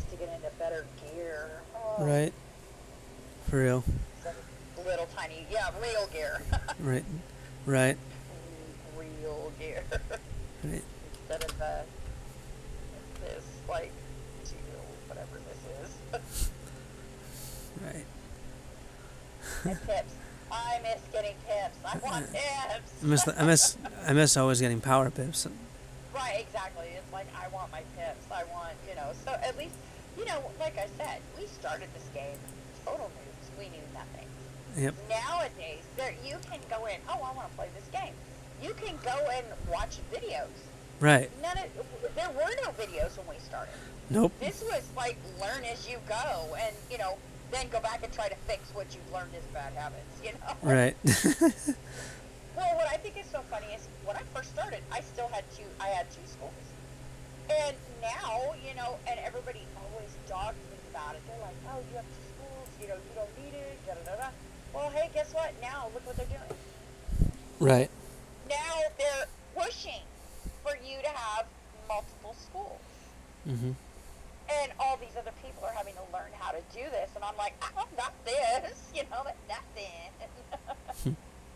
to get into better gear. Oh. Right. For real. Little tiny, yeah, real gear. Right. Right. Real gear. Right. Instead of the this like two whatever this is. Right. And tips. I miss getting tips. I want tips. I miss, the, I miss, I miss always getting power pips. Right, exactly. It's like I want my tips. I want, you know. So at least, you know, like I said, we started this game total noobs. We knew nothing. Yep. Nowadays, there you can go in. Oh, I want to play this game. You can go and watch videos. Right. None of there were no videos when we started. Nope. This was like learn as you go, and you know, then go back and try to fix what you've learned as bad habits. You know. Right. Well, what I think is so funny is when I first started, I still had two. I had two schools, and now you know, and everybody always dogs me about it. They're like, "Oh, you have two schools. You know, you don't need it." Da da da da. Well, hey, guess what? Now look what they're doing. Right. Now they're pushing for you to have multiple schools. Mm-hmm. And all these other people are having to learn how to do this, and I'm like, I got this. You know, that's nothing.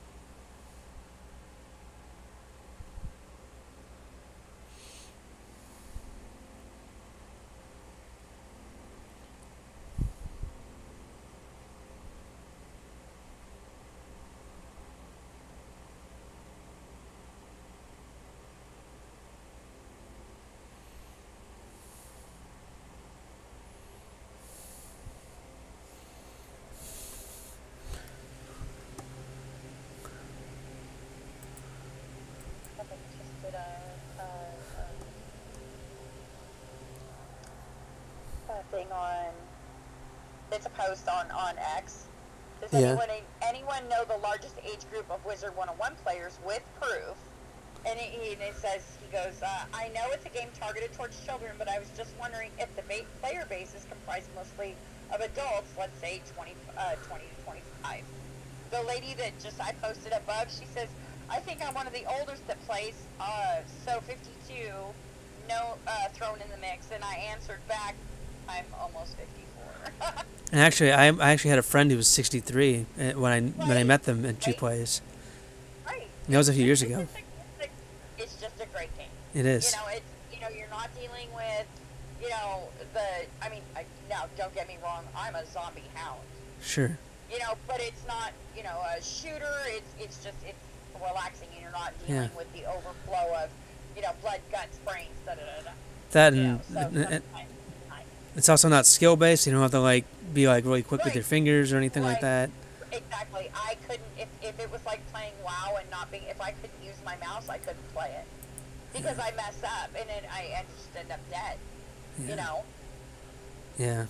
Thing on it's a post on on X. Does Yeah. anyone anyone know the largest age group of Wizard one oh one players with proof? And it, and it says he goes, uh, I know it's a game targeted towards children, but I was just wondering if the ba- player base is comprised mostly of adults. Let's say twenty, uh, twenty to twenty-five. The lady that just I posted above, she says, I think I'm one of the oldest that plays. Uh, so fifty-two, no uh, thrown in the mix, and I answered back. I'm almost fifty-four. And actually, I, I actually had a friend who was sixty-three uh, when I Right. when I met them at G Right. Plays. Right. And that was a few years It's ago. just a- it's a- It's just a great game. It is. You know, it's you know you're not dealing with, you know, the. I mean, I, now don't get me wrong. I'm a zombie hound. Sure. You know, but it's not you know a shooter. It's it's just it's relaxing, and you're not dealing Yeah. with the overflow of, you know, blood, guts, brains, da da da da. That You and, know, so and- and sometimes- it's also not skill based. You don't have to like be like really quick with Right. your fingers or anything like Right. that. Exactly. I couldn't, if, if it was like playing WoW and not being, if I couldn't use my mouse, I couldn't play it. Because I mess up and then I, I just end up dead. Yeah. You know? Yeah.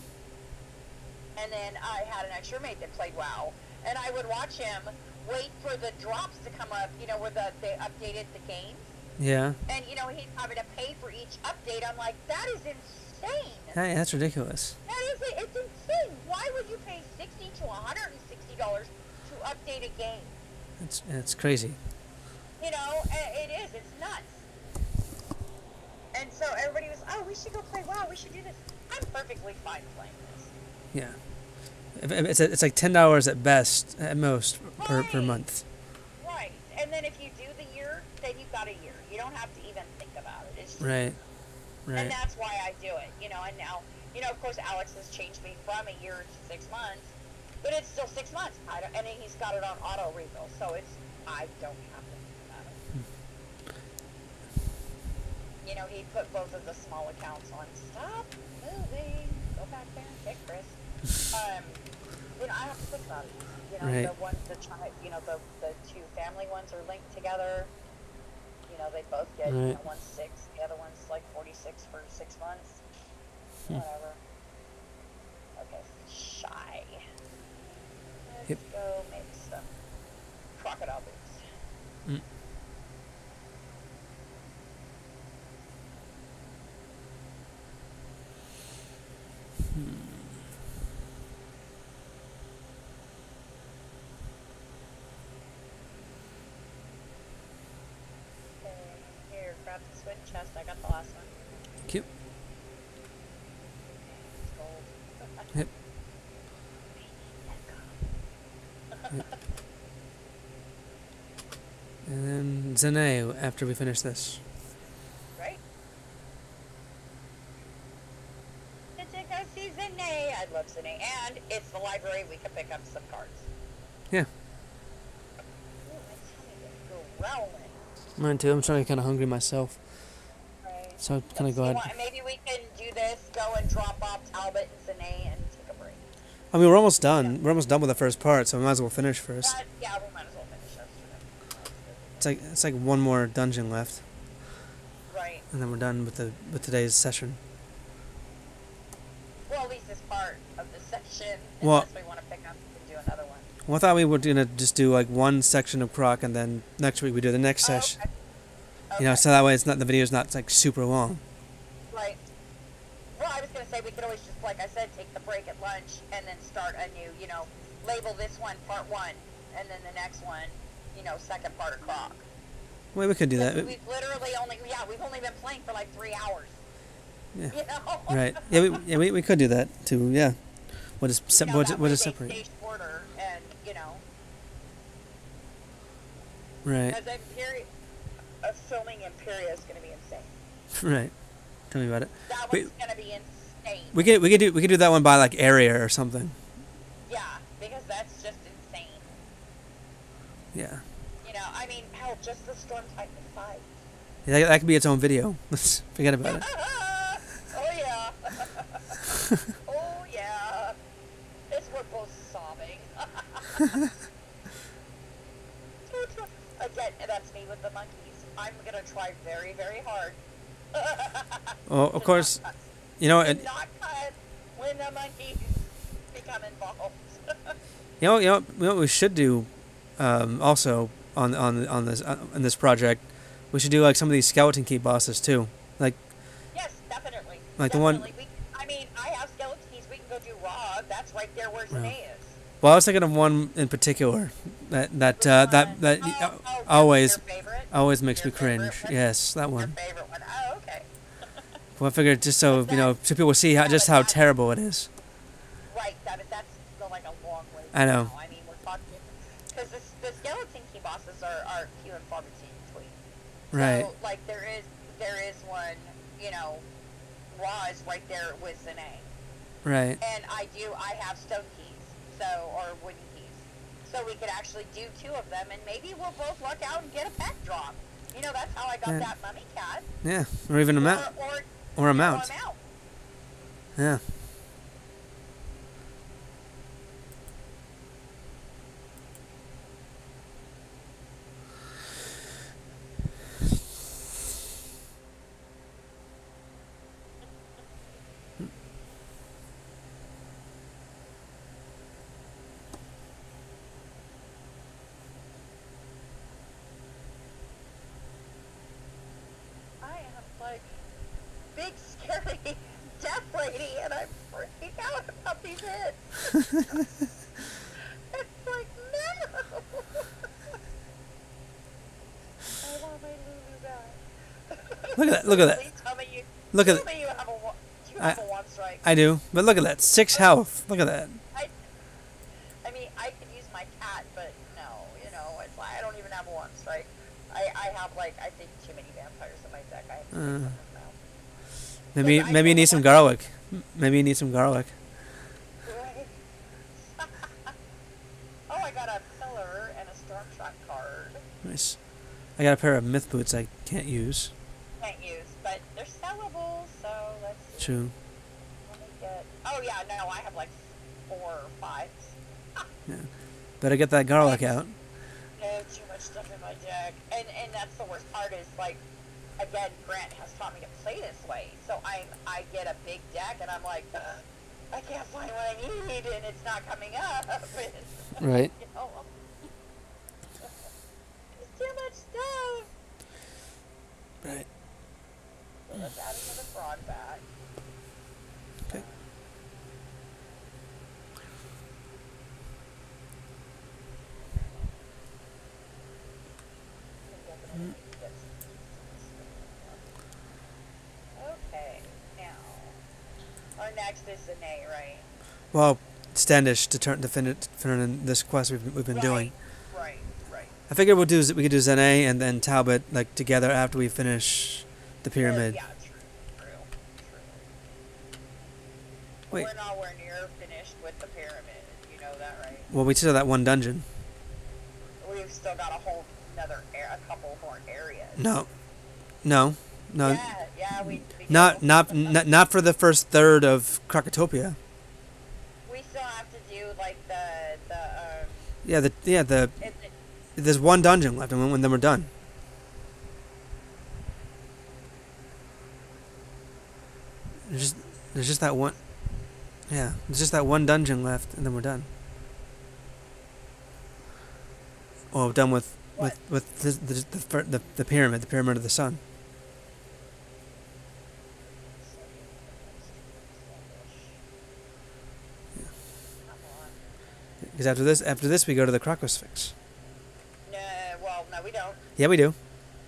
And then I had an extra mate that played WoW. And I would watch him wait for the drops to come up, you know, where the, they updated the game. Yeah. And, you know, he's having to pay for each update. I'm like, that is insane. Hey, that's ridiculous. That is it. It's insane. Why would you pay sixty to one hundred sixty dollars to update a game? It's it's crazy. You know, it is. It's nuts. And so everybody was, oh, we should go play WoW. We should do this. I'm perfectly fine playing this. Yeah. If- if It's it's like ten dollars at best, at most, per per Right. month. Right. And then if you do the year, then you've got a year. You don't have to even think about it. It's just, Right. And Right. that's why I do it. You know, and now, you know, of course, Alex has changed me from a year to six months. But it's still six months. I don't, and he's got it on auto refill. So it's, I don't have to think about it. You know, he put both of the small accounts on stop moving. Go back there and kick Chris. Um, you know, I have to think about it. You know, Right. the ones that try, you know, the the two family ones are linked together. You know, they both get, you Right. know, one's six, the other one's like forty-six for six months. Hmm. Whatever. Okay, shy. Let's Yep. go make some crocodile boots. Mm. Okay, here, grab this wooden chest. I got the last one. Cute. Yep. Yep. And then Zane after we finish this. Right? To go see Zane. I love Zane. And it's the library. We can pick up some cards. Yeah. Ooh, my tummy is growling. Mine too. I'm trying to kind of hungry myself. Right. So kind of go ahead. Want, maybe we can do this, go and drop off Talbot and Zane and take a break. I mean, we're almost done. Yeah. We're almost done with the first part, so we might as well finish first. But, yeah, we might as well finish this. It's like it's like one more dungeon left, Right. and then we're done with the with today's session. Well, at least this part of the section. Well, Unless we want to pick up and do another one. Well, I thought we were gonna just do like one section of Croc, and then next week we do the next Oh, session. okay. You know, Okay. so that way it's not the video's not like super long. Right. Well, I was going to say we could always just, like I said, take the break at lunch and then start a new, you know, label this one part one, and then the next one, you know, second part of Croc. Well, we could do that. We've literally only, yeah, we've only been playing for like three hours. Yeah. You know? Right. Yeah, we yeah we, we could do that too. Yeah. We'll just se- You know, we'll, that ju- we'll way just they separate. stay shorter and, you know, Right. as Imperi- uh, filming Imperia is going to be insane. Right. Tell me about it. That We- one's going to be insane. We could we could do we could do that one by like area or something. Yeah, because that's just insane. Yeah. You know, I mean, hell, just the Storm Titan fight. Yeah, that, that could be its own video. Let's forget about it. Oh yeah. Oh yeah. It's we're both sobbing. Again, that's me with the monkeys. I'm gonna try very, very hard. Well, of course, you know, To it, not cut when the monkeys become involved. you know, you know, you know what we should do, um, also on on on this uh, on this project, we should do like some of these skeleton key bosses too. Like, Yes, definitely. Like the definitely. one- We, I mean, I have skeleton keys. We can go do Raw. That's right there where Wow. Zane is. well, I was thinking of one in particular that that uh, that that Oh, uh, oh, your- always your favorite? always makes Your me cringe. favorite one? Yes, that Your one. favorite one. Oh, okay. Well, I figured just so But you know, that- so people see how yeah, just but how that- terrible it is. Right, that, that's still like a long way. I know. Now. I mean, we're talking because the skeleton key bosses are, are few and far between. Right. So, like, there is there is one, you know, Raw is right there with Zane. Right. And I do, I have stone keys, so, or wooden keys. So we could actually do two of them, and maybe we'll both luck out and get a pet drop. You know, that's how I got Yeah. that mummy cat. Yeah. Or even a mount. Or, or, Or a or mount. a mount. Yeah. I am like big scary death lady, and I'm freaking out about these hits. It's like no. I want my Lulu back. Look at that, look at that. Please tell me you. Look at tell that. me you have a wa- do you I- have a one strike. I do, but look at that, six health. Look at that. I, I mean, I could use my cat, but no, you know, it's like I don't even have a one strike. I, I have like I think too many vampires in my deck. I have to Uh. take them now. Maybe Look, I maybe you know need some what- garlic. M- Maybe you need some garlic. Right. Oh, I got a pillar and a storm shot card. Nice. I got a pair of myth boots I can't use. Can't use, but they're sellable, so let's see. True. Let me get. Oh yeah, no, I have like four or five. Yeah. Better get that garlic out. No, too much stuff in my deck, and and that's the worst part is like, again, Grant has taught me to play this way, so I I get a big deck and I'm like, "Ugh, I can't find what I need and it's not coming up. And, Right. you know, it's too much stuff. Right. So let's add another frog back. Okay. Okay, now our next is Zane, right? Well, Standish to turn to finish in this quest we've we've been right, doing. Right, right. I figured we'll do we could do Zene and then Talbot like together after we finish the pyramid. Uh, yeah, true, true, true. Wait. We're nowhere near finished with the pyramid. You know that, right? Well, we still have that one dungeon. We've still got a whole another a couple more areas. No, no, no. Yeah, yeah, we. we not, do. not, not, not for the first third of Krokotopia. We still have to do like the the. Um, Yeah, the yeah the. it, it, There's one dungeon left, and when then we're done. There's just there's just that one. Yeah, there's just that one dungeon left, and then we're done. Oh, done with What? with with the the, the fir- the the pyramid, the pyramid of the sun. Come on. Because after this, after this, we go to the Krokosphinx. No, well, no, we don't. Yeah, we do.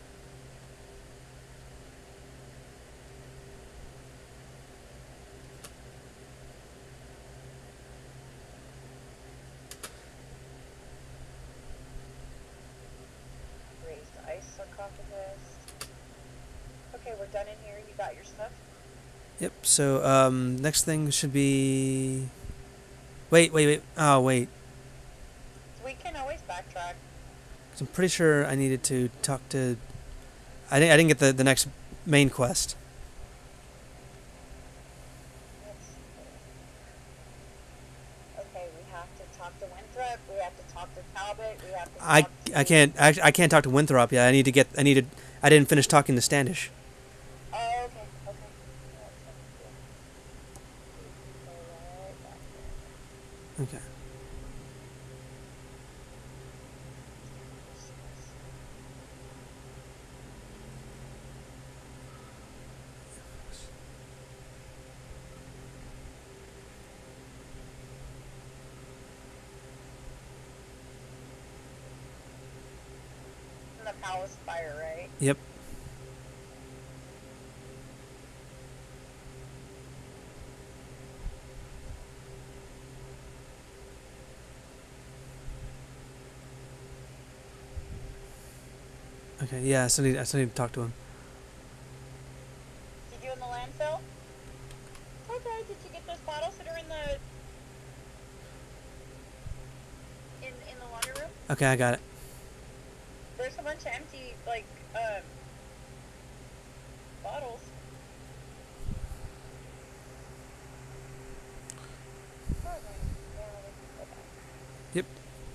Raised ice sarcophagus. Okay, we're done in here. You got your stuff? Yep. So um, next thing should be. Wait, wait, wait. Oh, wait. We can always backtrack. 'Cause I'm pretty sure I needed to talk to. I didn't. I didn't get the the next main quest. Let's see. Okay, we have to talk to Winthrop. We have to talk to Talbot. We have to. I, talk to I can't I, I can't talk to Winthrop yet. I need to get I needed I didn't finish talking to Standish. Oh, okay, okay. That's what we do. Okay. In the palace fire, right? Yep. Okay. Yeah. I still need I still need to talk to him. Did you in the landfill? Okay. Did you get those bottles that are in the in in the laundry room? Okay, I got it. There's a bunch of empty like um bottles. Okay. Yeah, let's go back. Yep.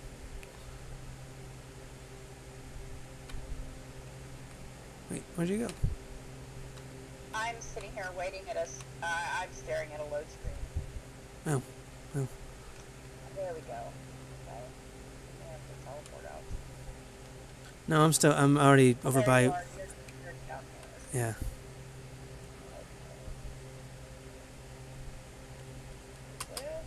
Wait, where'd you go? I'm sitting here waiting at us. Uh, I'm staring at a load screen. Oh. Oh. There we go. Okay. I have to teleport out. No, I'm still I'm already over There by. you are. You're, you're down there. Yeah. Okay. This.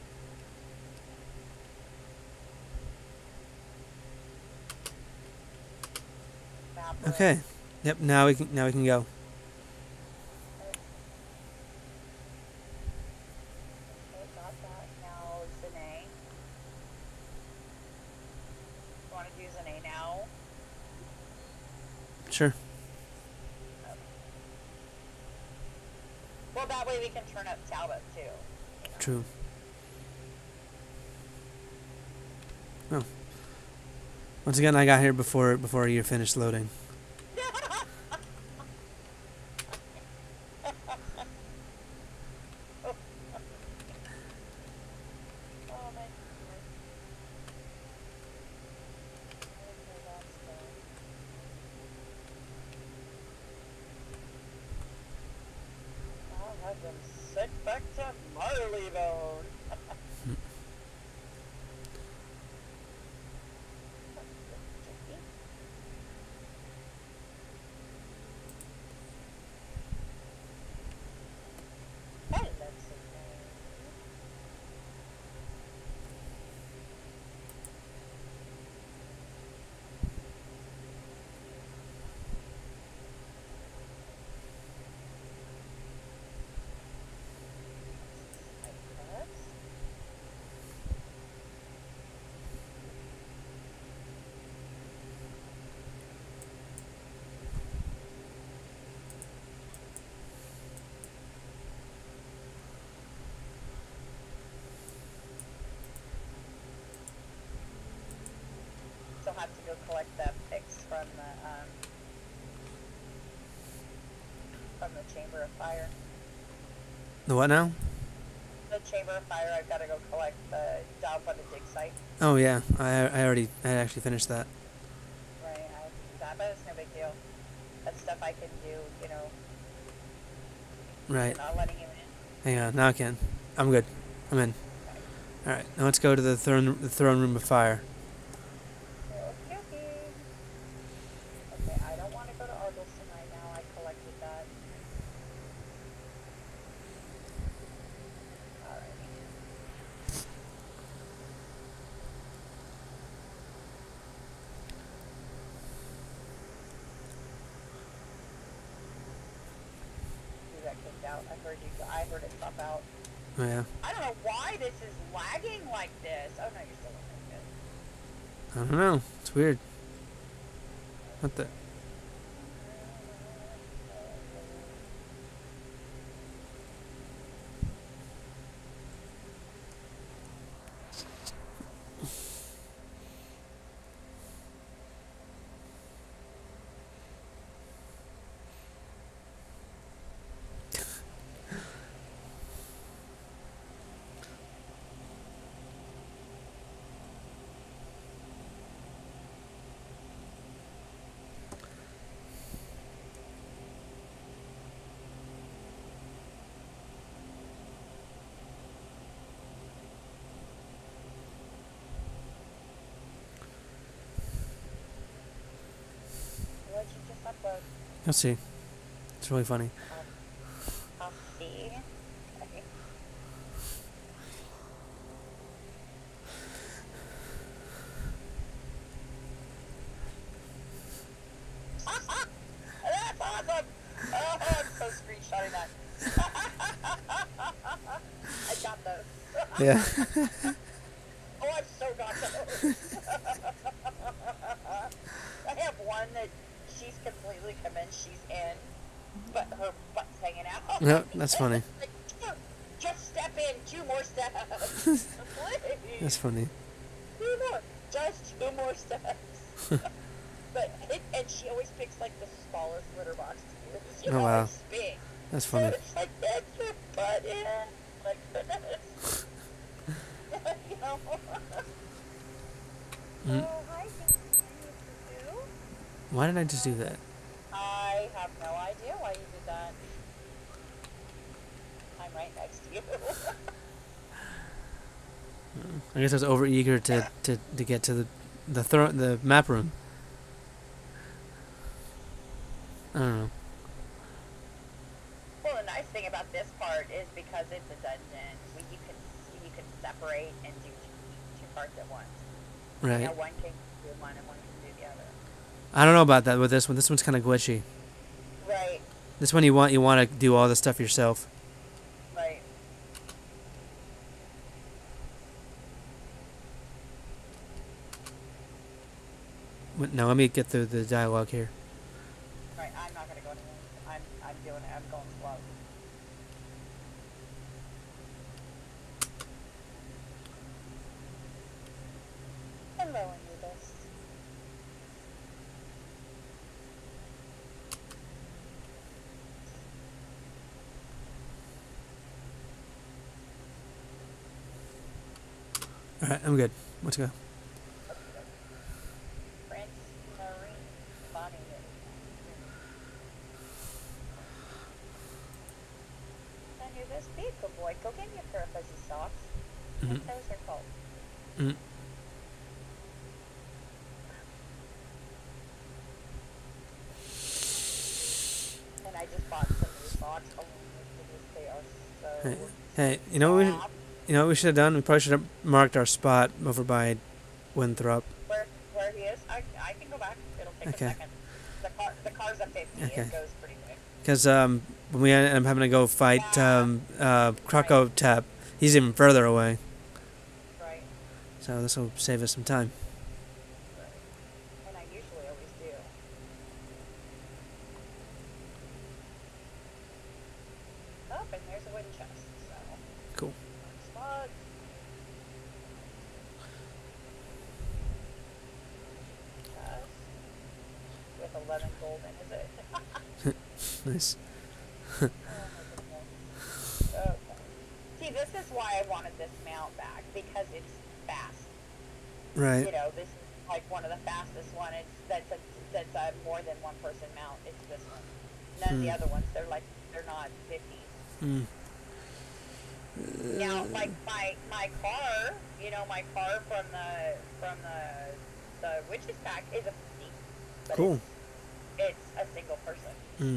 Map list. Okay. Yep. Now we can now we can go. Okay, got that. Now Zane. You want to do Zane now? Sure. Okay. Well, that way we can turn up Talbot too. you know. True. Oh. Once again, I got here before before you finished loading. Oh my goodness. I didn't know that stuff. I'll have them sent back to Marleybone. Hello, Sydney. Like that. have to go collect the picks from the um, from the Chamber of Fire. The what now? The Chamber of Fire. I've got to go collect the down by the dig site. Oh yeah, I I already I actually finished that. Right, I do that, but it's no big deal. That's stuff I can do, you know. Right. Not letting you in. Hang on, now I can. I'm good. I'm in. Okay. All right, now let's go to the throne the throne room of fire. Okay, okay. Okay, I don't want to go to Argos tonight now. I collected that. Alrighty. You got kicked out. I heard you. I heard it pop out. Oh yeah. I don't know why this is lagging like this. Oh no, you're still looking good. I don't know. It's weird. What the? What did you just upload? Let's see. It's really funny. Um, I'll see. Okay. That's awesome! Oh, I'm so screenshotting that. I got those. Yeah. Oh, I've so got those. I have one that she's completely convinced she's in, but her butt's hanging out. No, that's funny. Like, just step in, two more steps. Please. That's funny. Two more. Just two more steps. But it, and she always picks like the smallest litter box to use. You Oh, know, wow. it's big. That's So funny. it's like, get your butt in. Like, goodness. You know? Mm. Oh, hi, thank you. Why did I just do that? I have no idea why you did that. I'm right next to you. I guess I was over eager to, to, to get to the the thro- the map room. I don't know. Well, the nice thing about this part is because it's a dungeon, we, you can you can separate and do two, two parts at once. Right. You know, one can do one and one can do the other. I don't know about that with this one. This one's kind of glitchy. Right. This one you want you want to do all the stuff yourself. Right. Wait, Now let me get through the dialogue here. Right. I'm not gonna go anywhere. I'm I'm doing it. I'm going slow. Hello, Anubis. All right, I'm good. Let's go. Prince Marine Bonnie. Anubis, be a good boy. Go get me a pair of fuzzy socks. Mhm. What those are called? Mm. And I just bought some new socks. Oh my goodness, they are so. Hey, hey, you know what we, soft. you know what we should have done? We probably should have marked our spot over by Winthrop. Where where he is? I, I can go back. It'll take Okay. a second. The car the car's a fifty. Okay. It goes pretty quick. Because um, when we end up having to go fight Yeah. um, uh, Krokotopia, he's even further away. Right. So this will save us some time. Right. And I usually always do. Oh, and there's a wooden chest. So. Cool. Smug. eleven golden, is it? Nice. Oh my goodness. Okay. See, this is why I wanted this mount back, because it's fast. Right. You know, this is like one of the fastest one. It's that's a that's a more than one person mount. It's this one. None Hmm. of the other ones, they're like they're not fifties. Hmm. Now, like my my car, you know, my car from the from the the witches pack is a fifty. But Cool. It's, it's a single person. Hmm.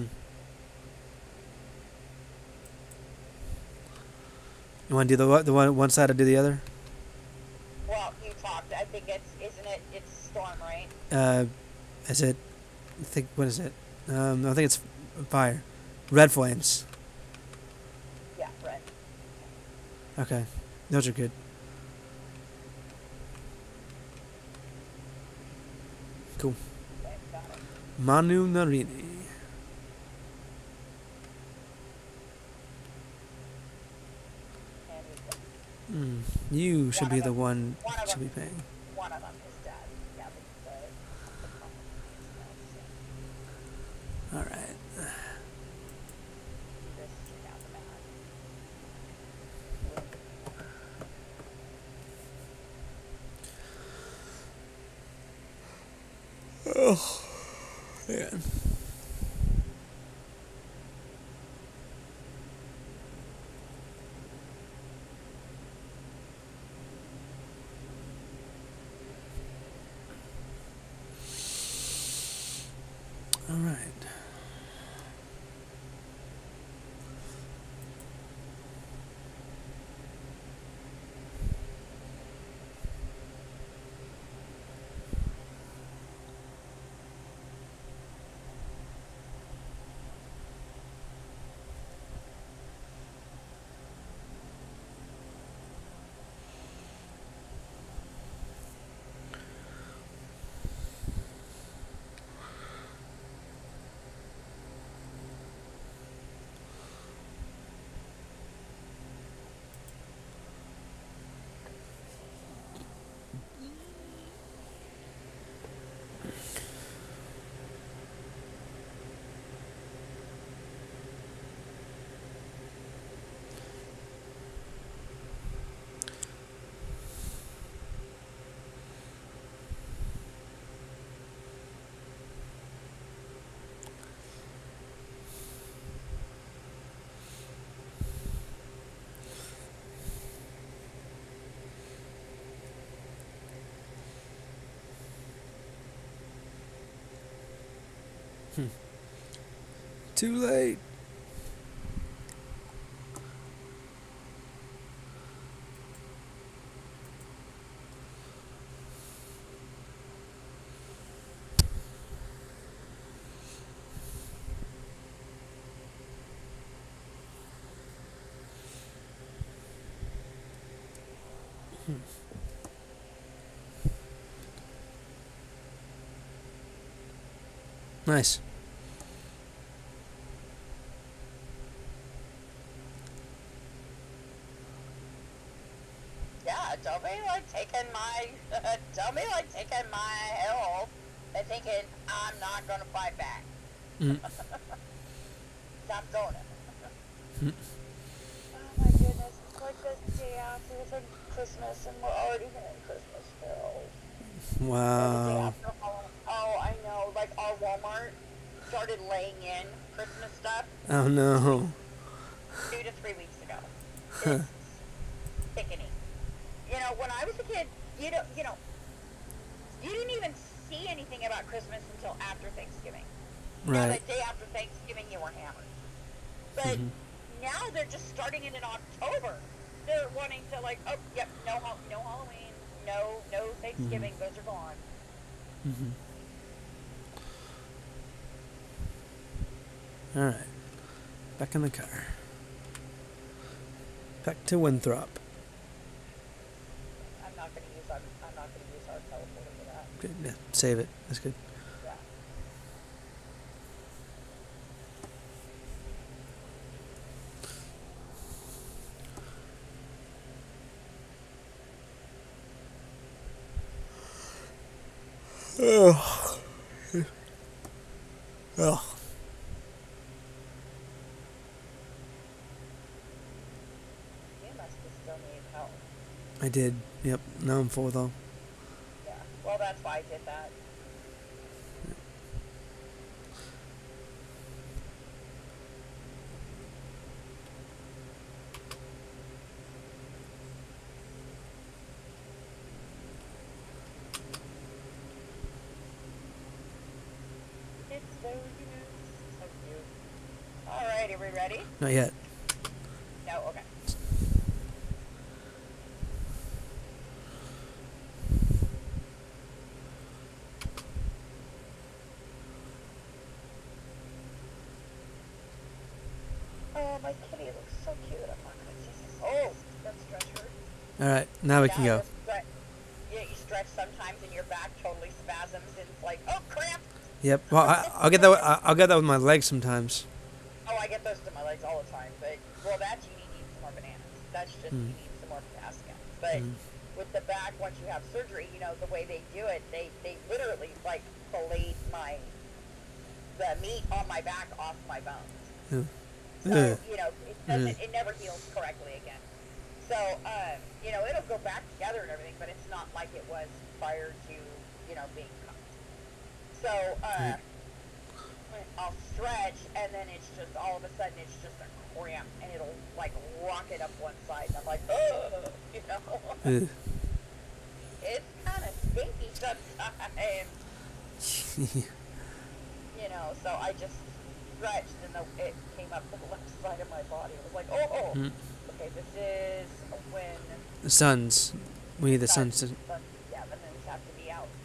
You want to do the what? The one one side or do the other? Well, you talked. I think it's isn't it? It's storm, right? Uh, is it? I think what is it? Um, I think it's fire. Red flames. Yeah, red. Okay, those are good. Cool. Okay, got it. Manu Narini. And we've got Mm. You should One be of the them. one One of should be them. paying. one of them is dead. Yeah, the the, the All right. This check out the map. Oh, yeah. All right. Hmm. Too late. Hmm. Nice. Yeah, don't be like taking my, don't be like taking my health and thinking I'm not gonna fight back. Mm. Stop doing it. Mm. Oh my goodness, it's like the day after it's like Christmas and we're already hitting Christmas still. Or the day Wow. after Halloween. Oh, I know. Like our Walmart started laying in Christmas stuff Oh no. two to three weeks ago. Huh. It's sickening. You know, when I was a kid, you know, you know, you didn't even see anything about Christmas until after Thanksgiving. Now, Right. the day after Thanksgiving, you were hammered. But Mhm. now they're just starting it in October. They're wanting to like, oh, yep, no, Hal- no Halloween, no, no Thanksgiving. Mhm. Those are gone. Mhm. All right. Back in the car. Back to Winthrop. I'm not going to use our, I'm not going to use our teleporter for that. Good. Yeah. Save it. That's good. Yeah. Oh. Ugh. You must have still need help. I did. Yep. Now I'm full though. Yeah. Well, that's why I did that. It's so cute. So cute. All right, are we ready? Not yet. No. Okay. Oh, my kitty looks so cute. I'm not gonna Jesus. Oh, that stretch hurt. All right. Now we Yeah, can go. you stretch- Yeah, you stretch sometimes and your back totally spasms and it's like, oh crap. Yep. Well, I, I'll get that. With, I- I'll get that with my legs sometimes. Oh, I get those to my legs all the time. But well, that's you need some more bananas. That's just Mm. you need some more potassium. But Mm. with the back, once you have surgery, you know the way they do it, they they literally like fillet my the meat on my back off my bones. Yeah. So Ugh. you know it doesn't it never heals correctly again. So um, you know it'll go back together and everything, but it's not like it was prior to you know being cut. So uh, I'll stretch, and then it's just all of a sudden it's just a cramp, and it'll like rocket up one side, and I'm like, oh, you know. Ugh. It's kind of stinky sometimes, you know. So I just stretched, and the, it came up to the left side of my body. It was like, oh, Mm. okay, this is when The suns. We need the suns, suns to. suns, yeah, the moons have to be out.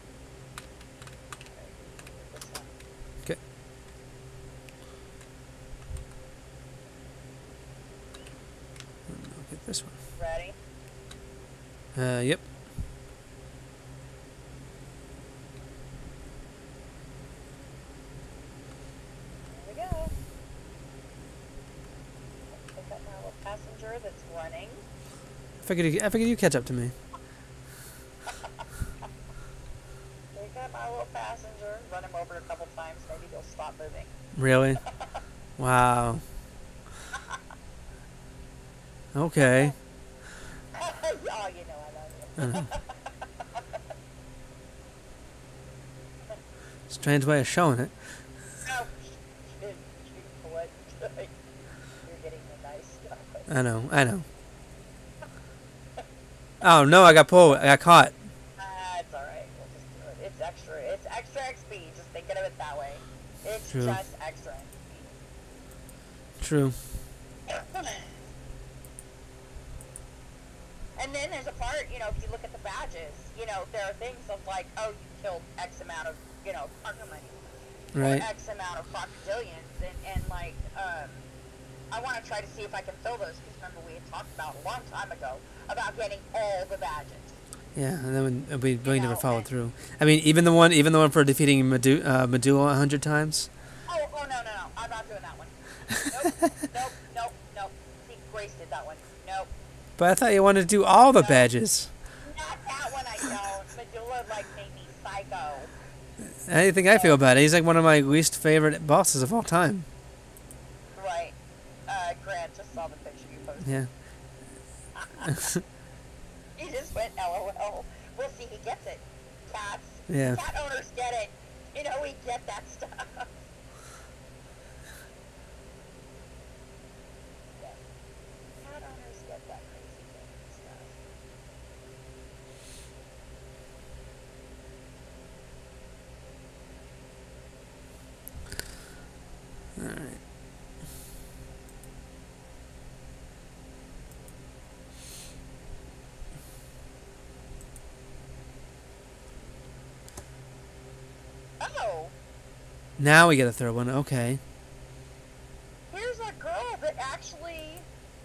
This one. Okay. I'll get this one. Ready? Uh, yep. Here we go. Pick up my little passenger that's running. I figured. You, I figured you catch up to me. Pick up my little passenger. Run him over a couple times. Maybe he'll stop moving. Really? Wow. Okay. Oh, you know I love you. Uh, strange way of showing it. Oh, shoot, shoot, what? You're getting the nice stuff. I know. I know. Oh no! I got pulled. I got caught. Ah, it's alright. We'll just do it. It's extra. It's extra X P. Just think of it that way. It's True. just extra X True. P. And then there's a part, you know, if you look at the badges, you know, there are things of like, oh, you killed X amount of, you know, cargo money. Right. Or X amount of crocodilians. And, and like, um, I want to try to see if I can fill those, because remember we had talked about a long time ago about getting all the badges. Yeah, and then we, we, we You never know, followed and- through. I mean, even the one, even the one for defeating Medu- uh, Medulla a hundred times. Oh, oh, no, no, no. I'm not doing that one. Nope, nope, nope, nope. See, Grace did that one. Nope. But I thought you wanted to do all the No. badges. Not that one I don't. Medulla, like, made me psycho. How do you think I feel about it? He's like one of my least favorite bosses of all time. Right. Uh, Grant just saw the picture you posted. Yeah. He just went LOL. We'll see, he gets it. Cats. Yeah. Cat owners get it. You know, we get that stuff. Yeah. Cat owners get that crazy thing stuff. All right. Oh, Now we get a third one. Okay. here's a girl that actually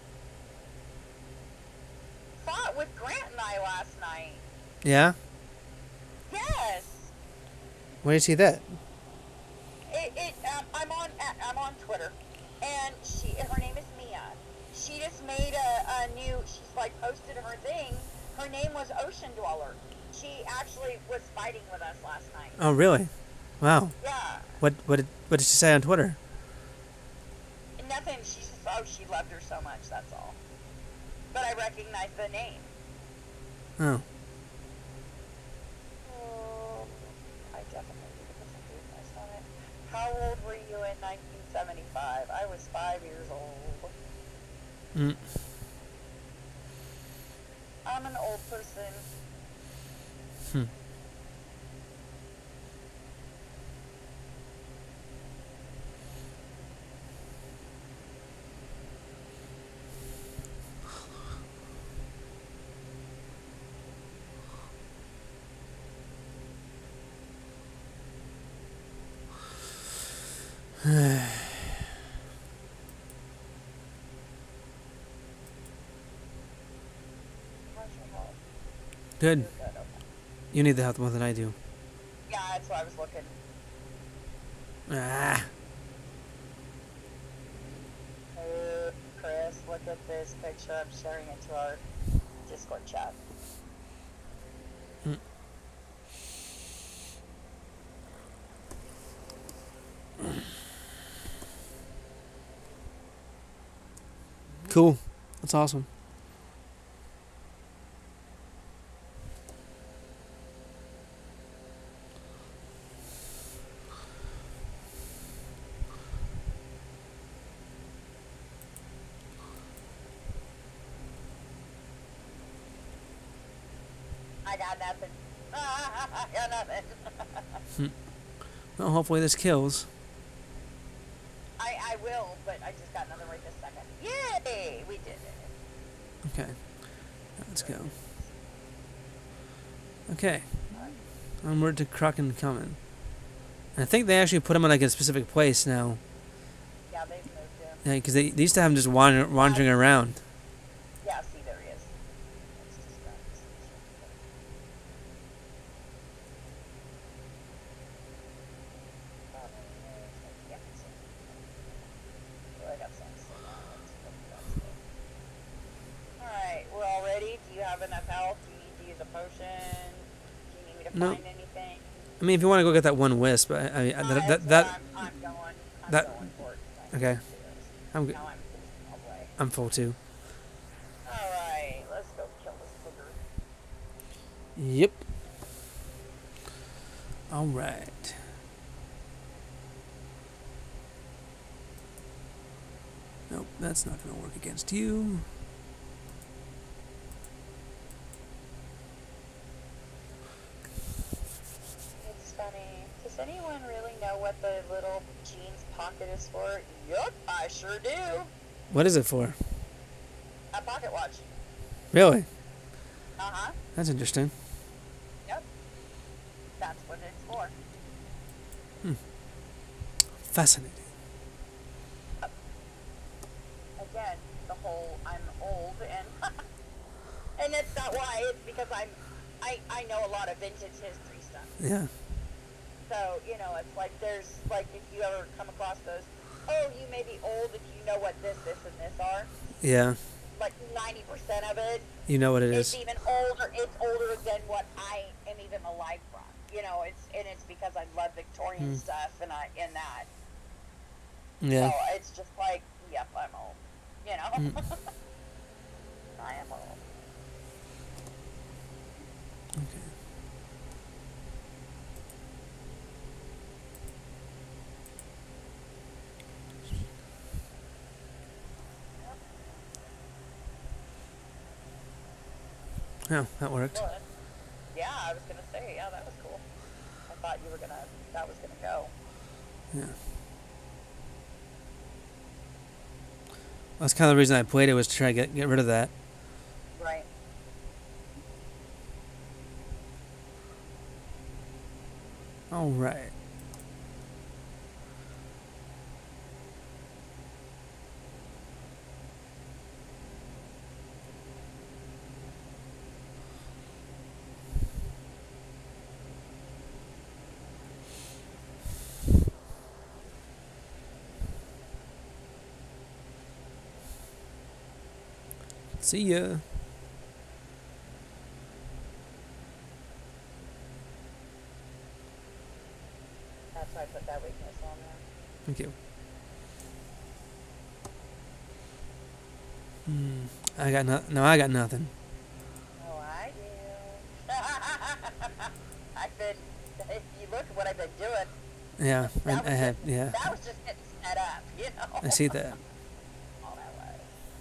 fought with Grant and I last night. Yeah. Yes. Where do you see that? It, it, um, I'm on I'm on Twitter, and she her name is Mia. She just made a, a new. She's like posted her thing. Her name was Ocean Dweller. She actually was fighting with us last night. Oh, really? Wow. Yeah. What what did what did she say on Twitter? Nothing. She just, oh, she loved her so much, that's all. But I recognize the name. Oh. Oh, I definitely need to put some goodness on it. How old were you in nineteen seventy-five? I was five years old. Mm. I'm an old person. Hmm. How's your health? Good. You're good, okay. You need the health more than I do. Yeah, that's why I was looking. Ah. Uh, Chris, look at this picture. I'm sharing it to our Discord chat. Mm. Cool. That's awesome. I got nothing. I got nothing. Hmm. Well, hopefully this kills. I, I will, but I just got nothing right this second. Yay! We did it. Okay. Let's go. Okay. Onward to Kraken Common. And I think they actually put him in like a specific place now. Yeah, they've moved him. Yeah, because they, they used to have him just wander, wandering around. Yeah, see, there he is. It's just got this. Yeah, so I got some. Alright, we're all ready. Do you have enough health? Do you need to use a potion? Do you need me to No. find anything? I mean, if you want to go get that one wisp, I, I, I No, that, that's that, that what I'm, I'm going. I'm that- going for it. okay. I'm good. Now I'm losing my way. I'm full too. Alright, let's go kill this booger. Yep. All right. Nope, that's not going to work against you. It's funny. Does anyone really know what the little jeans pocket is for? Yup, I sure do. What is it for? A pocket watch. Really? Uh-huh. That's interesting. Yep. That's what it's for. Fascinating. Again, the whole I'm old and and it's not why, it's because I'm I, I know a lot of vintage history stuff. Yeah. So, you know, it's like there's like if you ever come across those, oh, you may be old if you know what this, this, and this are. Yeah. Like ninety percent of it, You know what it it's is. even older. It's older than what I am even alive from. You know, it's and it's because I love Victorian Mm. stuff and I in that. Yeah. So it's just like, yep, I'm old. You know, Mm. I am old. Okay. Oh, that worked. But, yeah, I was gonna say, yeah, that was cool. I thought you were gonna, that was gonna go. Yeah. That's kind of the reason I played it, was to try to get get rid of that. Right. All right. See ya. That's why I put that weakness on there. Thank you. Hmm. I got no. No, I got nothing. Oh, I do. I've been. If you look at what I've been doing, Yeah, I, that I was had. just, Yeah, that was just getting set up, you know. I see that. All that was.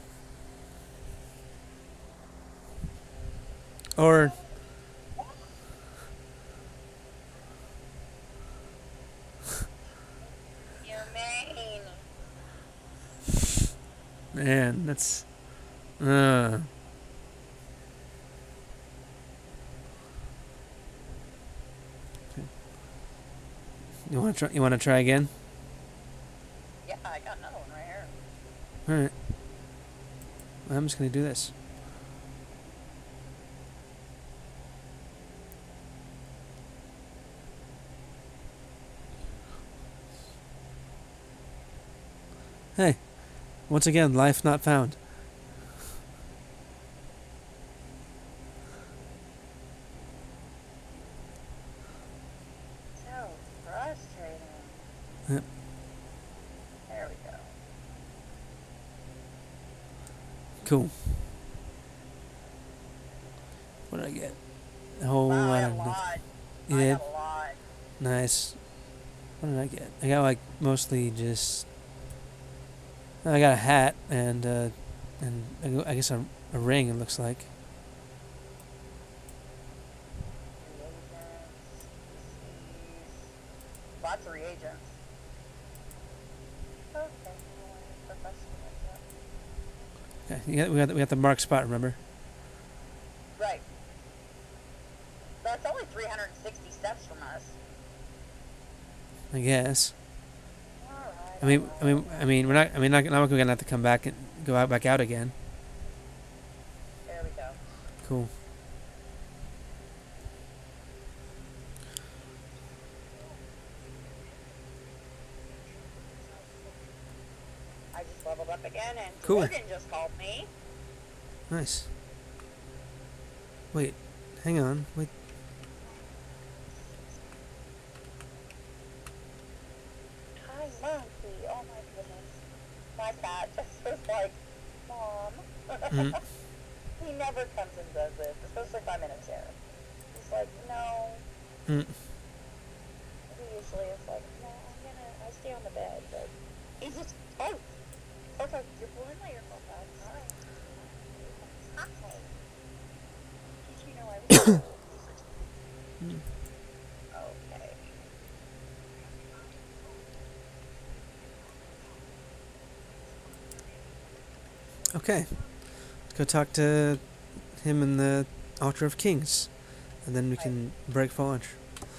Or You mean? man, that's. Uh. You want to try? You want to try again? Yeah, I got another one right here. All right. Well, I'm just gonna do this. Hey, once again, life not found. So frustrating. Yep. There we go. Cool. What did I get? A whole Wow, I lot got of a nothing. lot. You I did? got a lot. Nice. What did I get? I got like mostly just. I got a hat and uh, and I gu- I guess a, a ring. It looks like. Reagents. Lots of reagents. Okay. Professional. Okay, you got, we got we got the mark spot. Remember? Right. That's only three hundred sixty steps from us. I guess. Alright. I mean, I mean, I mean, we're not. I mean, not, not we're gonna have to come back and go out back out again. There we go. Cool. I just leveled up again, and Cool. Morgan just called me. Nice. Wait, hang on. Wait. Hi, monkey. Oh my goodness. My cat just was like, Mom. Mm. He never comes and does this, especially if I'm in a chair. He's like, no. Mm. He usually is like, no, I'm gonna, I stay on the bed, but he's just, oh, okay, you're pulling my earphone back. All right. Hi. Did you know I was Mm. Okay. Okay. Let's go talk to him in the Altar of Kings, and then we can break for lunch.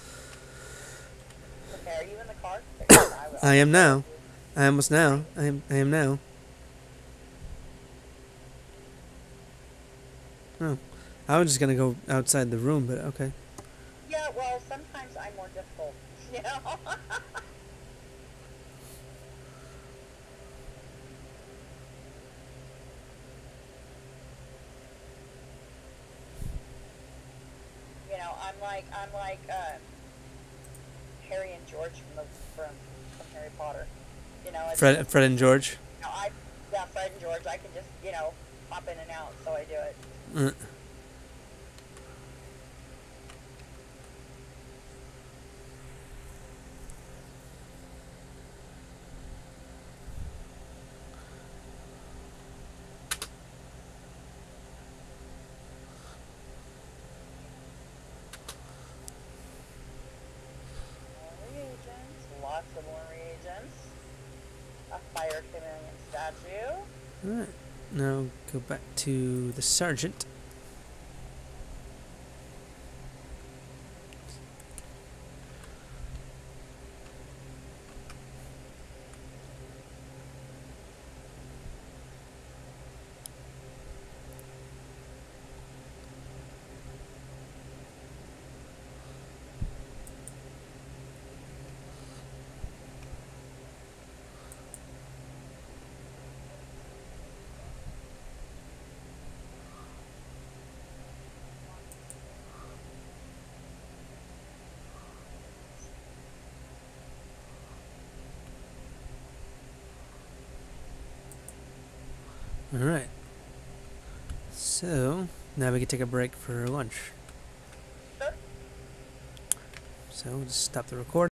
Okay, are you in the car? I will. I am now. I am was now. I am. I am now. Oh, I was just gonna go outside the room, but okay. Yeah, well, sometimes I'm more difficult, you know? You know, I'm like, I'm like, uh, Harry and George from the, from, from Harry Potter. You know, it's Fred, Fred and George. You know, I, yeah, Fred and George, I can just, you know, pop in and out, so I do it. Uh. More reagents, lots of more reagents. A fire chameleon statue. All right. Now go back to the sergeant. Alright. So, now we can take a break for lunch. Sure. So, we'll just stop the recording.